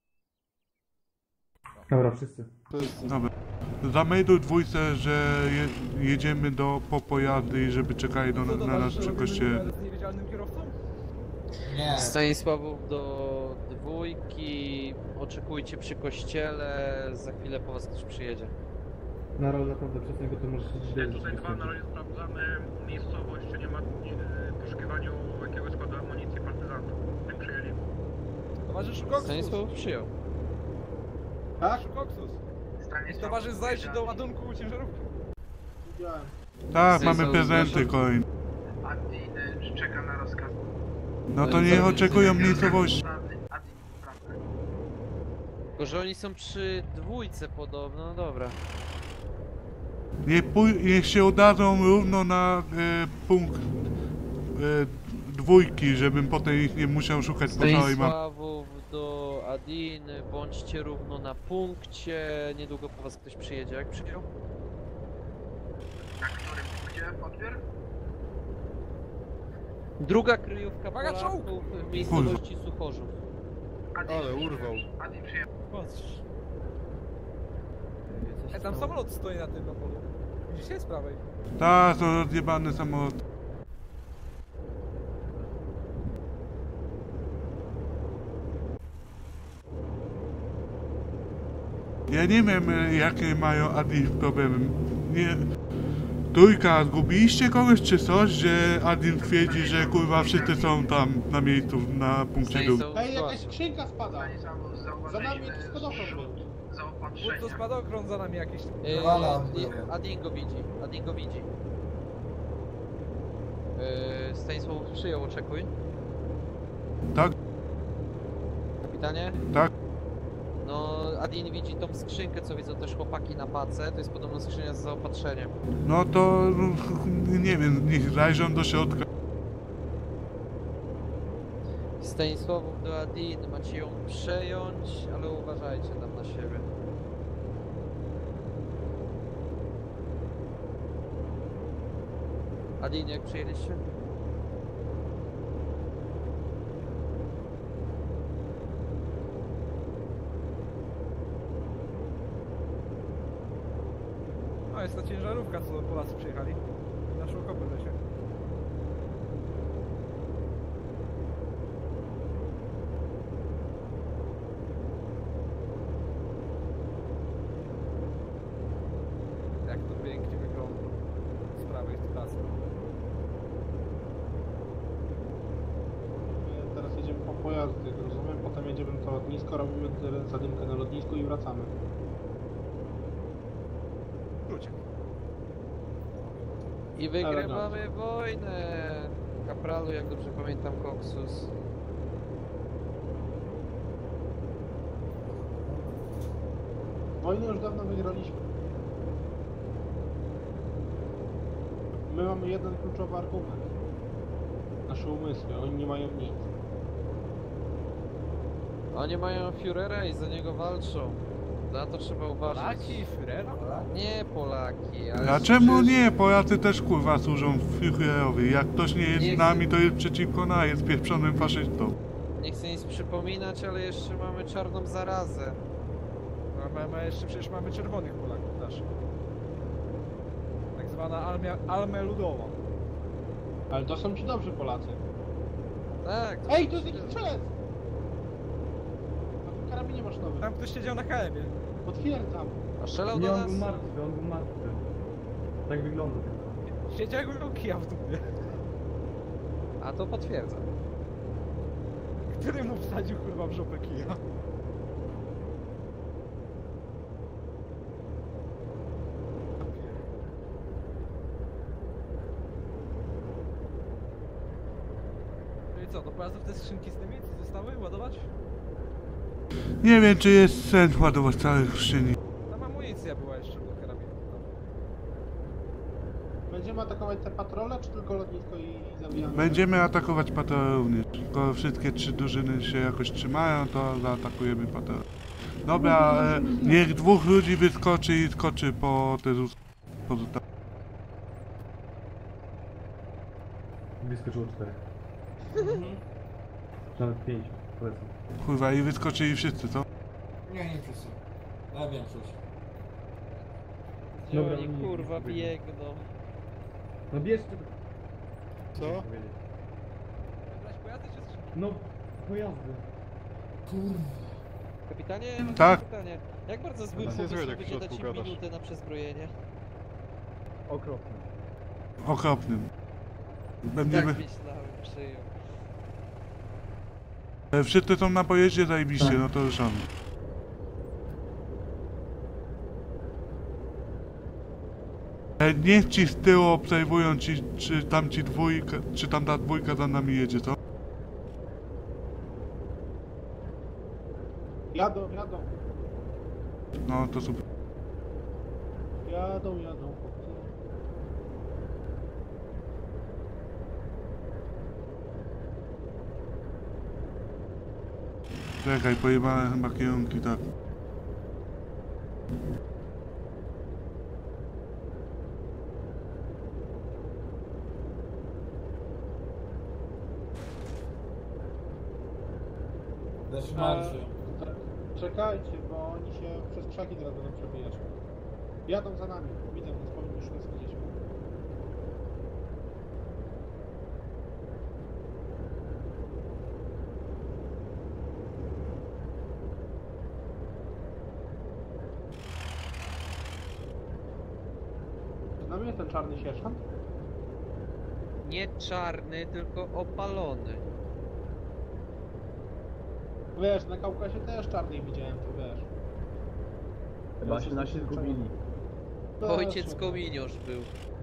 Dobra, wszyscy. Dobra. Zamelduj dwójce, że jedziemy po pojazdy i żeby czekali na nas przy kościele. Z niewiedzialnym kierowcą? Nie. Stanisławów do dwójki. Oczekujcie przy kościele. Za chwilę po was ktoś przyjedzie. Na rol naprawdę przestań, bo to możesz się źle Tutaj dwa na razie sprawdzamy miejscowość, czy nie ma w poszukiwaniu jakiegoś składu amunicji partyzantów. Jak przyjęli. Towarzyszu Koksus! Stanisław przyjął. Tak? Koksus! Towarzysz zajdzie do ładunku ciężarówki. Widziałem. Tak, Stanisław, mamy prezenty zgłaszam. kolejne. Adin czeka na rozkaz. No to niech oczekują miejscowości. Tylko, że oni są przy dwójce podobno, no dobra. Niech się udadzą równo na punkt dwójki, żebym potem ich nie musiał szukać po całej mapie. Stanisławów do Adiny, bądźcie równo na punkcie. Niedługo po was ktoś przyjedzie, jak przyjął? Na którym punkcie odbiór? Druga kryjówka Uwaga, czołg! Polaków w miejscowości Suchorzów. Ale urwał. Adin przyjął. Patrz. Tam samolot stoi na tym na polu. Widzicie z prawej. Tak, to rozjebany samolot. Ja nie wiem, jakie mają Adin problemy. Nie... Trójka, zgubiliście kogoś czy coś, że Adin twierdzi, że kurwa wszyscy są tam na miejscu, na punkcie dół. Ej, jakaś skrzynka spada! Za nami jakiś spadochron był. To spadochron za nami jakiś. Adin go widzi, Adin go widzi. Stanisław przyjął, oczekuj. Tak? Kapitanie? Tak. No, Adin widzi tą skrzynkę, co widzą też chłopaki na pace. To jest podobno skrzynia z zaopatrzeniem. No to nie wiem, niech zajrzą do środka. Stanisławów do Adin, macie ją przejąć, ale uważajcie tam na siebie. Adin, jak przyjęliście? A, jest ta ciężarówka, co Polacy przyjechali. Naszą kopę lesie. Jak to pięknie wygląda. Z prawej trasy. Teraz jedziemy po pojazdy, rozumiem? Potem jedziemy na lotnisko, robimy zadymkę na lotnisku i wracamy. Wróćcie. I wygrywamy wojnę! Kapralu, jak dobrze pamiętam, Koksus. Wojnę już dawno wygraliśmy. My mamy jeden kluczowy argument. Nasze umysły, oni nie mają nic. Oni mają Führera i za niego walczą. Na to trzeba uważać. Polaki, Führera? Nie Polaki, ale... A czemu nie? Polacy też kurwa służą Führerowi. Jak ktoś nie jest z nami, to jest przeciwko nas, jest pieprzonym faszystą. Nie chcę nic przypominać, ale jeszcze mamy czarną zarazę. Jeszcze przecież mamy czerwonych Polaków też. Tak zwana armia ludowa. Ale to są ci dobrzy Polacy. Tak. Ej, to jest jakiś strzelec! karabinie maszynowym. Tam ktoś siedział na KM-ie. Potwierdzam. A strzelał Nie, do on nas? był martwy, on był martwy. Tak wygląda tylko. Siedział jak kija w dupie. A to potwierdzam. Który mu wsadził kurwa w żopę kija. No i co, do pojazdów te skrzynki z tymi, co zostały, ładować? Nie wiem, czy jest sens ładować całych skrzyni. Tam amunicja była jeszcze do karabinu. Będziemy atakować te patrole, czy tylko lotnisko i zabijamy? Będziemy atakować patrole również. Skoro wszystkie 3 drużyny się jakoś trzymają, to zaatakujemy patrole. Dobra, niech 2 ludzi wyskoczy i skoczy po te pozostałe. Wyskoczyło 4. Nawet 5, polecam. Kurwa, i wyskoczyli wszyscy, co? Nie wszyscy. Ja większość. Gdzie Dobra, oni nie, kurwa nie, biegną? No bierzcie... Co? Brać pojazdy czy skrzynki? No, pojazdy. Kapitanie, mam Tak. pytanie. Jak bardzo zły Nas nie pomysł słychać, jak w będzie dać środku im gadasz. minutę na przezbrojenie? Okropny. Okropnym. Będziemy... Tak myślałem, przyjął. Wszyscy są na pojeździe, zajebiście, no to ruszamy. Niech ci z tyłu obserwują ci, czy tam ci dwójka, czy tam ta dwójka za nami jedzie, co? Jadą. No to super. Jadą. Czekaj, pojebane chyba kierunki, tak. Czekajcie, bo oni się przez krzaki teraz będą przebijać. Jadą za nami, widzę, więc powinni już nas widzieć. Z nami jest ten czarny sierżant? Nie czarny, tylko opalony. Wiesz, na Kaukazie też czarnych widziałem, to wiesz. Chyba się nasi zgubili. Ojciec Kominiosz był.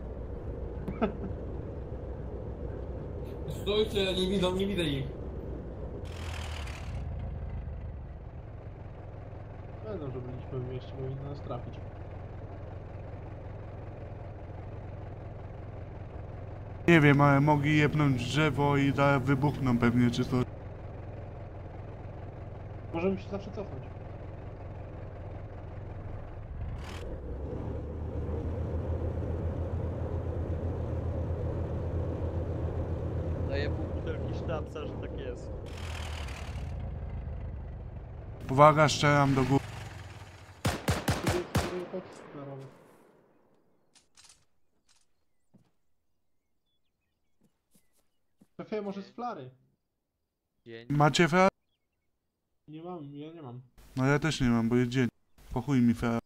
Stójcie, nie widzę ich. Będą, że byliśmy w mieście, powinni nas trafić. Nie wiem, ale mogli jebnąć drzewo i zaraz wybuchną pewnie, czy coś. Możemy się zawsze cofnąć. Daję pół butelki sztabca, że tak jest. Uwaga, strzelam do góry. Szefie, może z flary? Macie fer? Nie mam, ja nie mam. No ja też nie mam, bo jest dzień. Po chuj mi fer.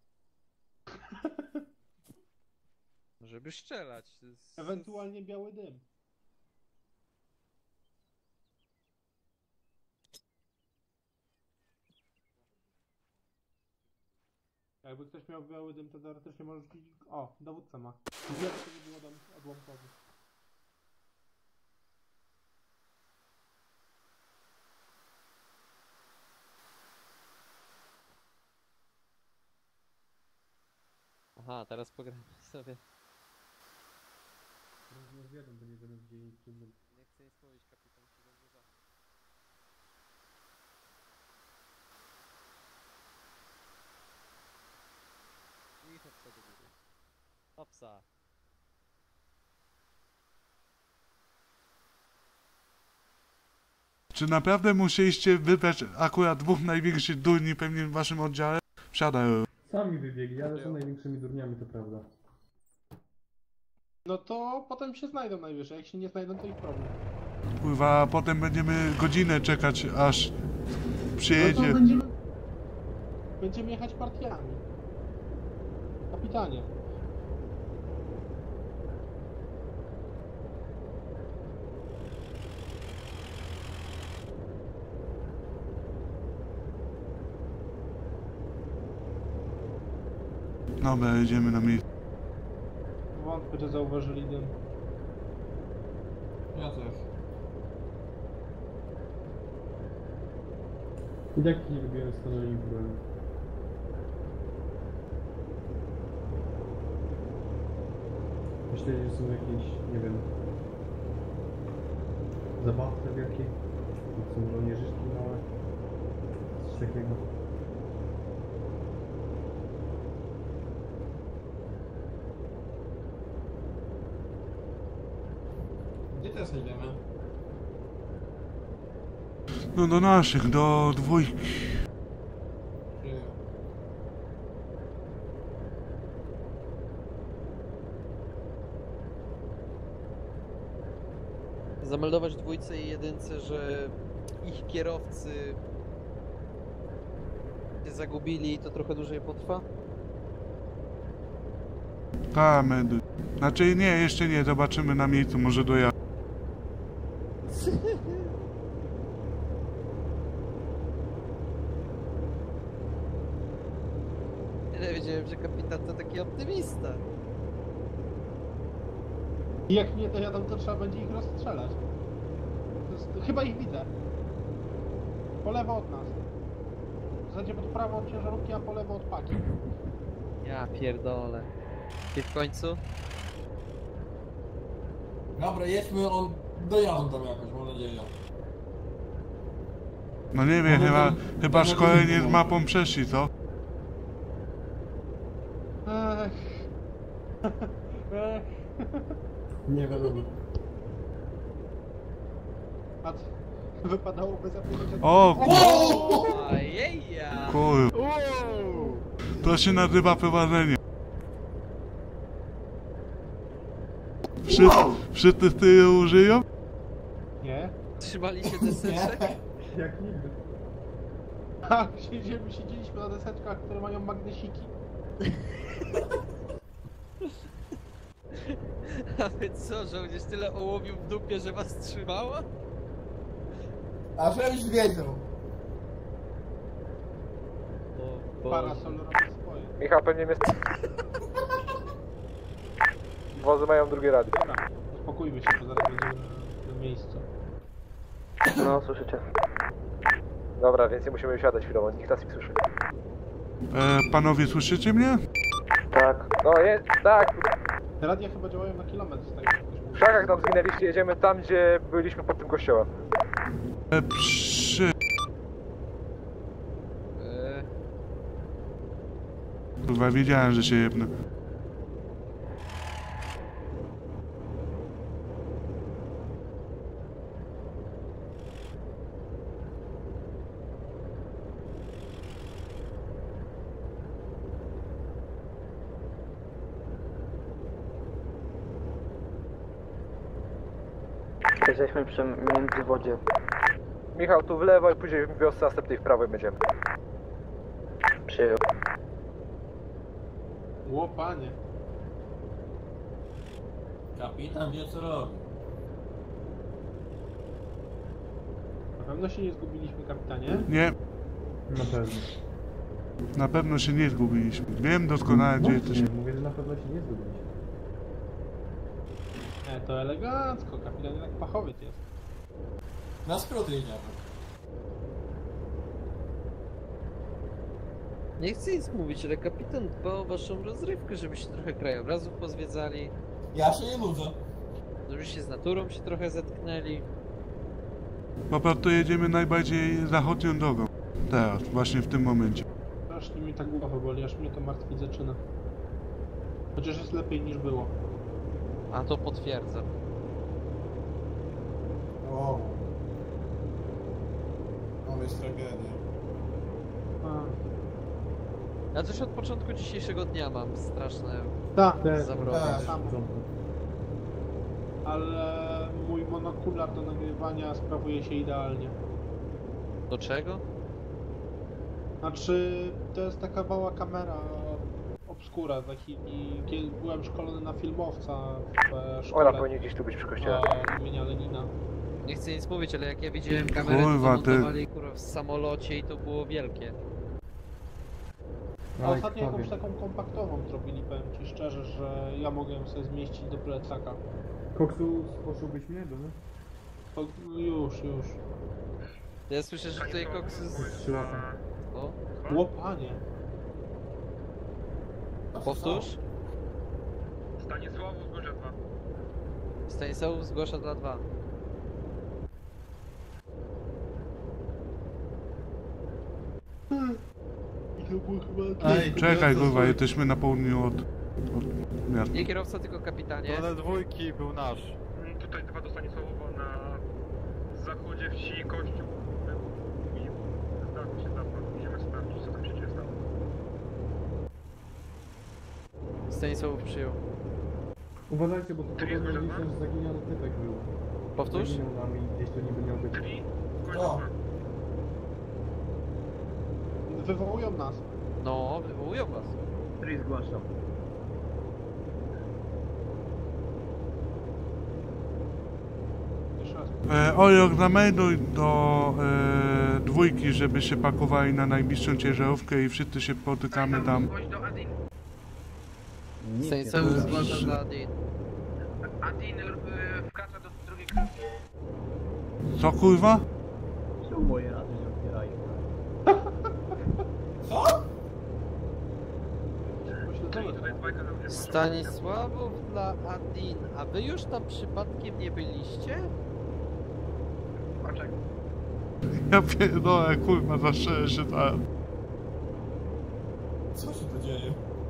Żeby strzelać. Ewentualnie biały dym. Jakby ktoś miał biały dym, to teoretycznie może rzucić... O, dowódca ma. Wiele to nie było dom odłamkowy. Aha, teraz pogramy sobie. Rozumiem, wiadomo, bo nie będę widzieli nic innym. Nie chcę nic mówić, kapitan się zaburza. I hopsa do góry. Hopsa. Czy naprawdę musieliście wybrać akurat 2 największych durni pewnie w waszym oddziale? Wsiadaj. Sami wybiegli, ale są największymi durniami, to prawda. No to potem się znajdą najwyżej, jak się nie znajdą, to ich problem. Kurwa, a potem będziemy godzinę czekać, aż No przyjedzie. to Będziemy jechać partiami. Kapitanie. Dobra, jedziemy na miejsce. Wątpię, że zauważyli dym. Ja też. I tak nie lubiłem stanąć w broni. Myślę, że są jakieś, nie wiem, zabawce wielkie. Są żołnierzyszki małe. Coś takiego. Gdzie teraz jedziemy? No do naszych, do dwójki. Zameldować dwójce i jedynce, że ich kierowcy się zagubili i to trochę dłużej potrwa? Tak, medy. Znaczy nie, jeszcze nie, zobaczymy na miejscu, może dojadę. Nie wiedziałem, że kapitan to taki optymista. I jak nie dojadą, to trzeba będzie ich rozstrzelać. Chyba ich widzę. Po lewo od nas. W zasadzie pod prawo od ciężarówki, a po lewo od paki. Ja pierdolę. I w końcu? Dobra, jedźmy, on dojadą tam jakoś, mam nadzieję. No nie wiem, chyba szkolenie z mapą przeszli, co? Nie wiadomo. Wypadałoby zapytać... O Ojeja! kur... To się nazywa prowadzenie. Wszyscy z tyłu użyją? Nie. Trzymali się deseczek? Jak nigdy. Tak, siedzieliśmy na deseczkach, które mają magnesiki. A wy co, żołnierz tyle ołowił w dupie, że was trzymała? A żebyś wiedział. Parasol robi swoje. Michał, pewnie jest... Wozy mają drugie radio. Dobra, uspokójmy się, bo zaraz będziemy na miejscu. No, słyszycie. Dobra, więc nie musimy wysiadać chwilowo, nikt nas nie słyszy. Panowie, słyszycie mnie? Tak. No, tak. Te radia chyba działają na kilometr z tego. W krzakach tam zginęliście, jedziemy tam, gdzie byliśmy pod tym kościołem. Kurwa, wiedziałem, że się jebnę. Jesteśmy przy międzywodzie. Michał, tu w lewo i później w wiosce następnej w prawo będziemy. Przyjął. Ło, panie. Kapitan wie co robi. Na pewno się nie zgubiliśmy, kapitanie? Nie. Na pewno. Na pewno się nie zgubiliśmy. Wiem doskonale, gdzie jesteśmy. Mówię, że na pewno się nie zgubiliśmy. To elegancko, kapitan jednak fachowiec jest. Na skróty jedziemy. Nie chcę nic mówić, ale kapitan dba o waszą rozrywkę, żebyście trochę krajobrazów pozwiedzali. Ja się nie nudzę. Żebyście z naturą się trochę zetknęli. Po prostu jedziemy najbardziej zachodnią drogą. Teraz, właśnie w tym momencie. Strasznie mi tak głowa boli, aż mnie to martwić zaczyna. Chociaż jest lepiej niż było. A to potwierdzam. O. No jest tragedia. Ja coś od początku dzisiejszego dnia mam straszne zawroty. Ale mój monokular do nagrywania sprawuje się idealnie. Do czego? Znaczy, to jest taka mała kamera obskura, byłem szkolony na filmowca w szkole. Ona powinien gdzieś tu być przy kościele. Imienia Lenina. Nie chcę nic mówić, ale jak ja widziałem kamerę, Kurwa, to ty. montowali kurwa w samolocie i to było wielkie. A ostatnio jakąś taką kompaktową zrobili, powiem ci szczerze, że ja mogłem sobie zmieścić do plecaka. Koksu, spłoszyłbyś mnie, dobrze? To już. Ja słyszę, że tutaj koksy z... 3 lata. O? Łopanie. Powtórz? Stanisławu zgłasza 2. Stanisław zgłasza dla 2. Czekaj, kurwa, jesteśmy na południu od miasta. Nie kierowca, tylko kapitanie. To na dwójki był nasz. Tutaj 2 do Stanisławowa na zachodzie wsi kościół był i zdało się zapach. Musimy sprawdzić, co tam się dzieje stało. Stanisław przyjął. Uważajcie, bo tu podobno gdzieś też zaginiony typek był. Powtórz? Zaginął nam i gdzieś tu niby miał być. O. Wywołują nas. No, wywołują was. 3 zgłaszam. Olek, zamelduj do dwójki, żeby się pakowali na najbliższą ciężarówkę i wszyscy się potykamy tam. Stanisław zgłasza dla Adin. Adin wkracza do drugiej kryjówki. Co kurwa? Czemu moje rady nie otwierają? Co? Stanisławów dla Adin. A wy już tam przypadkiem nie byliście? Poczekaj. Ja pierdolę, kurwa, zastrzelę się tam. Co się tu dzieje?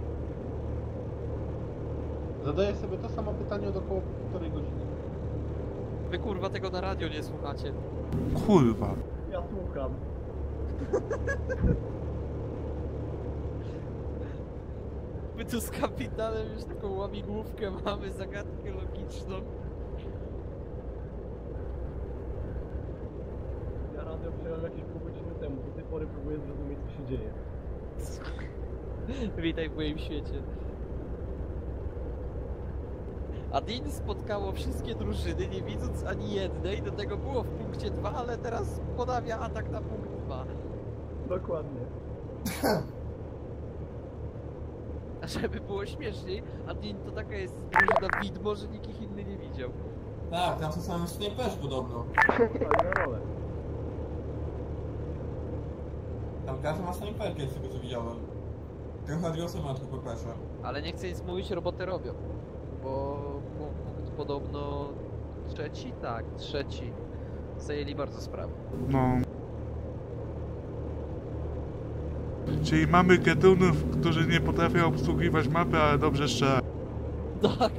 Zadaję sobie to samo pytanie od około 1,5 godziny. Wy kurwa tego na radio nie słuchacie. Kurwa. Ja słucham. My tu z kapitanem już taką łamigłówkę mamy, zagadkę logiczną. Ja radio przyjąłem jakieś pół godziny temu. Do tej pory próbuję zrozumieć, co się dzieje. Witaj w moim świecie. Adin spotkało wszystkie drużyny, nie widząc ani jednej. Do tego było w punkcie 2, ale teraz ponawia atak na punkt 2. Dokładnie. A żeby było śmieszniej, Adin to taka jest drużyna widmo, że nikt ich inny nie widział. Tak, tam są same snajperzy podobno. Ale na rolę. Tam każdy ma snajperkę, z tego co widziałem. Ten Hadriosem ma tylko PPS-a. Ale nie chcę nic mówić, robotę robią. Bo punkt podobno trzeci? Tak, trzeci. Zajęli bardzo sprawę. No. Czyli mamy getunów, którzy nie potrafią obsługiwać mapy, ale dobrze strzelają. Dokładnie.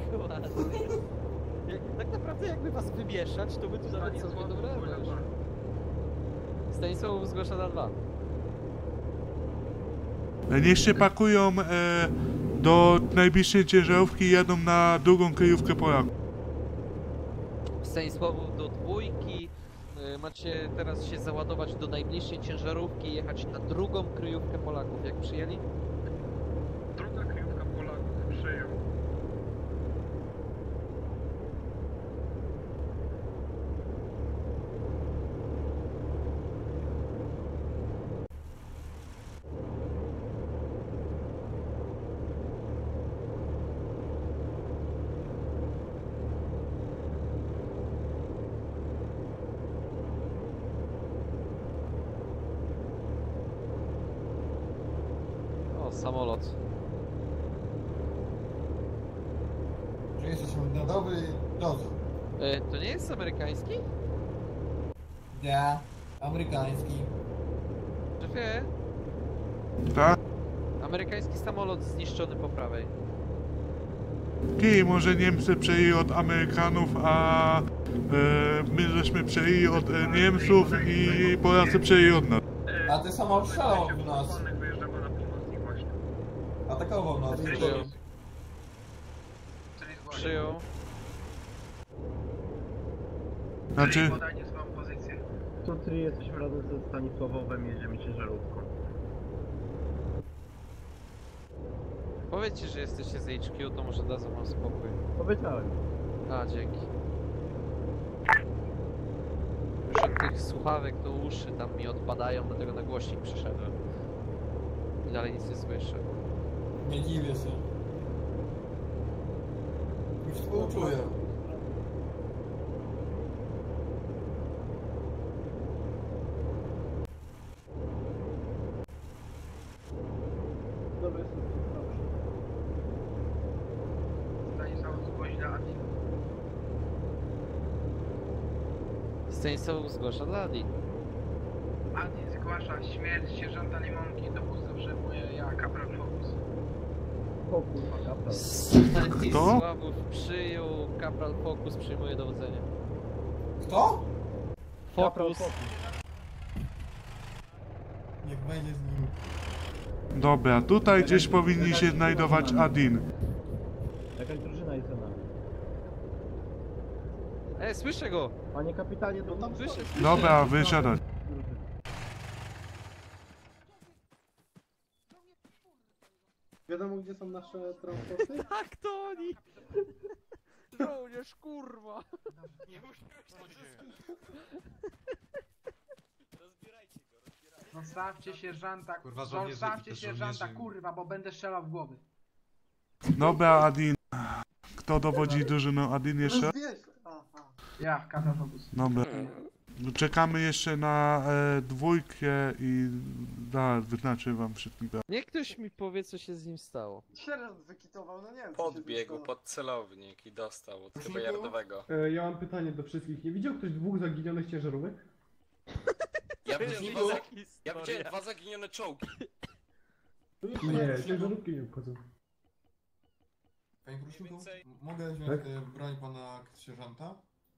Tak naprawdę jakby was wymieszać, to by tu nawet całkiem dobre też. Stanisław zgłasza na 2. Niech się pakują do najbliższej ciężarówki i jadą na drugą kryjówkę Polaków. Stanisławu do dwójki. Macie teraz się załadować do najbliższej ciężarówki i jechać na drugą kryjówkę Polaków. Jak przyjęli? Druga kryjówka Polaków przyjął. O, samolot. Że jesteśmy na dobrej drodze. To nie jest amerykański? Nie, amerykański. Szefie, Tak? amerykański samolot zniszczony po prawej. I może Niemcy przejęli od Amerykanów, a my żeśmy przejęli od Niemców i Polacy przejęli od nas. A ty samo strzelał w nas. Wyjeżdżamy na północnik właśnie. Atakował nas. Przyjął. Przyjął. Znaczy... Podajcie swoją pozycję. To 3 jesteśmy razem ze Stanisławowem, jedziemy ciężarówką. Powiedzcie, że jesteście z HQ, to może dadzą wam spokój. Powiedziałem. A, dzięki. Już od tych słuchawek to uszy tam mi odpadają, dlatego na głośnik przyszedłem. I dalej nic nie słyszę. Nie dziwię się. Już współczuję. Dobra, jestem dobrze. Stanisław zgłoś dla Adi. Stanisław zgłasza dla Adi. Adi zgłasza śmierć sierżanta Limonki, dowódcę przyjmuje ja, kapral Focus. O kurwa, kapral. Stanisławów przyjął, kapral Focus przyjmuje dowodzenie. Kto? Focus. Niech będzie z nim. Dobra, tutaj gdzieś powinni się znajdować Adin. Jakaś drużyna jest za nami. Słyszę go! Panie kapitanie, to tam Słyszę. Dobra, wysiadać. Wiadomo, gdzie są nasze transporty? Tak, to oni! Żołnierz, kurwa! Nie musimy Zostawcie sierżanta, Kurwa, żołnierze zostawcie i to sierżanta, żołnierzy. kurwa, bo będę strzelał w głowy. Dobra, Adin. Kto dowodzi drużyną? Adin jeszcze? Ja, kapral Focus. Dobra. Czekamy jeszcze na dwójkę i zaraz wyznaczę wam wszystkich. Niech ktoś mi powie, co się z nim stało. Sierżant wykitował, no nie wiem. Podbiegł pod celownik i dostał od chyba Jardowego. Ja mam pytanie do wszystkich. Nie widział ktoś 2 zaginionych ciężarówek? Ja widziałem 2 zaginione czołgi. Nie, ciężarówki nie obchodzą. Panie Pruszyku, mogę wziąć broń pana sierżanta?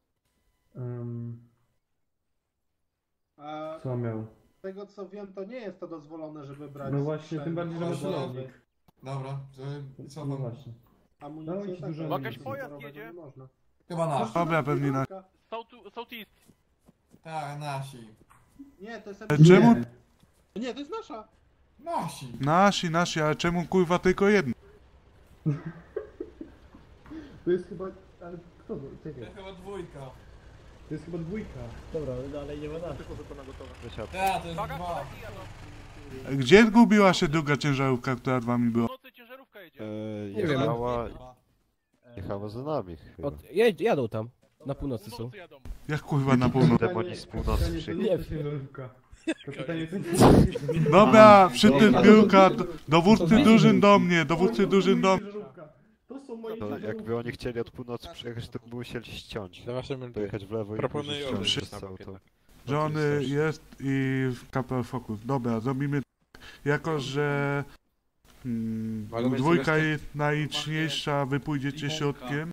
Co miał? Z tego co wiem, to nie jest to dozwolone, żeby brać. No właśnie, tym bardziej, że ma celownik. Dobra, co No właśnie. Amunicję Dawaj ci tak, dużo ale amunicji. pojazd jedzie? Nie można. Chyba nasz. Dobra, pewnie na... Southeast. Tak, nasi. Nie, to jest... Czemu? Nie, to jest nasza. Nasi. Nasi, ale czemu kurwa tylko jedno? To jest chyba... Ale kto to? To jest chyba 2. To jest chyba 2. Dobra, ale dalej nie ma nas. Tak, to jest 2. Gdzie zgubiła się druga ciężarówka, która z wami była? Nie wiem. Jechała za nami chyba. Jadą tam. Na północy są. Jak kurwa na północ? Demoni z północy przyjechali. Dobra, przy tym piłka, dowódcy drużyn do mnie, dowódcy drużyn do mnie. No, jakby oni chcieli od północy przyjechać, to by musieli ściąć. Zobaczymy, Pojechać w lewo i proponuję ściąć odejść przez na auto. Johnny jest i kapral Focus. Dobra, zrobimy tak. Jako, że dwójka jest najliczniejsza, wy pójdziecie środkiem.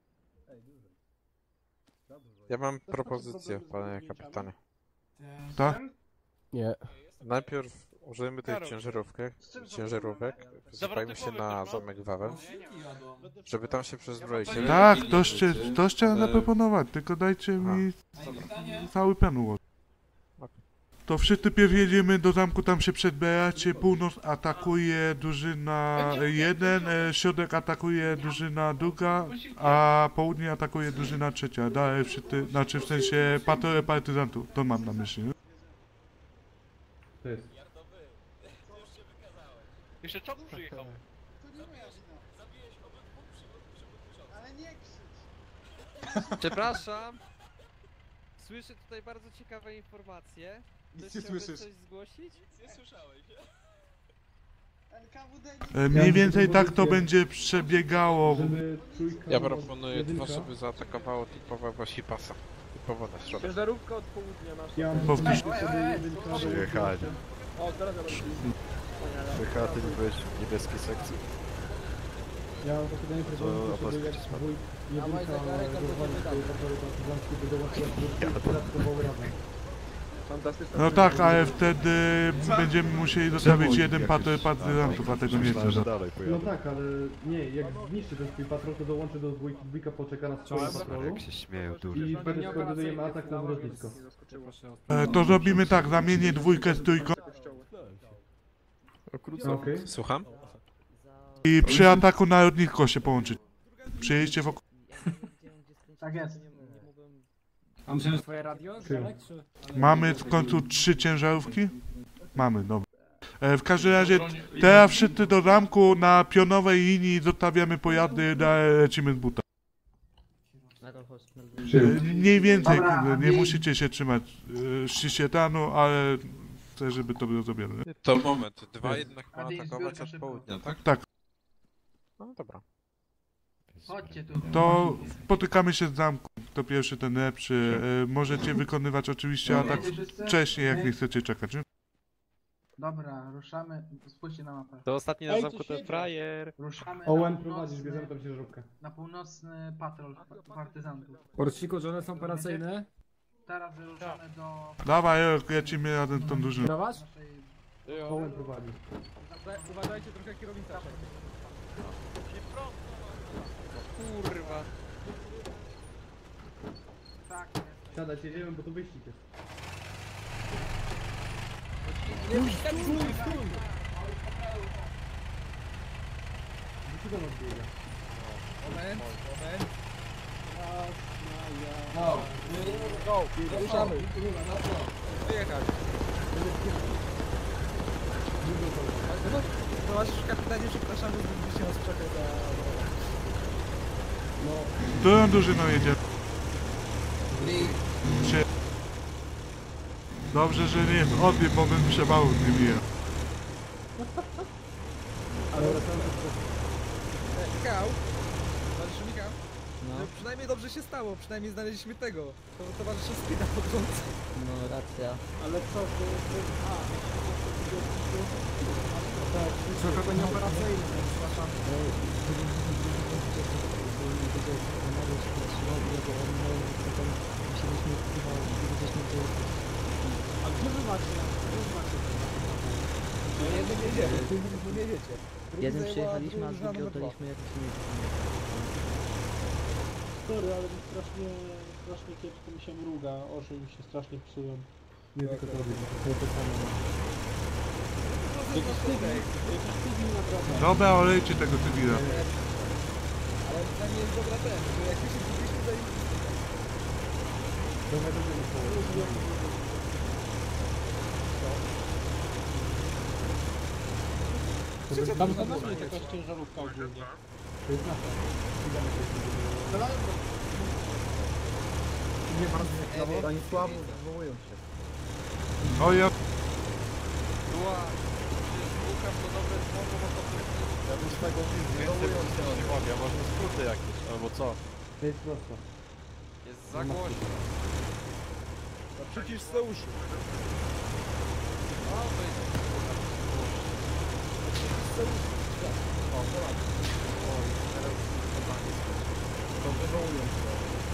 Ja mam propozycję, panie kapitanie. Tak? Nie. Najpierw użyjmy tych ciężarówek, wysypajmy się na zamek Wawel, żeby tam się przezbroić. Tak, to chciałem zaproponować, tylko dajcie mi cały plan ułożyć. To wszyscy pierw jedziemy do zamku, tam się przedbieracie, północ atakuje drużyna 1, środek atakuje drużyna 2, a południe atakuje drużyna 3. Dalej wszyscy, znaczy w sensie patrole partyzantów, to mam na myśli. Nie? To jest. Jeszcze czołg przyjechał. Ale nie krzycz. Przepraszam. Słyszę tutaj bardzo ciekawe informacje. Nic nie chciałby słyszysz. coś zgłosić? Nic nie słyszałeś. Mniej więcej tak to będzie przebiegało. Ja proponuję to, żeby zaatakowało typowe wasi pasa. Typowo na środek. Ciężarówka od południa nasza. Powtórz. Przyjechali. O, teraz Przyjechała, ty nie byłeś w niebieskiej sekcji. Ja mam pytanie, żeby jak dwójka, jedynka rozwalić swoje patroły partyzanckie, by dołączyć dodatkowo razem. No tak, ale wtedy będziemy musieli dostawić jeden patrol partyzantów, a tego nie chcę. No tak, ale nie, jak zniszczy ten swój patrol, to dołączy do dwójki, dwójka poczeka na swoim patrolu. Jak się śmieją, duży. I wtedy skoordynujemy atak na wrogisko. To zrobimy tak, zamienię dwójkę z trójką. Słucham? I przy ataku na lotnisko się połączyć. Przyjeźdźcie wokół. Tak jest. A myślałem, że twoje radio? Ziomek, czy? Mamy w końcu 3 ciężarówki? Mamy, dobra. W każdym razie teraz wszyscy do zamku na pionowej linii zostawiamy pojazdy, lecimy z buta. Mniej więcej, nie musicie się trzymać szczycietanu, ale chcę, żeby to było zrobione. Nie? To moment, 2 jednak ma atakować od południa, tak? Tak. No dobra. Chodźcie tu. To spotykamy się z zamku. To pierwszy, ten lepszy. Możecie wykonywać oczywiście atak wcześniej, jak nie chcecie czekać. Nie? Dobra, ruszamy. Spójrzcie na mapę. To ostatni na zamku ten frajer. Ruszamy Owen na prowadzisz, bierzemy północny, tam ciężarówkę. na północny patrol partyzantów. Porciku, że one są operacyjne? Teraz wyruszamy do... Dawaj, lecimy razem z tą drużyną. Prowadź? Owen prowadzi. Uważajcie, trochę kierownica. Kurwa. Tak, Siadać, jedziemy, bo to wyścig jest. Stój! Dlaczego nas biega? Moment. No. Go! Ruszamy! Wyjechać! Towarzyszu kapitanie, przepraszamy, żebyście nas czekać Którą drużyną jedzie? Dobrze, że nie jest odbieg, bo bym się bał z nimi. Ale wracamy do... Michał! Towarzyszu Michał? No. Przynajmniej dobrze się stało, przynajmniej znaleźliśmy tego. To towarzysza Spina pod rządce. No racja. Ale co, to jest... Tak, trochę to nieoperacyjne, przepraszam. A gdzie wy macie? Jeden jedziemy, nie jedziecie. Jeden przyjechaliśmy, a drugi oddaliśmy jakieś miejsce. Sorry, ale mi strasznie kiepsko mi się mruga, oczy mi się strasznie psują. Nie tylko to robię, to samo. Jakiś tydzień naprawdę. Dobra, olejcie tego cywila. Ale to nie jest dobra ten, bo jak my się zgubiliśmy za nim... Trochę będziemy położyć. Tam za nami jest jakaś ciężarówka ogólnie. To jest nasza. Strzelają do... Nie bardzo Pani Sławu, zwołują się. O ja... Łukasz to dobre słowo, bo to ja bym z tego nie mogę, może skróty jakieś, albo co? To jest prosto. Jest za głośno. No przecież se uszy. O, to jest... O, Polak. Oj, teraz To wywołują się.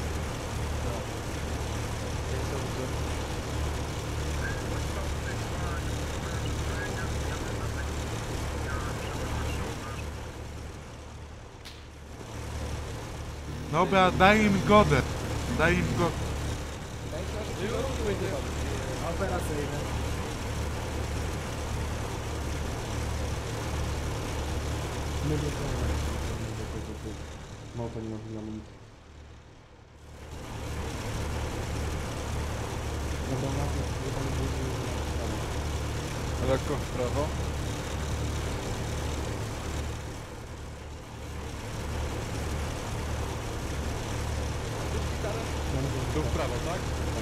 Dobra, daj im zgodę. Daj im zgodę. Operacyjne. My do tego. Mało to nie ma amunicji. Dobra, na to, że pan będzie... Lekko w prawo. Tu w prawo, tak?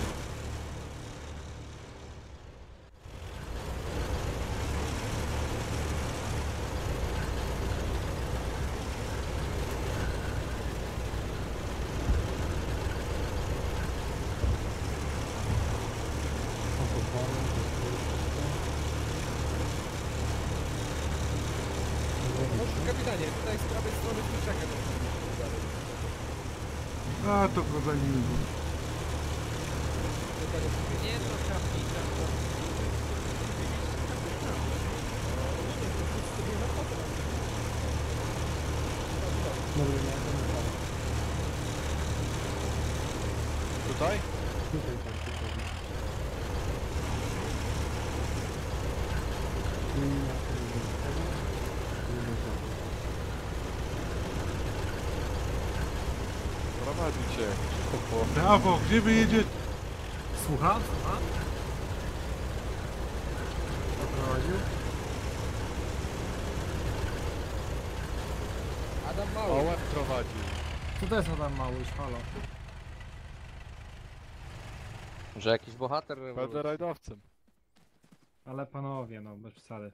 Kapitanie, tutaj z prawej strony kurczaka. A, to go zajmijmy. Nie to kapitan. Tutaj? Tutaj, tak, tutaj. Nie ma tego. Prowadził cię. Brawo, gdzie wy jedziecie? Słucham? Słucham? Poprowadził? Adam O, Mały. łeb prowadził. Co to jest Adam Małyś, halo? Że jakiś bohater Będę rewolucji. rajdowcem. Ale panowie, no bez przesady.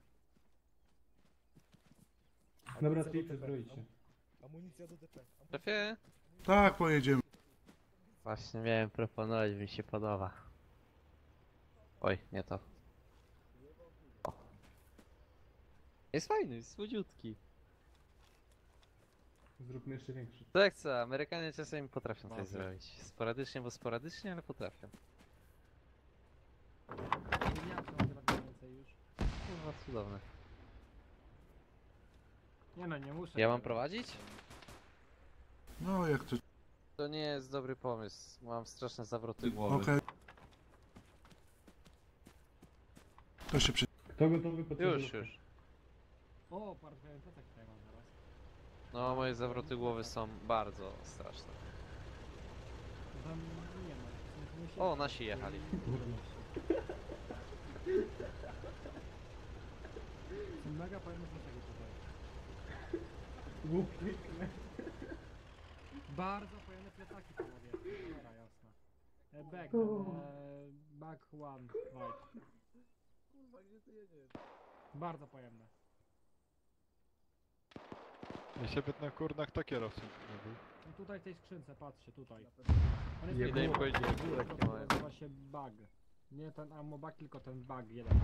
Dobra, tripy, zbroić się. Amunicja do DP. Szefie? Tak, pojedziemy. Właśnie miałem proponować, mi się podoba. Oj, nie to. O. Jest fajny, jest słodziutki. Zróbmy jeszcze większy. Tak co, Amerykanie czasami potrafią coś Dobrze. zrobić. Sporadycznie, bo sporadycznie, ale potrafią. Kurwa, cudowne. Nie no, nie muszę. Ja mam prowadzić? No, jak to... To nie jest dobry pomysł. Mam straszne zawroty głowy. Okej. To się przy... Kto gotowy po Już, już. O, parę plecak tutaj mam zaraz. No, moje zawroty głowy są bardzo straszne. Tam nie ma. O, nasi jechali. Mega fajne plecaki tutaj. Głupie. Bardzo fajne plecaki, panowie. Dobra, jasne. Back, back one, right. Kurwa, gdzie ty jedziesz? Bardzo pojemne. Ja się na kurnach to kierowcą nie był. No tutaj w tej skrzynce, patrzcie, tutaj. Idę im powiedzieć, że takie małe. Nazywa się bug. Nie ten ammo bug, tylko ten bug jeden.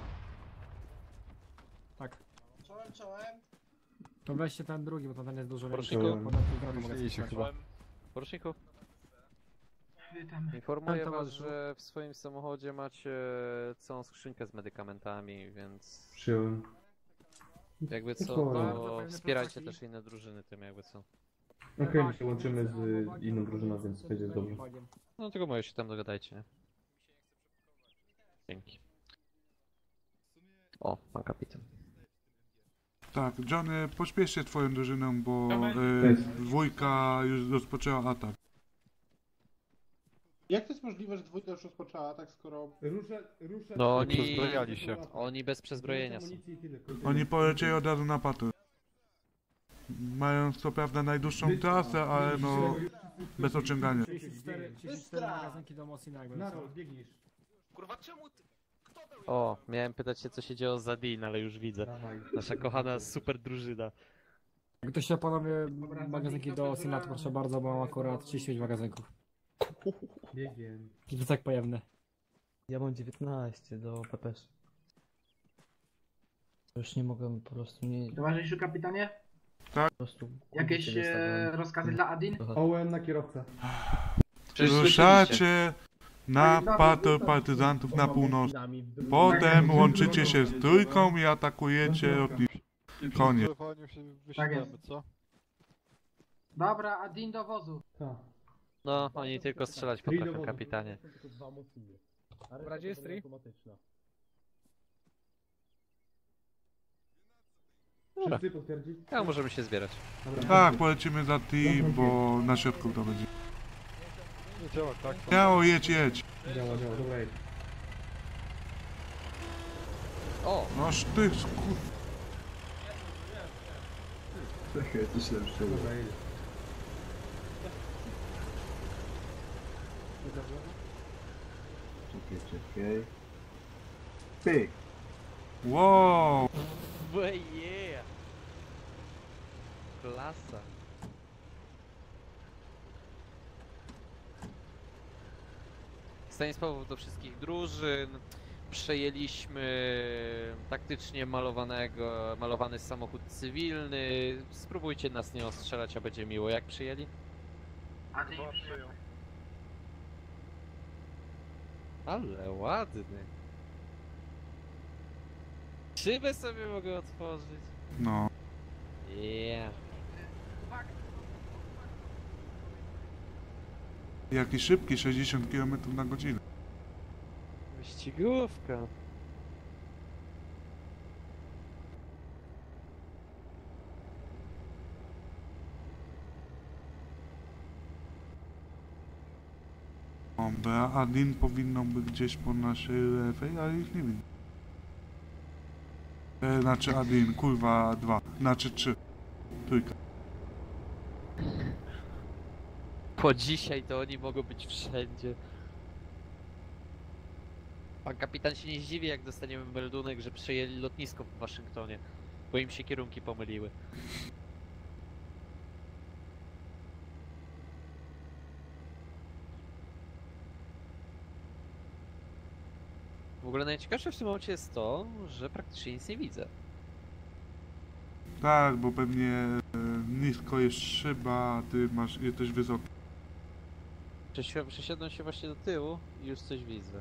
Tak. Czołem, czołem. To weźcie ten drugi, bo to ten jest dużo Poruczniku. większy. Ponad półtora mogę Myśleliście strzelać. chyba. Poruczniku, Witam. informuję Tam was, towarzyszu. że w swoim samochodzie macie całą skrzynkę z medykamentami, więc Przyjąłem. jakby co, Spokojnie. to wspierajcie też inne drużyny tym jakby co. Okej, my się łączymy z inną drużyną, więc będzie dobrze. No tylko moje się tam dogadajcie, nie? Dzięki. O, pan kapitan. Tak, Johnny, pośpiesz się twoją drużyną, bo dwójka już rozpoczęła atak. Jak to jest możliwe, że dwójka już rozpoczęła atak, skoro... Ruszę... No oni... Przezbrojali się. Oni bez przezbrojenia są. Oni polecieli od razu na patrol. Mają co prawda najdłuższą trasę, ale no... bez ociągania. 34 magazynki do Mosina, jakby Naroł, biegniesz. Kurwa, czemu ty? Kto dał O, miałem pytać się co się dzieje za Dean, ale już widzę. Dawaj. Nasza kochana super drużyna. Jak ktoś się panowie magazynki do Osina, to proszę bardzo, bo mam akurat 35 magazynków. Biegiem. I plecak pojemny. Ja mam 19 do PPS. Już nie mogę po prostu nie... Towarzyszu kapitanie? Tak. Po prostu... Jakieś rozkazy dla Adin? Owen na kierowcę. Ruszacie na patrol partyzantów na północ. Potem łączycie się z trójką i atakujecie lotnisko. Koniec. Się wysiadamy, co? Dobra, Adin do wozu. Tak. No, oni tylko strzelać potrafią, kapitanie. Dobra, gdzie jest Tri? Wszyscy potwierdzić? Ja możemy się zbierać. Tak, polecimy za T, bo na środku to będzie. Nie działa tak. Śmiało, jedź, jedź. Działa, dobra, jedź. O! Noż ty skur... Czekaj, to się lepsze. Dobra, jedź. Czekaj. Pyk! Wow! Yeah! Klasa. Stanisław do wszystkich drużyn. Przejęliśmy taktycznie malowany samochód cywilny. Spróbujcie nas nie ostrzelać, a będzie miło. Jak przyjęli? Adin Ale ładny. Szybę sobie mogę otworzyć. No. Yeah. Jaki szybki, 60 km na godzinę. Wyścigówka. Dobra, Adin powinno być gdzieś po naszej lewej, ale ich nie widzę. Znaczy Adin, kurwa 2, znaczy 3. Trójka. Po dzisiaj to oni mogą być wszędzie. Pan kapitan się nie zdziwi, jak dostaniemy meldunek, że przejęli lotnisko w Waszyngtonie, bo im się kierunki pomyliły. W ogóle najciekawsze w tym momencie jest to, że praktycznie nic nie widzę. Tak, bo pewnie nisko jest szyba, a ty jesteś wysoki. Przesiadłem się właśnie do tyłu i już coś widzę.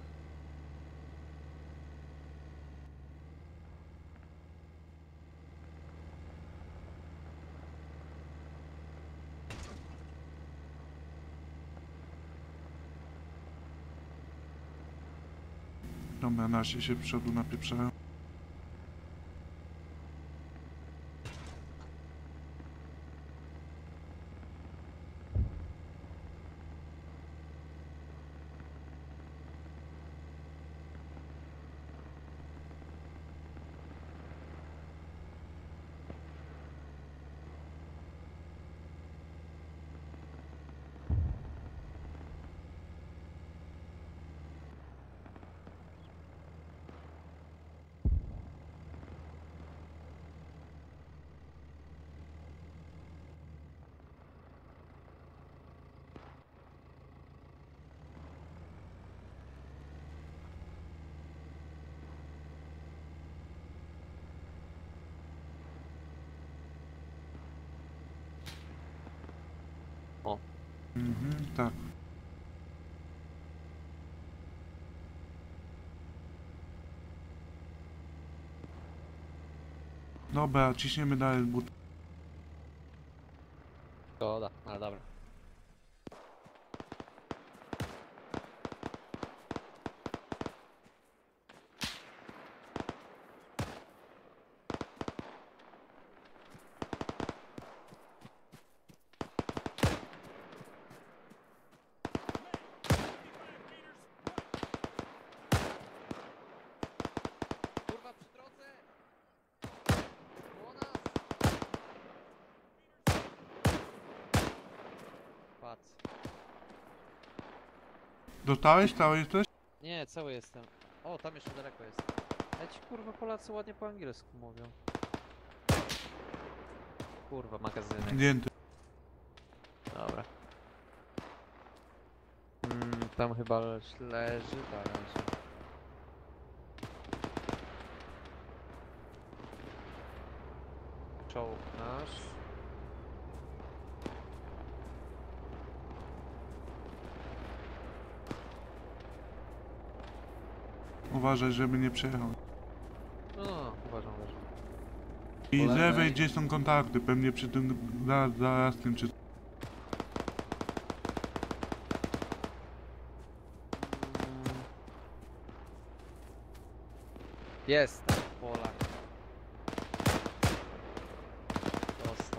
Dobra, nasi się w przodu napieprzają. O. Tak. Dobra, ciśniemy dalej but. Szkoda, ale dobra. Kurwa, przy drodze! Koło nas! Patrz. Dostałeś? Cały jesteś? Nie, cały jestem. O, tam jeszcze daleko jest. Ale ci kurwa Polacy ładnie po angielsku mówią. Kurwa, magazynek. Zdjęty. Dobra. Tam chyba leży, tak leży. Czołg nasz. Uważaj, żeby nie przejechał. No, uważam. I z lewej gdzie są kontakty, pewnie przy tym zaraz tym czy... Jest tam Polak. Dostał.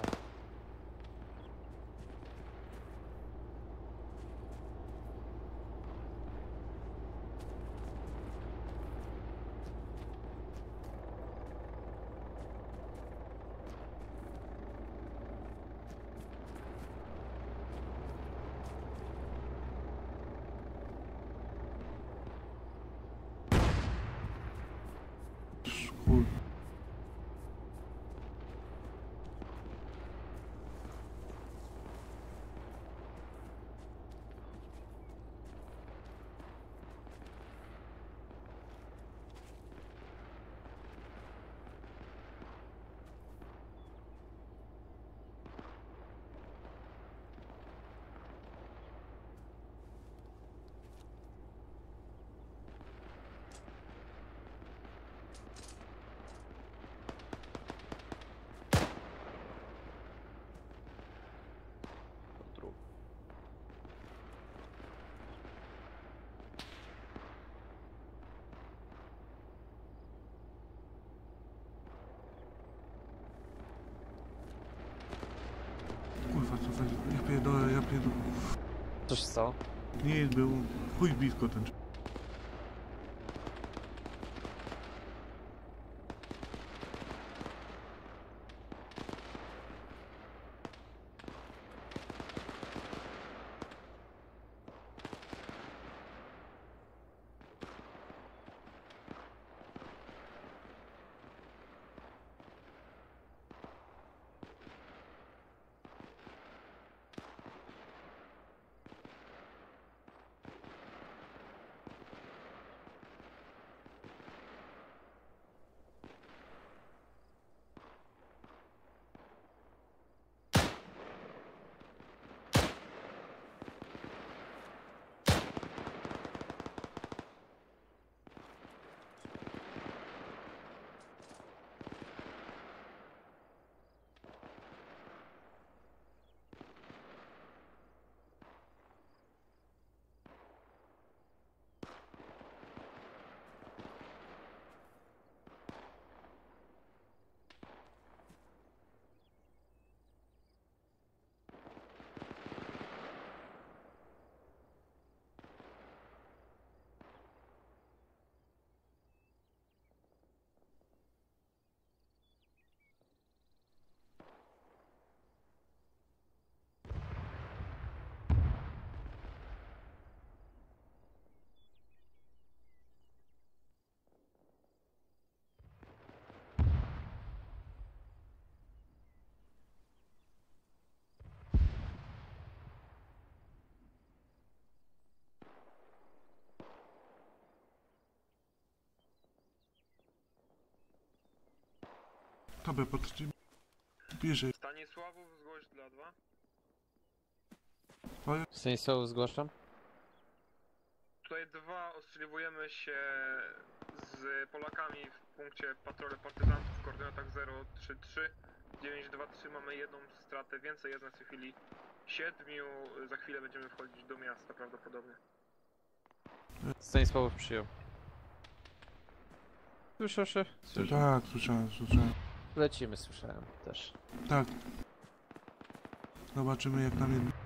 Chuj. Kurwa, co będzie? Ja pierdolę. Coś co? Nie, był chuj blisko ten. Dobra, podtrzymaj. Bliżej. Stanisławów, zgłoś dla 2. Stanisław, zgłaszam. Tutaj 2, ostrzeliwujemy się z Polakami w punkcie patrole partyzantów w koordynatach 033 923. Mamy jedną stratę więcej, jest na tej chwili 7. Za chwilę będziemy wchodzić do miasta prawdopodobnie. Stanisław przyjął. Słyszę się? Tak, słyszałem. Lecimy, słyszałem też. Tak. Zobaczymy jak tam jest.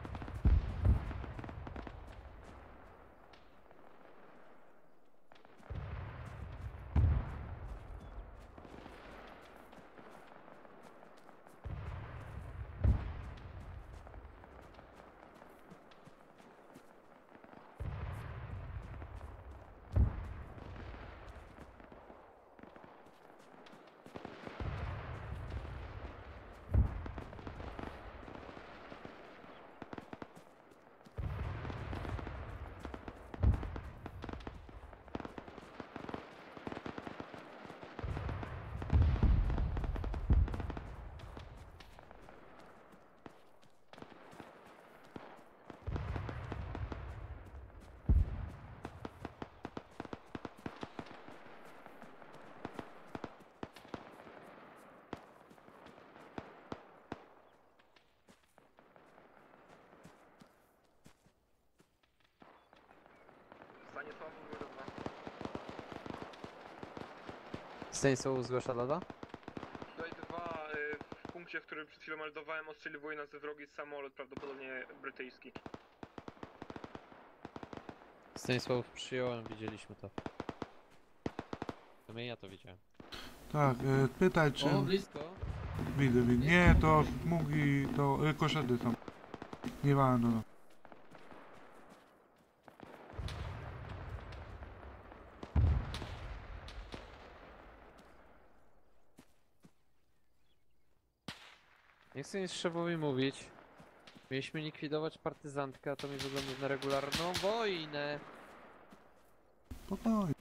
Stanisław zgłasza Lada? Tutaj 2, w punkcie, w którym przed chwilą meldowałem, ostrzeliwuje nas ze wrogi samolot, prawdopodobnie brytyjski. Stanisław przyjąłem, widzieliśmy to. Ja to widziałem. Tak, pytaj czy... O, blisko. Widzę. Nie, to smugi, to rykoszety są. Nie wolno. Nie chcę nic szefowi mówić. Mieliśmy likwidować partyzantkę, a to mi wygląda na regularną wojnę. Spokojnie.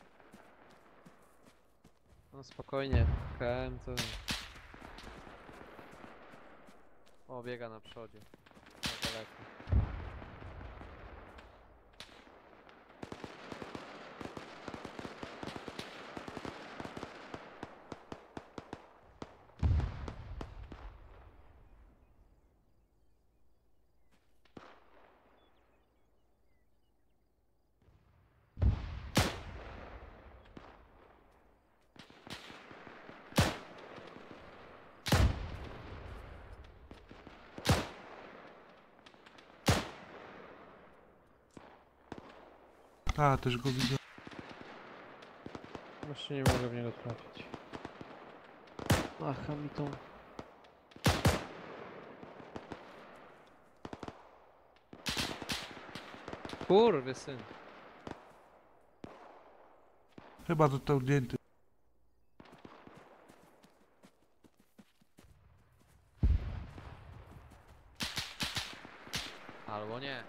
No spokojnie, KM to... O, biega na przodzie. Na daleko. A, też go widzę. Właśnie nie mogę w niego trafić. Macha mi tą... Kurwy syn. Chyba został zdjęty. Albo nie.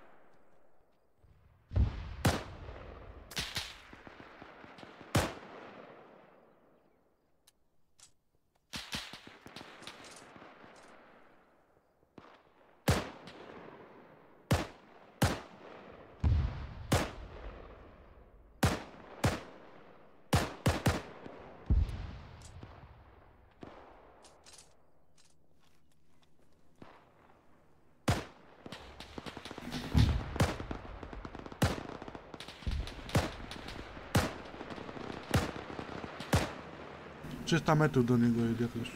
Yy, 300 metrów do niego jest jakoś.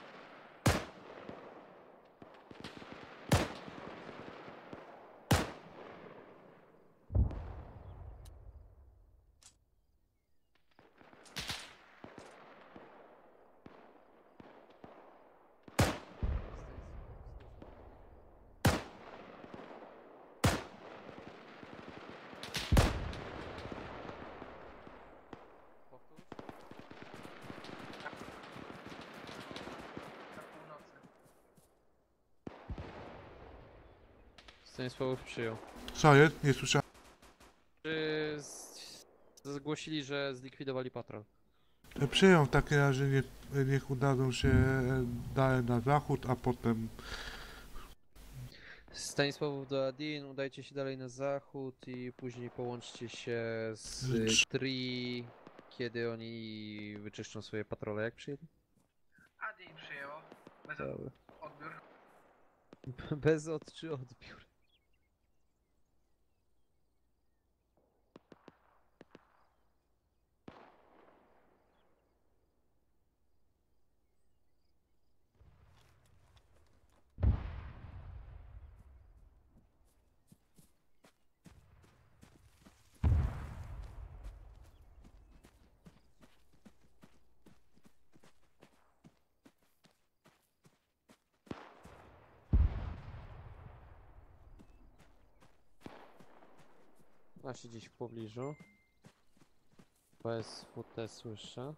Stanisławów przyjął. Co jest? Nie słyszałem. Zgłosili, że zlikwidowali patrol. Przyjął w takim razie, niech udadzą się dalej na zachód, a potem... Stanisławów do Adin, udajcie się dalej na zachód i później połączcie się z Tri, kiedy oni wyczyszczą swoje patrole. Jak przyjęli? Adin przyjęło. Bez Dobra. odbiór. Bez czy odbiór? Nasi gdzieś w pobliżu. PSWT słyszę.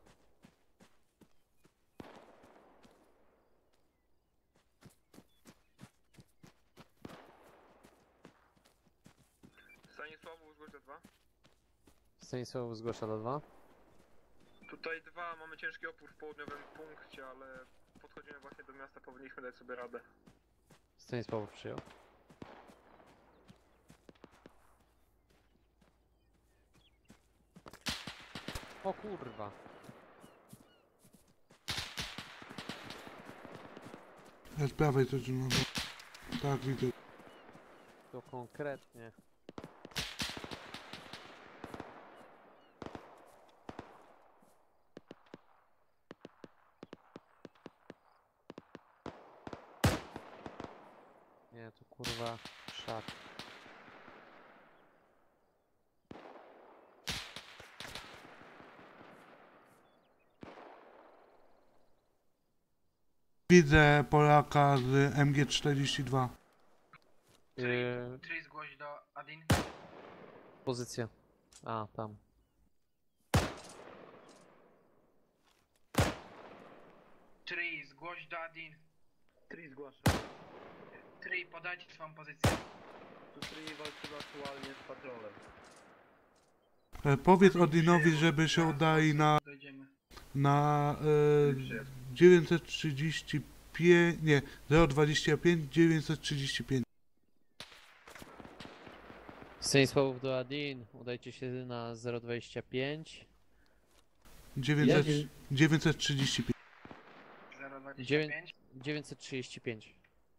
Stanisławów zgłoś do 2. Stanisławów zgłasza do 2. Tutaj 2, mamy ciężki opór w południowym punkcie, ale podchodzimy właśnie do miasta, powinniśmy dać sobie radę. Stanisławów przyjął. O kurwa. Ja z prawej to mam. Tak, widzę. To konkretnie. Nie, to kurwa szat. Widzę Polaka z MG42. Tri zgłoś do Adin. Pozycja. A, tam. Tri zgłoś do Adin. Tri zgłaszam. Tri, podajcie swoją pozycję. Tu Tri walczymy aktualnie z patrolem. Powiedz Odinowi, żeby się udali na 935, nie, 025 935. Stanisławów do Adin, udajcie się na 025 935. 025. 935.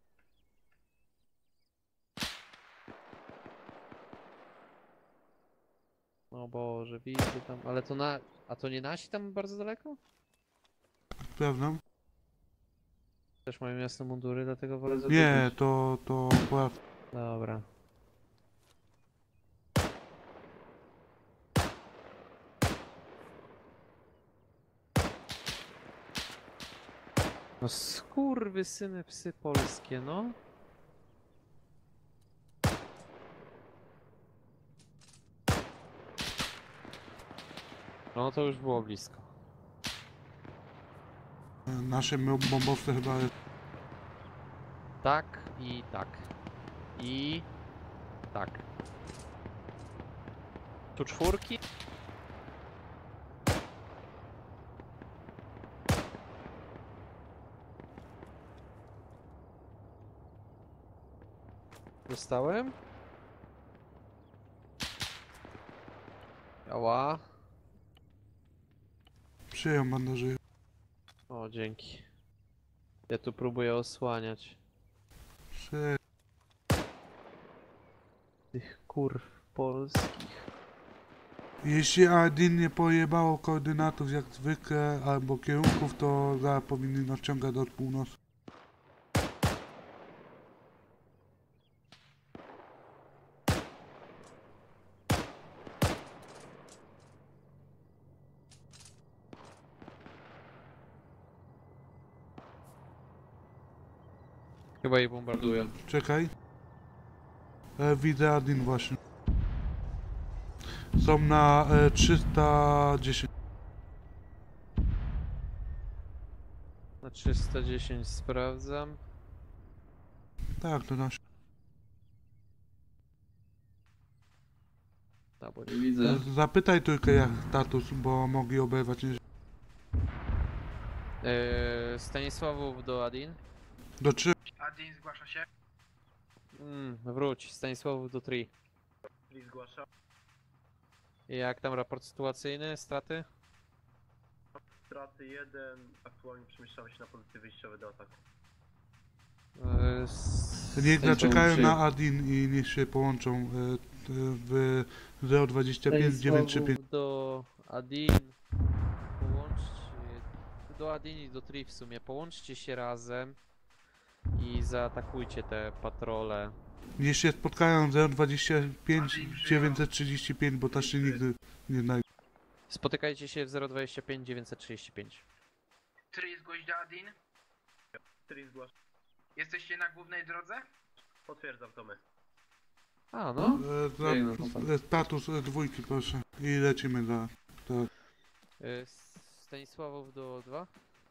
O Boże, widzę tam, ale to na... A to nie nasi tam bardzo daleko? Prawda? Też mają jasne mundury, dlatego wolę Nie, to akurat... Dobra. No skurwysyny psy polskie, no. No to już było blisko. Nasze bombowce chyba... Tak i tak. I... tak. Tu czwórki? Dostałem? Ała. Przyjął bandaży. O, dzięki. Ja tu próbuję osłaniać. Tych kurw polskich. Jeśli Adin nie pojebało koordynatów jak zwykle, albo kierunków, to zaraz powinny nadciągać od północy. Chyba je bombardują. Czekaj. Widzę Adin właśnie. Są na 310. Na 310 sprawdzam. Tak, to nasz. No, bo nie widzę. Zapytaj tylko jak status, bo mogli oberwać. Stanisławów do Adin. Do 3. Adin zgłasza się. Wróć, Stanisławów do 3. Please zgłasza. Jak tam raport sytuacyjny? Straty? Straty 1, aktualnie przemieszczamy się na pozycje wyjściowe do ataku. Niech zaczekają na Adin i niech się połączą w 025 935. Do Adin. Połączcie. Do Adin i do 3 w sumie. Połączcie się razem i zaatakujcie te patrole. Niech się spotkają 025 935, bo też się nigdy nie znajdą. Spotykajcie się w 025 935. 3 zgłoś do Adin. 3 zgłasz. Jesteście na głównej drodze? Potwierdzam to my. A no. Status dwójki proszę. I lecimy za... Stanisławów do 2.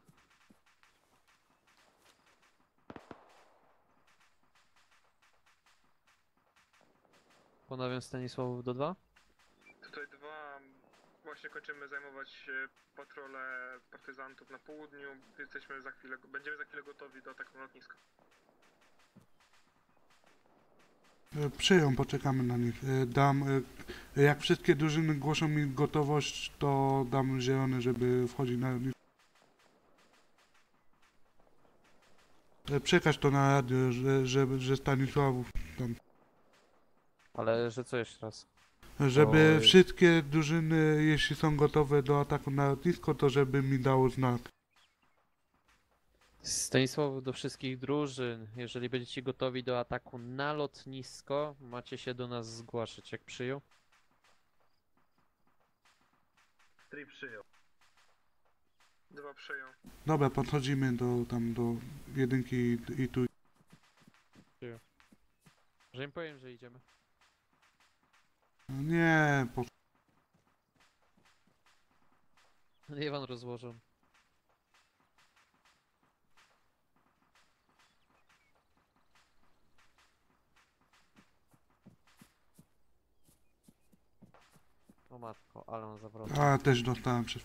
Ponawiam Stanisławów do 2. Tutaj 2. Właśnie kończymy zajmować patrole partyzantów na południu. Będziemy za chwilę gotowi do ataku na lotnisko. Przyjął, poczekamy na nich. Dam... Jak wszystkie drużyny głoszą mi gotowość, to dam zielone, żeby wchodzić na lotnisko. Przekaż to na radio, że Stanisławów tam... Ale że co jeszcze raz? Żeby wszystkie drużyny, jeśli są gotowe do ataku na lotnisko, to żeby mi dało znak. Stanisławów do wszystkich drużyn. Jeżeli będziecie gotowi do ataku na lotnisko, macie się do nas zgłaszać. Jak przyjął? 3 przyjął. 2 przyjął. Dobra, podchodzimy do jedynki i tu. Przyjął. Że im powiem, że idziemy. Nie, Dywan rozłożą. O matko, ale on zawrotny. A, też dostałem przez...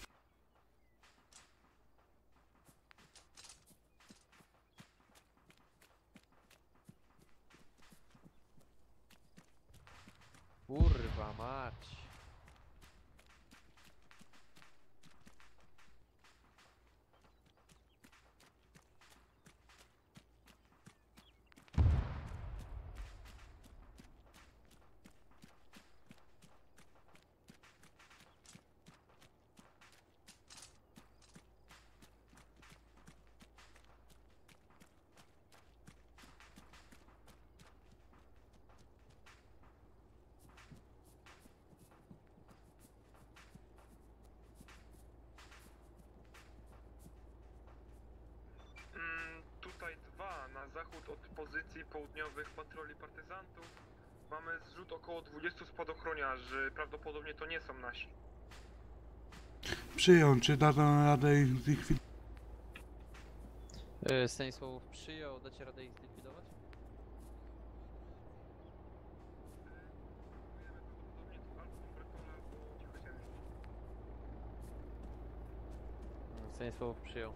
Kurwa mać. jest od pozycji południowych patroli partyzantów. Mamy zrzut około 20 spadochroniarzy, prawdopodobnie to nie są nasi. Przyjąć, czy dadzą radę ich zlikwidować? Stanisław przyjął, dacie radę ich zlikwidować? Stanisław przyjął.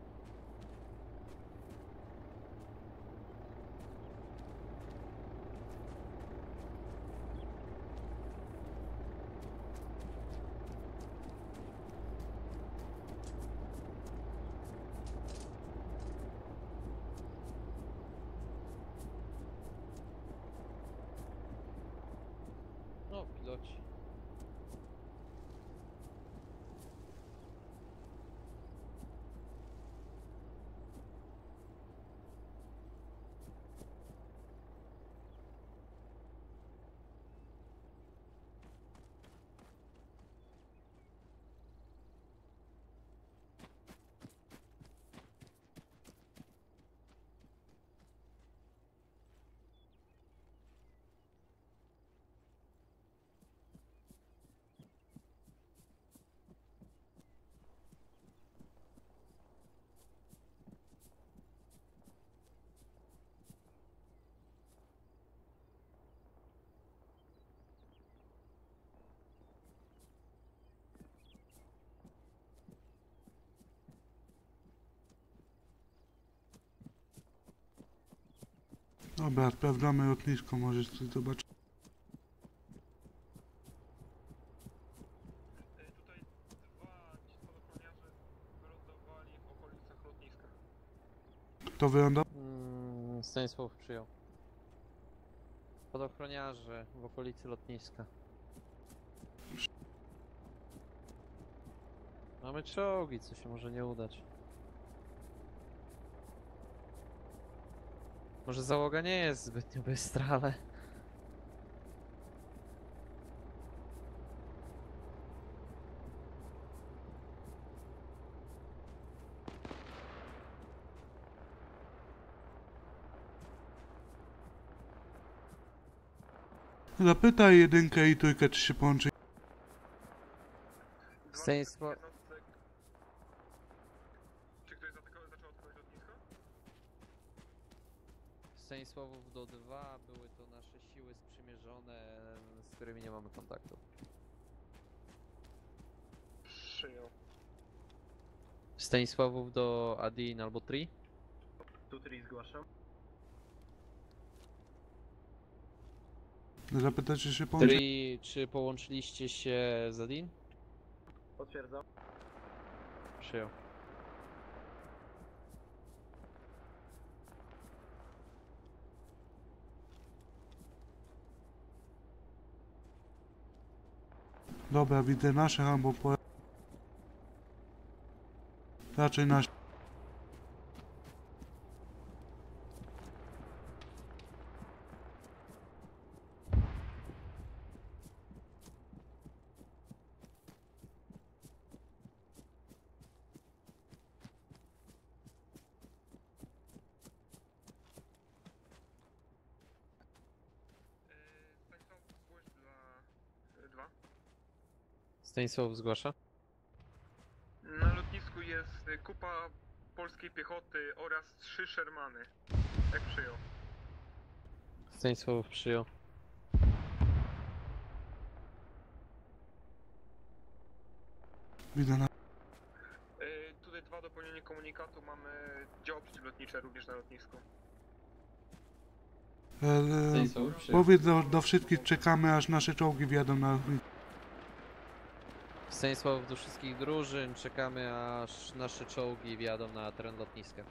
No, piloci. Dobra, sprawdzamy lotnisko, możesz coś zobaczyć. Tutaj dwa ci spadochroniarze wylądowali w okolicach lotniska. Kto wylądował? Stanisław przyjął. Spadochroniarze w okolicy lotniska. Mamy czołgi, co się może nie udać. Może załoga nie jest zbytnio bystra, ale... Zapytaj jedynkę i trójkę, czy się połączy. Stanisław... Czy ktoś zaczął atakować lotnisko? Stanisławów do 2 były to nasze siły sprzymierzone, z którymi nie mamy kontaktu. Przyjął. Stanisławów do Adin albo 3? Tu 3 zgłaszam. Zapytać, czy się połączy. 3, czy połączyliście się z Adin? Potwierdzam. Przyjął. Dobra, widzę naszych albo po... Raczej nasz. Stanisław zgłasza. Na lotnisku jest kupa polskiej piechoty oraz 3 Shermany. Jak przyjął? Stanisław przyjął. Widzę na... Tutaj 2 dopełnienie komunikatu. Mamy działo przeciwlotnicze również na lotnisku. Powiedz do wszystkich, czekamy aż nasze czołgi wjadą na... Stanisław do wszystkich drużyn, czekamy aż nasze czołgi wjadą na teren lotniska.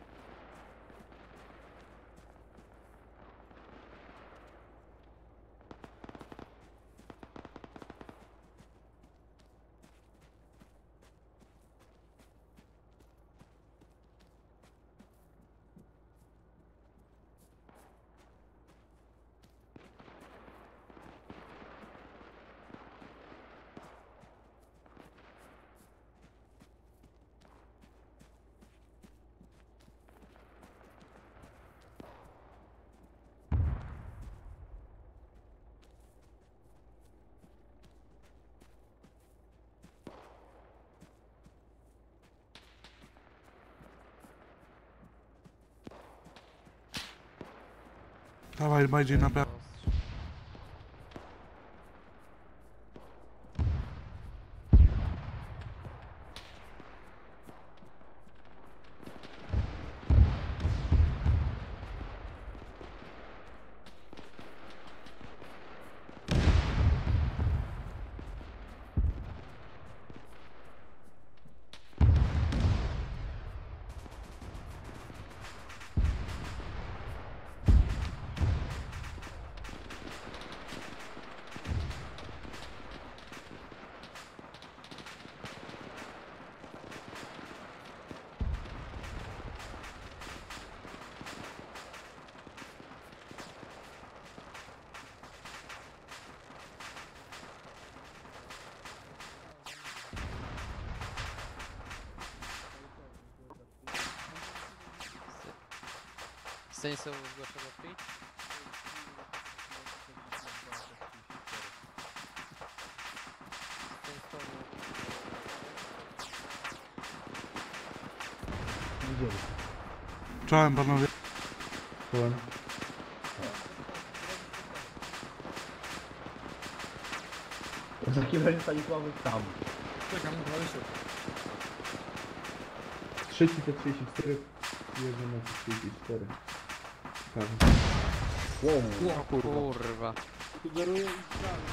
Dawaj, bardziej na prawo. Stanisław zgłasza lepiej? Czołem panowie. Czołem. W takim razie Stanisławy tam. Czekam, na się. Trzeci T34 i jedziemy na T34. Tak. Wow, kurwa. Sugeruję iść dalej.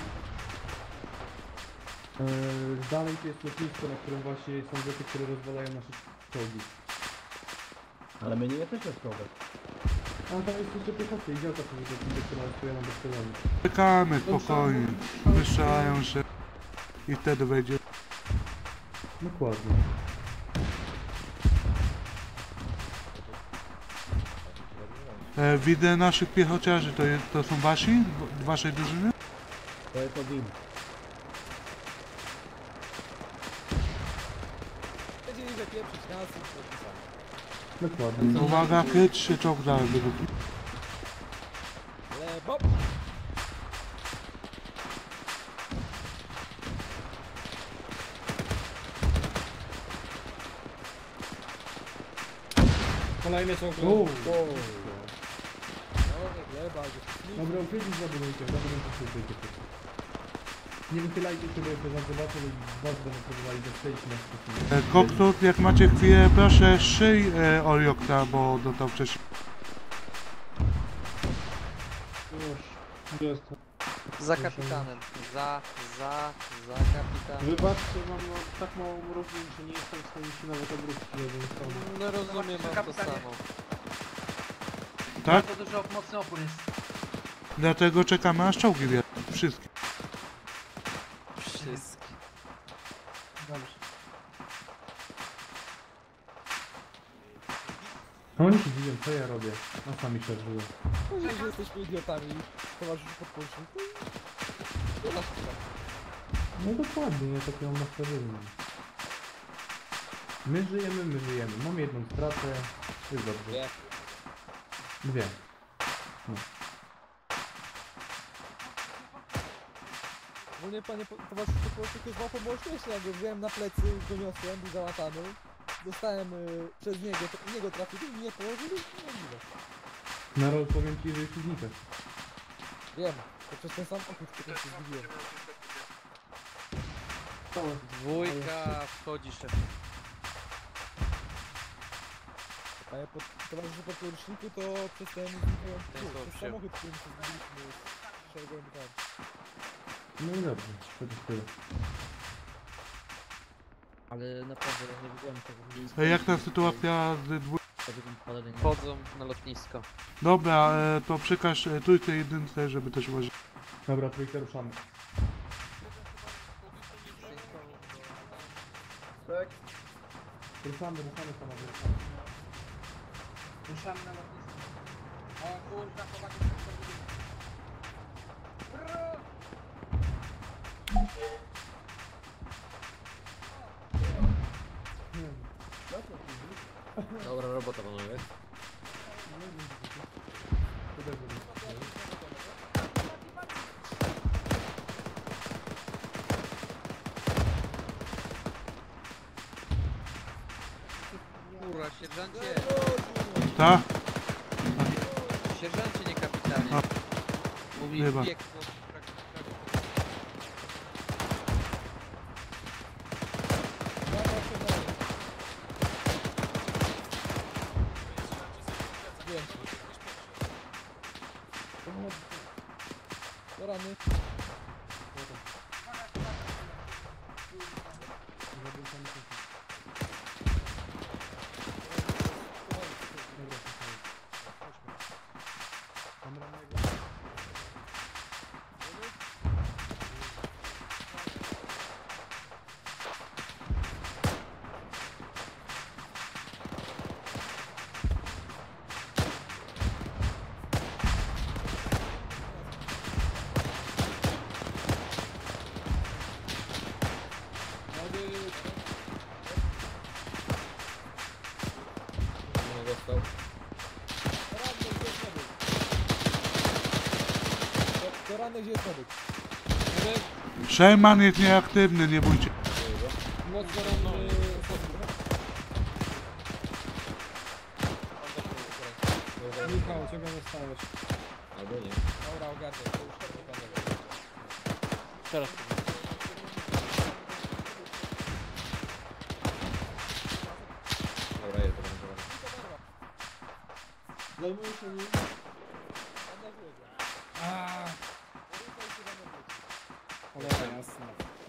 Dalej to jest lotnisko, na którym właśnie są rzeczy, które rozwalają nasze czołgi. Ale my nie jesteśmy w czołgach. A tam jest jeszcze piechoty, idiota, która stoją bez celowni. Czekamy spokojnie. Wyszalają się. I wtedy wejdzie. Dokładnie. Widzę naszych piechociarzy, to są wasi? Waszej drużyny? To jest Odin. Wiedzieli, że pieprzyć nas i podpisali. Dokładnie. Uwaga, kryć się czołg dalej. Lewo! Kolejny czołg. Dobra, wyjdź zabudujcie, nie wychylajcie się, bo jak to zobaczę, bo was będą próbowali zastrzelić na skutki. Koktut, jak macie chwilę, proszę szyj Oriokta, bo dostał wcześniej. Już jestem. Za kapitanem. Za kapitanem. Wybaczcie, mam tak małą mrówkę, że nie jestem w stanie się nawet obrócić w jedną stronę. No rozumiem, mam to samo. Tak? Bardzo duży mocny opór jest. Dlatego czekamy aż czołgi wjadą. Wszystkie. Wszystkie. Dobrze. Oni się dziwią, co ja robię. A sami się odżyją. Może, że jesteśmy idiotami. Towarzysz podporuczniku. To nasz plan. No dokładnie, ja takie mam nastawienie. My żyjemy. Mam jedną stratę. Jest dobrze. Dwie. No. Ogólnie panie towarzysz podporuczniku złapał było śmieszne, jak go wziąłem na plecy, go niosłem, był załatany. Dostałem przez niego trafił i mnie położył i nie. Na rol powiem ci, że już znikać. Wiem, to przez ten sam okres, który się zgubiłem. Dwójka wchodzi szef. Panie towarzyszu podporuczniku, to przez ten przez samochód, którym się zgubiliśmy z szeregowym pytaniem. No i dobrze, chociaż tyle. Ale naprawdę nie widziałem tego. Jak ta sytuacja z Wchodzą na lotnisko. Dobra, to przekaż trójce jedynce, żeby też uważać. Dobra, trójkę ruszamy. Tak? Ruszamy panowie. Ruszamy na lotnisko. O kurwa, chłopaki się Dobra robota panowie. Kurwa, sierżancie. Tak? Sierżancie, nie kapitanie. Bo mi Chyba. biegł po Do rany. Do rany gdzie jest medyk? Sherman jest nieaktywny, nie bójcie. Mocno ranny. Michał, czego dostałeś? Albo nie. Dobra, ogarnę, to już tak ogarnę. Teraz. Dobra, jest, dobra. Zajmuję się nim. Cholera, jasna.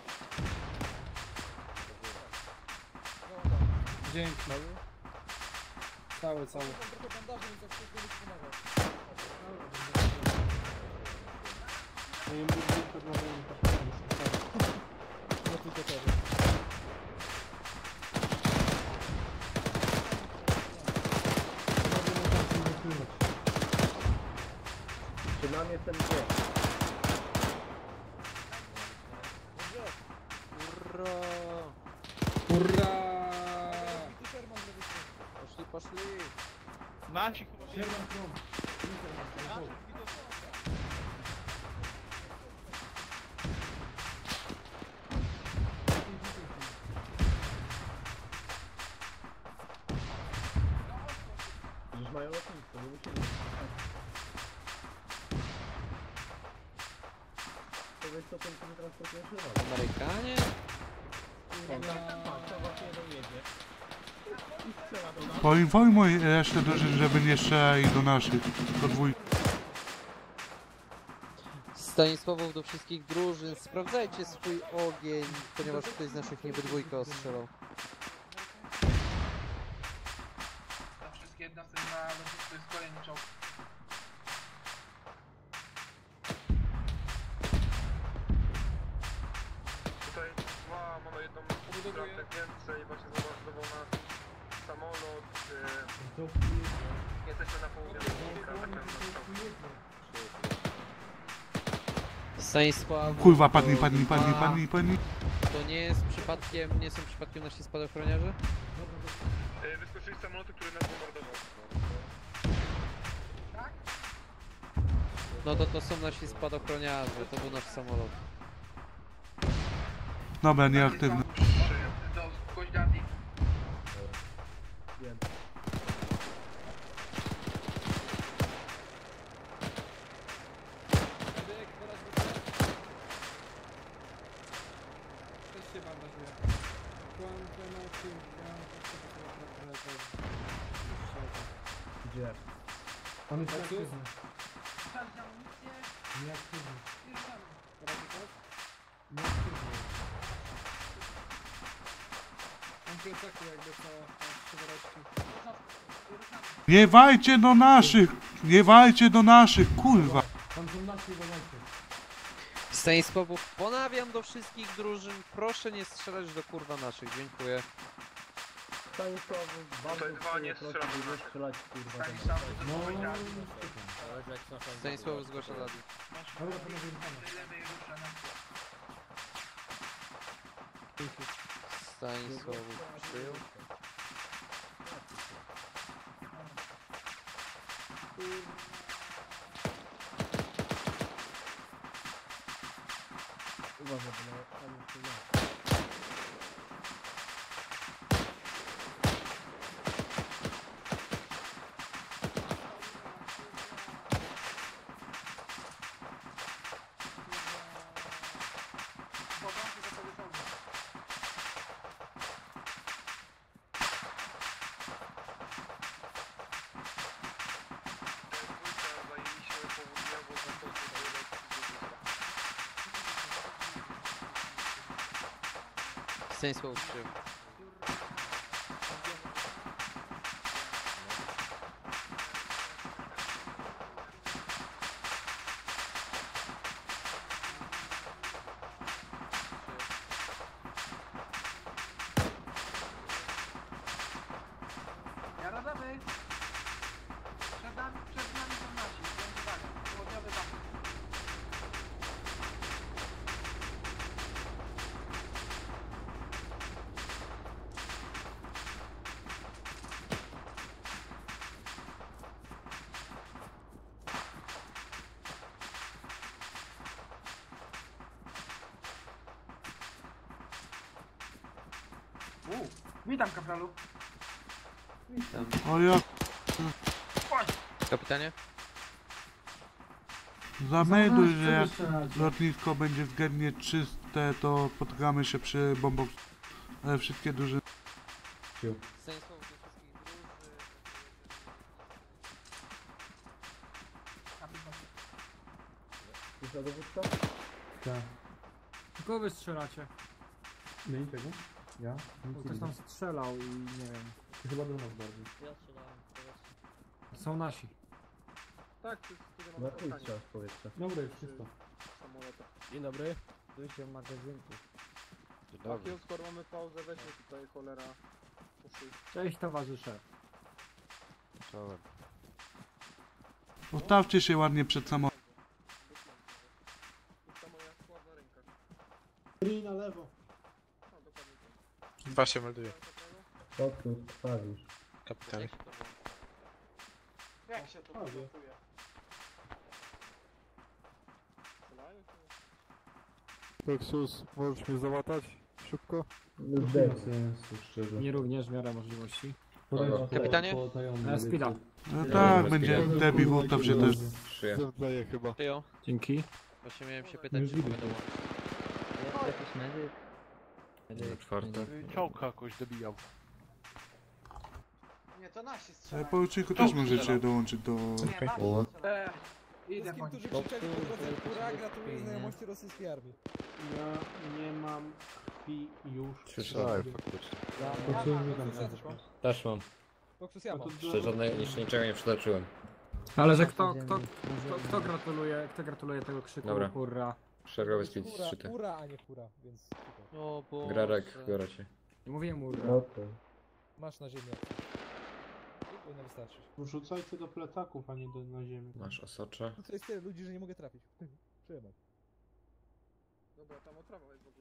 Dzięki. Cały. Nie mówię, to było No tylko też. Czy nam jest ten gdzie? Hurra! Poszli. Nasi chyba. Sherman Chrome. Już mają lotnictwo, nie musimy. Powiedz co ten sobie transportuje się. Amerykanie? To właśnie jeden jedzie. I strzela do nas. Poinformuj resztę drużyn, żeby nie strzelali do naszych. Podwójnie. Stanisławów do wszystkich drużyn, sprawdzajcie swój ogień, ponieważ ktoś z naszych niby dwójkę ostrzelał. Na wszystkie jednostki na lotnisku jest kolejny czołg. Tutaj mamy jedną sprawkę więcej, właśnie załadował nas samolot. Jesteśmy na południu lotniska, tak powiem. Stanisław. Kurwa, padnij. To nie są przypadkiem nasi spadochroniarze? Wyskoczyli z samolotu, który nas bombardował. No to są nasi spadochroniarze, to był nasz samolot. Dobra, nieaktywny. Kość Daddy. Wiem. Też się bandażuje. Gdzie? On jest aktywny. Nieaktywny. Nieaktywny. On plecaku jakby cała przyworeczki. Nie walcie do naszych, kurwa. Tam są nasi uważajcie. Stanisławów, ponawiam do wszystkich drużyn, proszę nie strzelać do kurwa naszych, dziękuję. Stanisławów, bardzo dwa nie proszę, strzelamy. by nie strzelać kurwa. Stanisławów zgłasza Lady. Dobra, to może Stanisławów przyjął. Uważaj, bo tam jeszcze nie. Saints Row 3. Jaradowy! Przed nami są nasi, będzie tak, południowy zachód. Witam, kapralu. Witam. O ja... Kapitanie? Zamelduj, że jak lotnisko będzie względnie czyste, to spotkamy się przy bombach. Wszystkie duże... Saints Row do wszystkich dróży. Jest na dowódca? Tak. Kogo wy strzelacie? Nie, niczego. Ja? Nic Bo nie ktoś widzę. tam strzelał i nie wiem. To chyba do nas bardziej. Ja strzelałem, powiedz. Są nasi. Tak, to jest Na chuj strzelasz w powietrze. Dobra, już czysto. Dzień dobry. Wyjście w magazynku. Tak, skoro mamy pauzę, weźmy tutaj cholera. Cześć towarzysze. Czołem. Ustawcie się ładnie przed samochodem. Free na lewo. Dwa się melduje. Odkąd krwawisz? Kapitanie. Jak się to blokuje? Lexus, możesz mnie załatać? Szybko? Nie również w miarę możliwości. Kapitanie? Spida. No tak, będzie debiut, to się też... Zemdleję chyba. Przyjął. Dzięki. Właśnie miałem się pytać, czy mogę dołączyć. Jest jakiś medyk? Czwarte. Czołka jakoś dobijał. Nie, to nasi strzelają. Po uczynku też możecie dołączyć do... Idę po Wszystkim, którzy krzyczeli po drodze Kura, gratuluję znajomości rosyjskiej armii. Ja nie mam krwi już. Słyszałem faktycznie. Też mam. Koksus ja mam. Jeszcze niczego nie przytoczyłem. Ale że kto gratuluje tego krzyku, Dobra. hurra. Szerowy speed zszyty. Kura, a nie kura, więc... O Boże. Grarek, biorę cię. Nie mówiłem hurra. Masz na ziemię. Powinno wystarczyć. Wrzucajcie do plecaków, a nie na ziemię. Masz osocza. To jest tyle ludzi, że nie mogę trafić. Przyjemać. Dobra, tam otrawa jest w ogóle.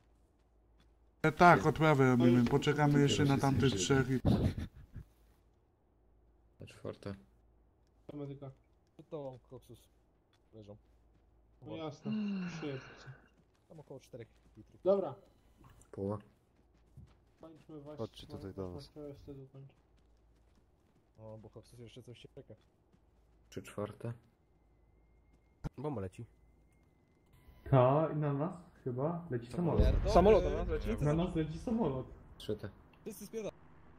Tak, odprawę robimy. Poczekamy jeszcze na tamtych trzech i... Na czwarte. Medyka. Przed tobą, Koksus. Leżą. No jasne, przyjedźcie. Tam około 4 litrów. Dobra. Poła. Kończmy właśnie. Chodźcie tutaj do nas. O, bo Koksus jeszcze coś się czeka. 3/4. Bomba leci. Tak, i na nas chyba leci samolot. Samolot na nas leci? Na nas leci samolot. 3. Wszyscy spierdolą.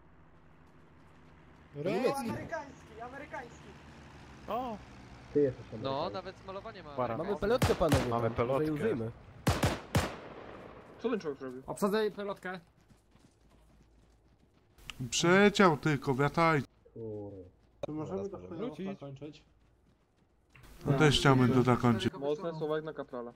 Amerykański. O! Ty jesteś No, nawet malowanie mamy. Para. Mamy pelotkę, panowie. Mamy pelotkę. Użyjmy. Co ten człowiek robi? Obsadzaj pelotkę. Przeciał tylko, wracaj. To możemy to chwilowo zakończyć. No też chciałbym to zakończyć. Mocne słowa jak na kaprala.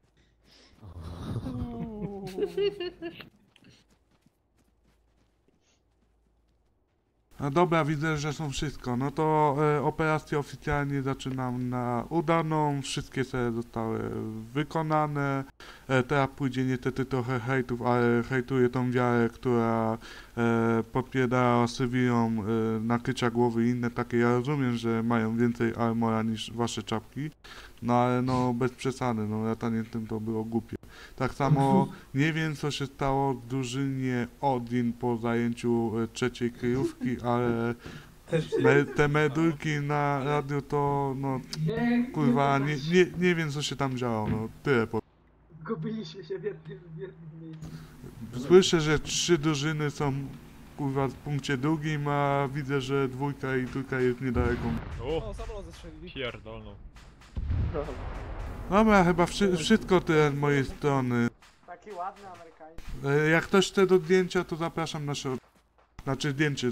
No dobra, widzę, że są wszystko. No to operację oficjalnie zaczynam na udaną. Wszystkie cele zostały wykonane. Teraz pójdzie niestety trochę hejtów, ale hejtuję tą wiarę, która podpiera cywilom nakrycia głowy i inne takie. Ja rozumiem, że mają więcej armora niż wasze czapki. No ale no bez przesady, no latanie tym to było głupie. Tak samo nie wiem co się stało w drużynie Odin po zajęciu trzeciej kryjówki, ale te medulki na radiu to no kurwa nie wiem co się tam działo, no tyle po... Zgubiliśmy się w jednym miejscu. Słyszę, że 3 drużyny są kurwa w punkcie drugim, a widzę, że 2 i 3 jest niedaleko. O, samolot zestrzelili. Pierdolną. Dobra, chyba wszystko tyle z mojej strony. Tak Taki ładny amerykański. Jak ktoś chce do zdjęcia, to zapraszam na środek. Znaczy zdjęcie.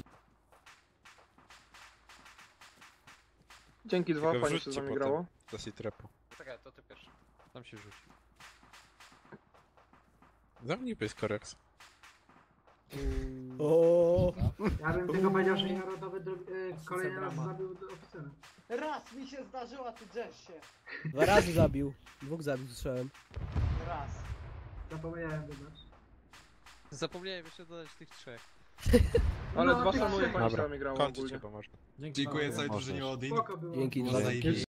Dzięki dwa, Tylko fajnie się z wrzućcie wami potem grało. do Citrepu. Czekaj, to ty pierwszy. Tam się rzuci. Zamknij pysk, Korex. O. Ja bym tylko powiedział, że narodowy kolejny raz zabił oficera. Raz mi się zdarzyło, a ty drzesz się. 2 razy zabił. 2 zabił, słyszałem. Raz. Zapomniałem dodać. Zapomniałem jeszcze dodać tych 3. Ale No, dwa ty szanuję, się- fajnie się z wami grało Kończycie, ogólnie. bo można. Dziękuję całej drużynie Odin. Spoko było. Dzięki. Było zajebiście.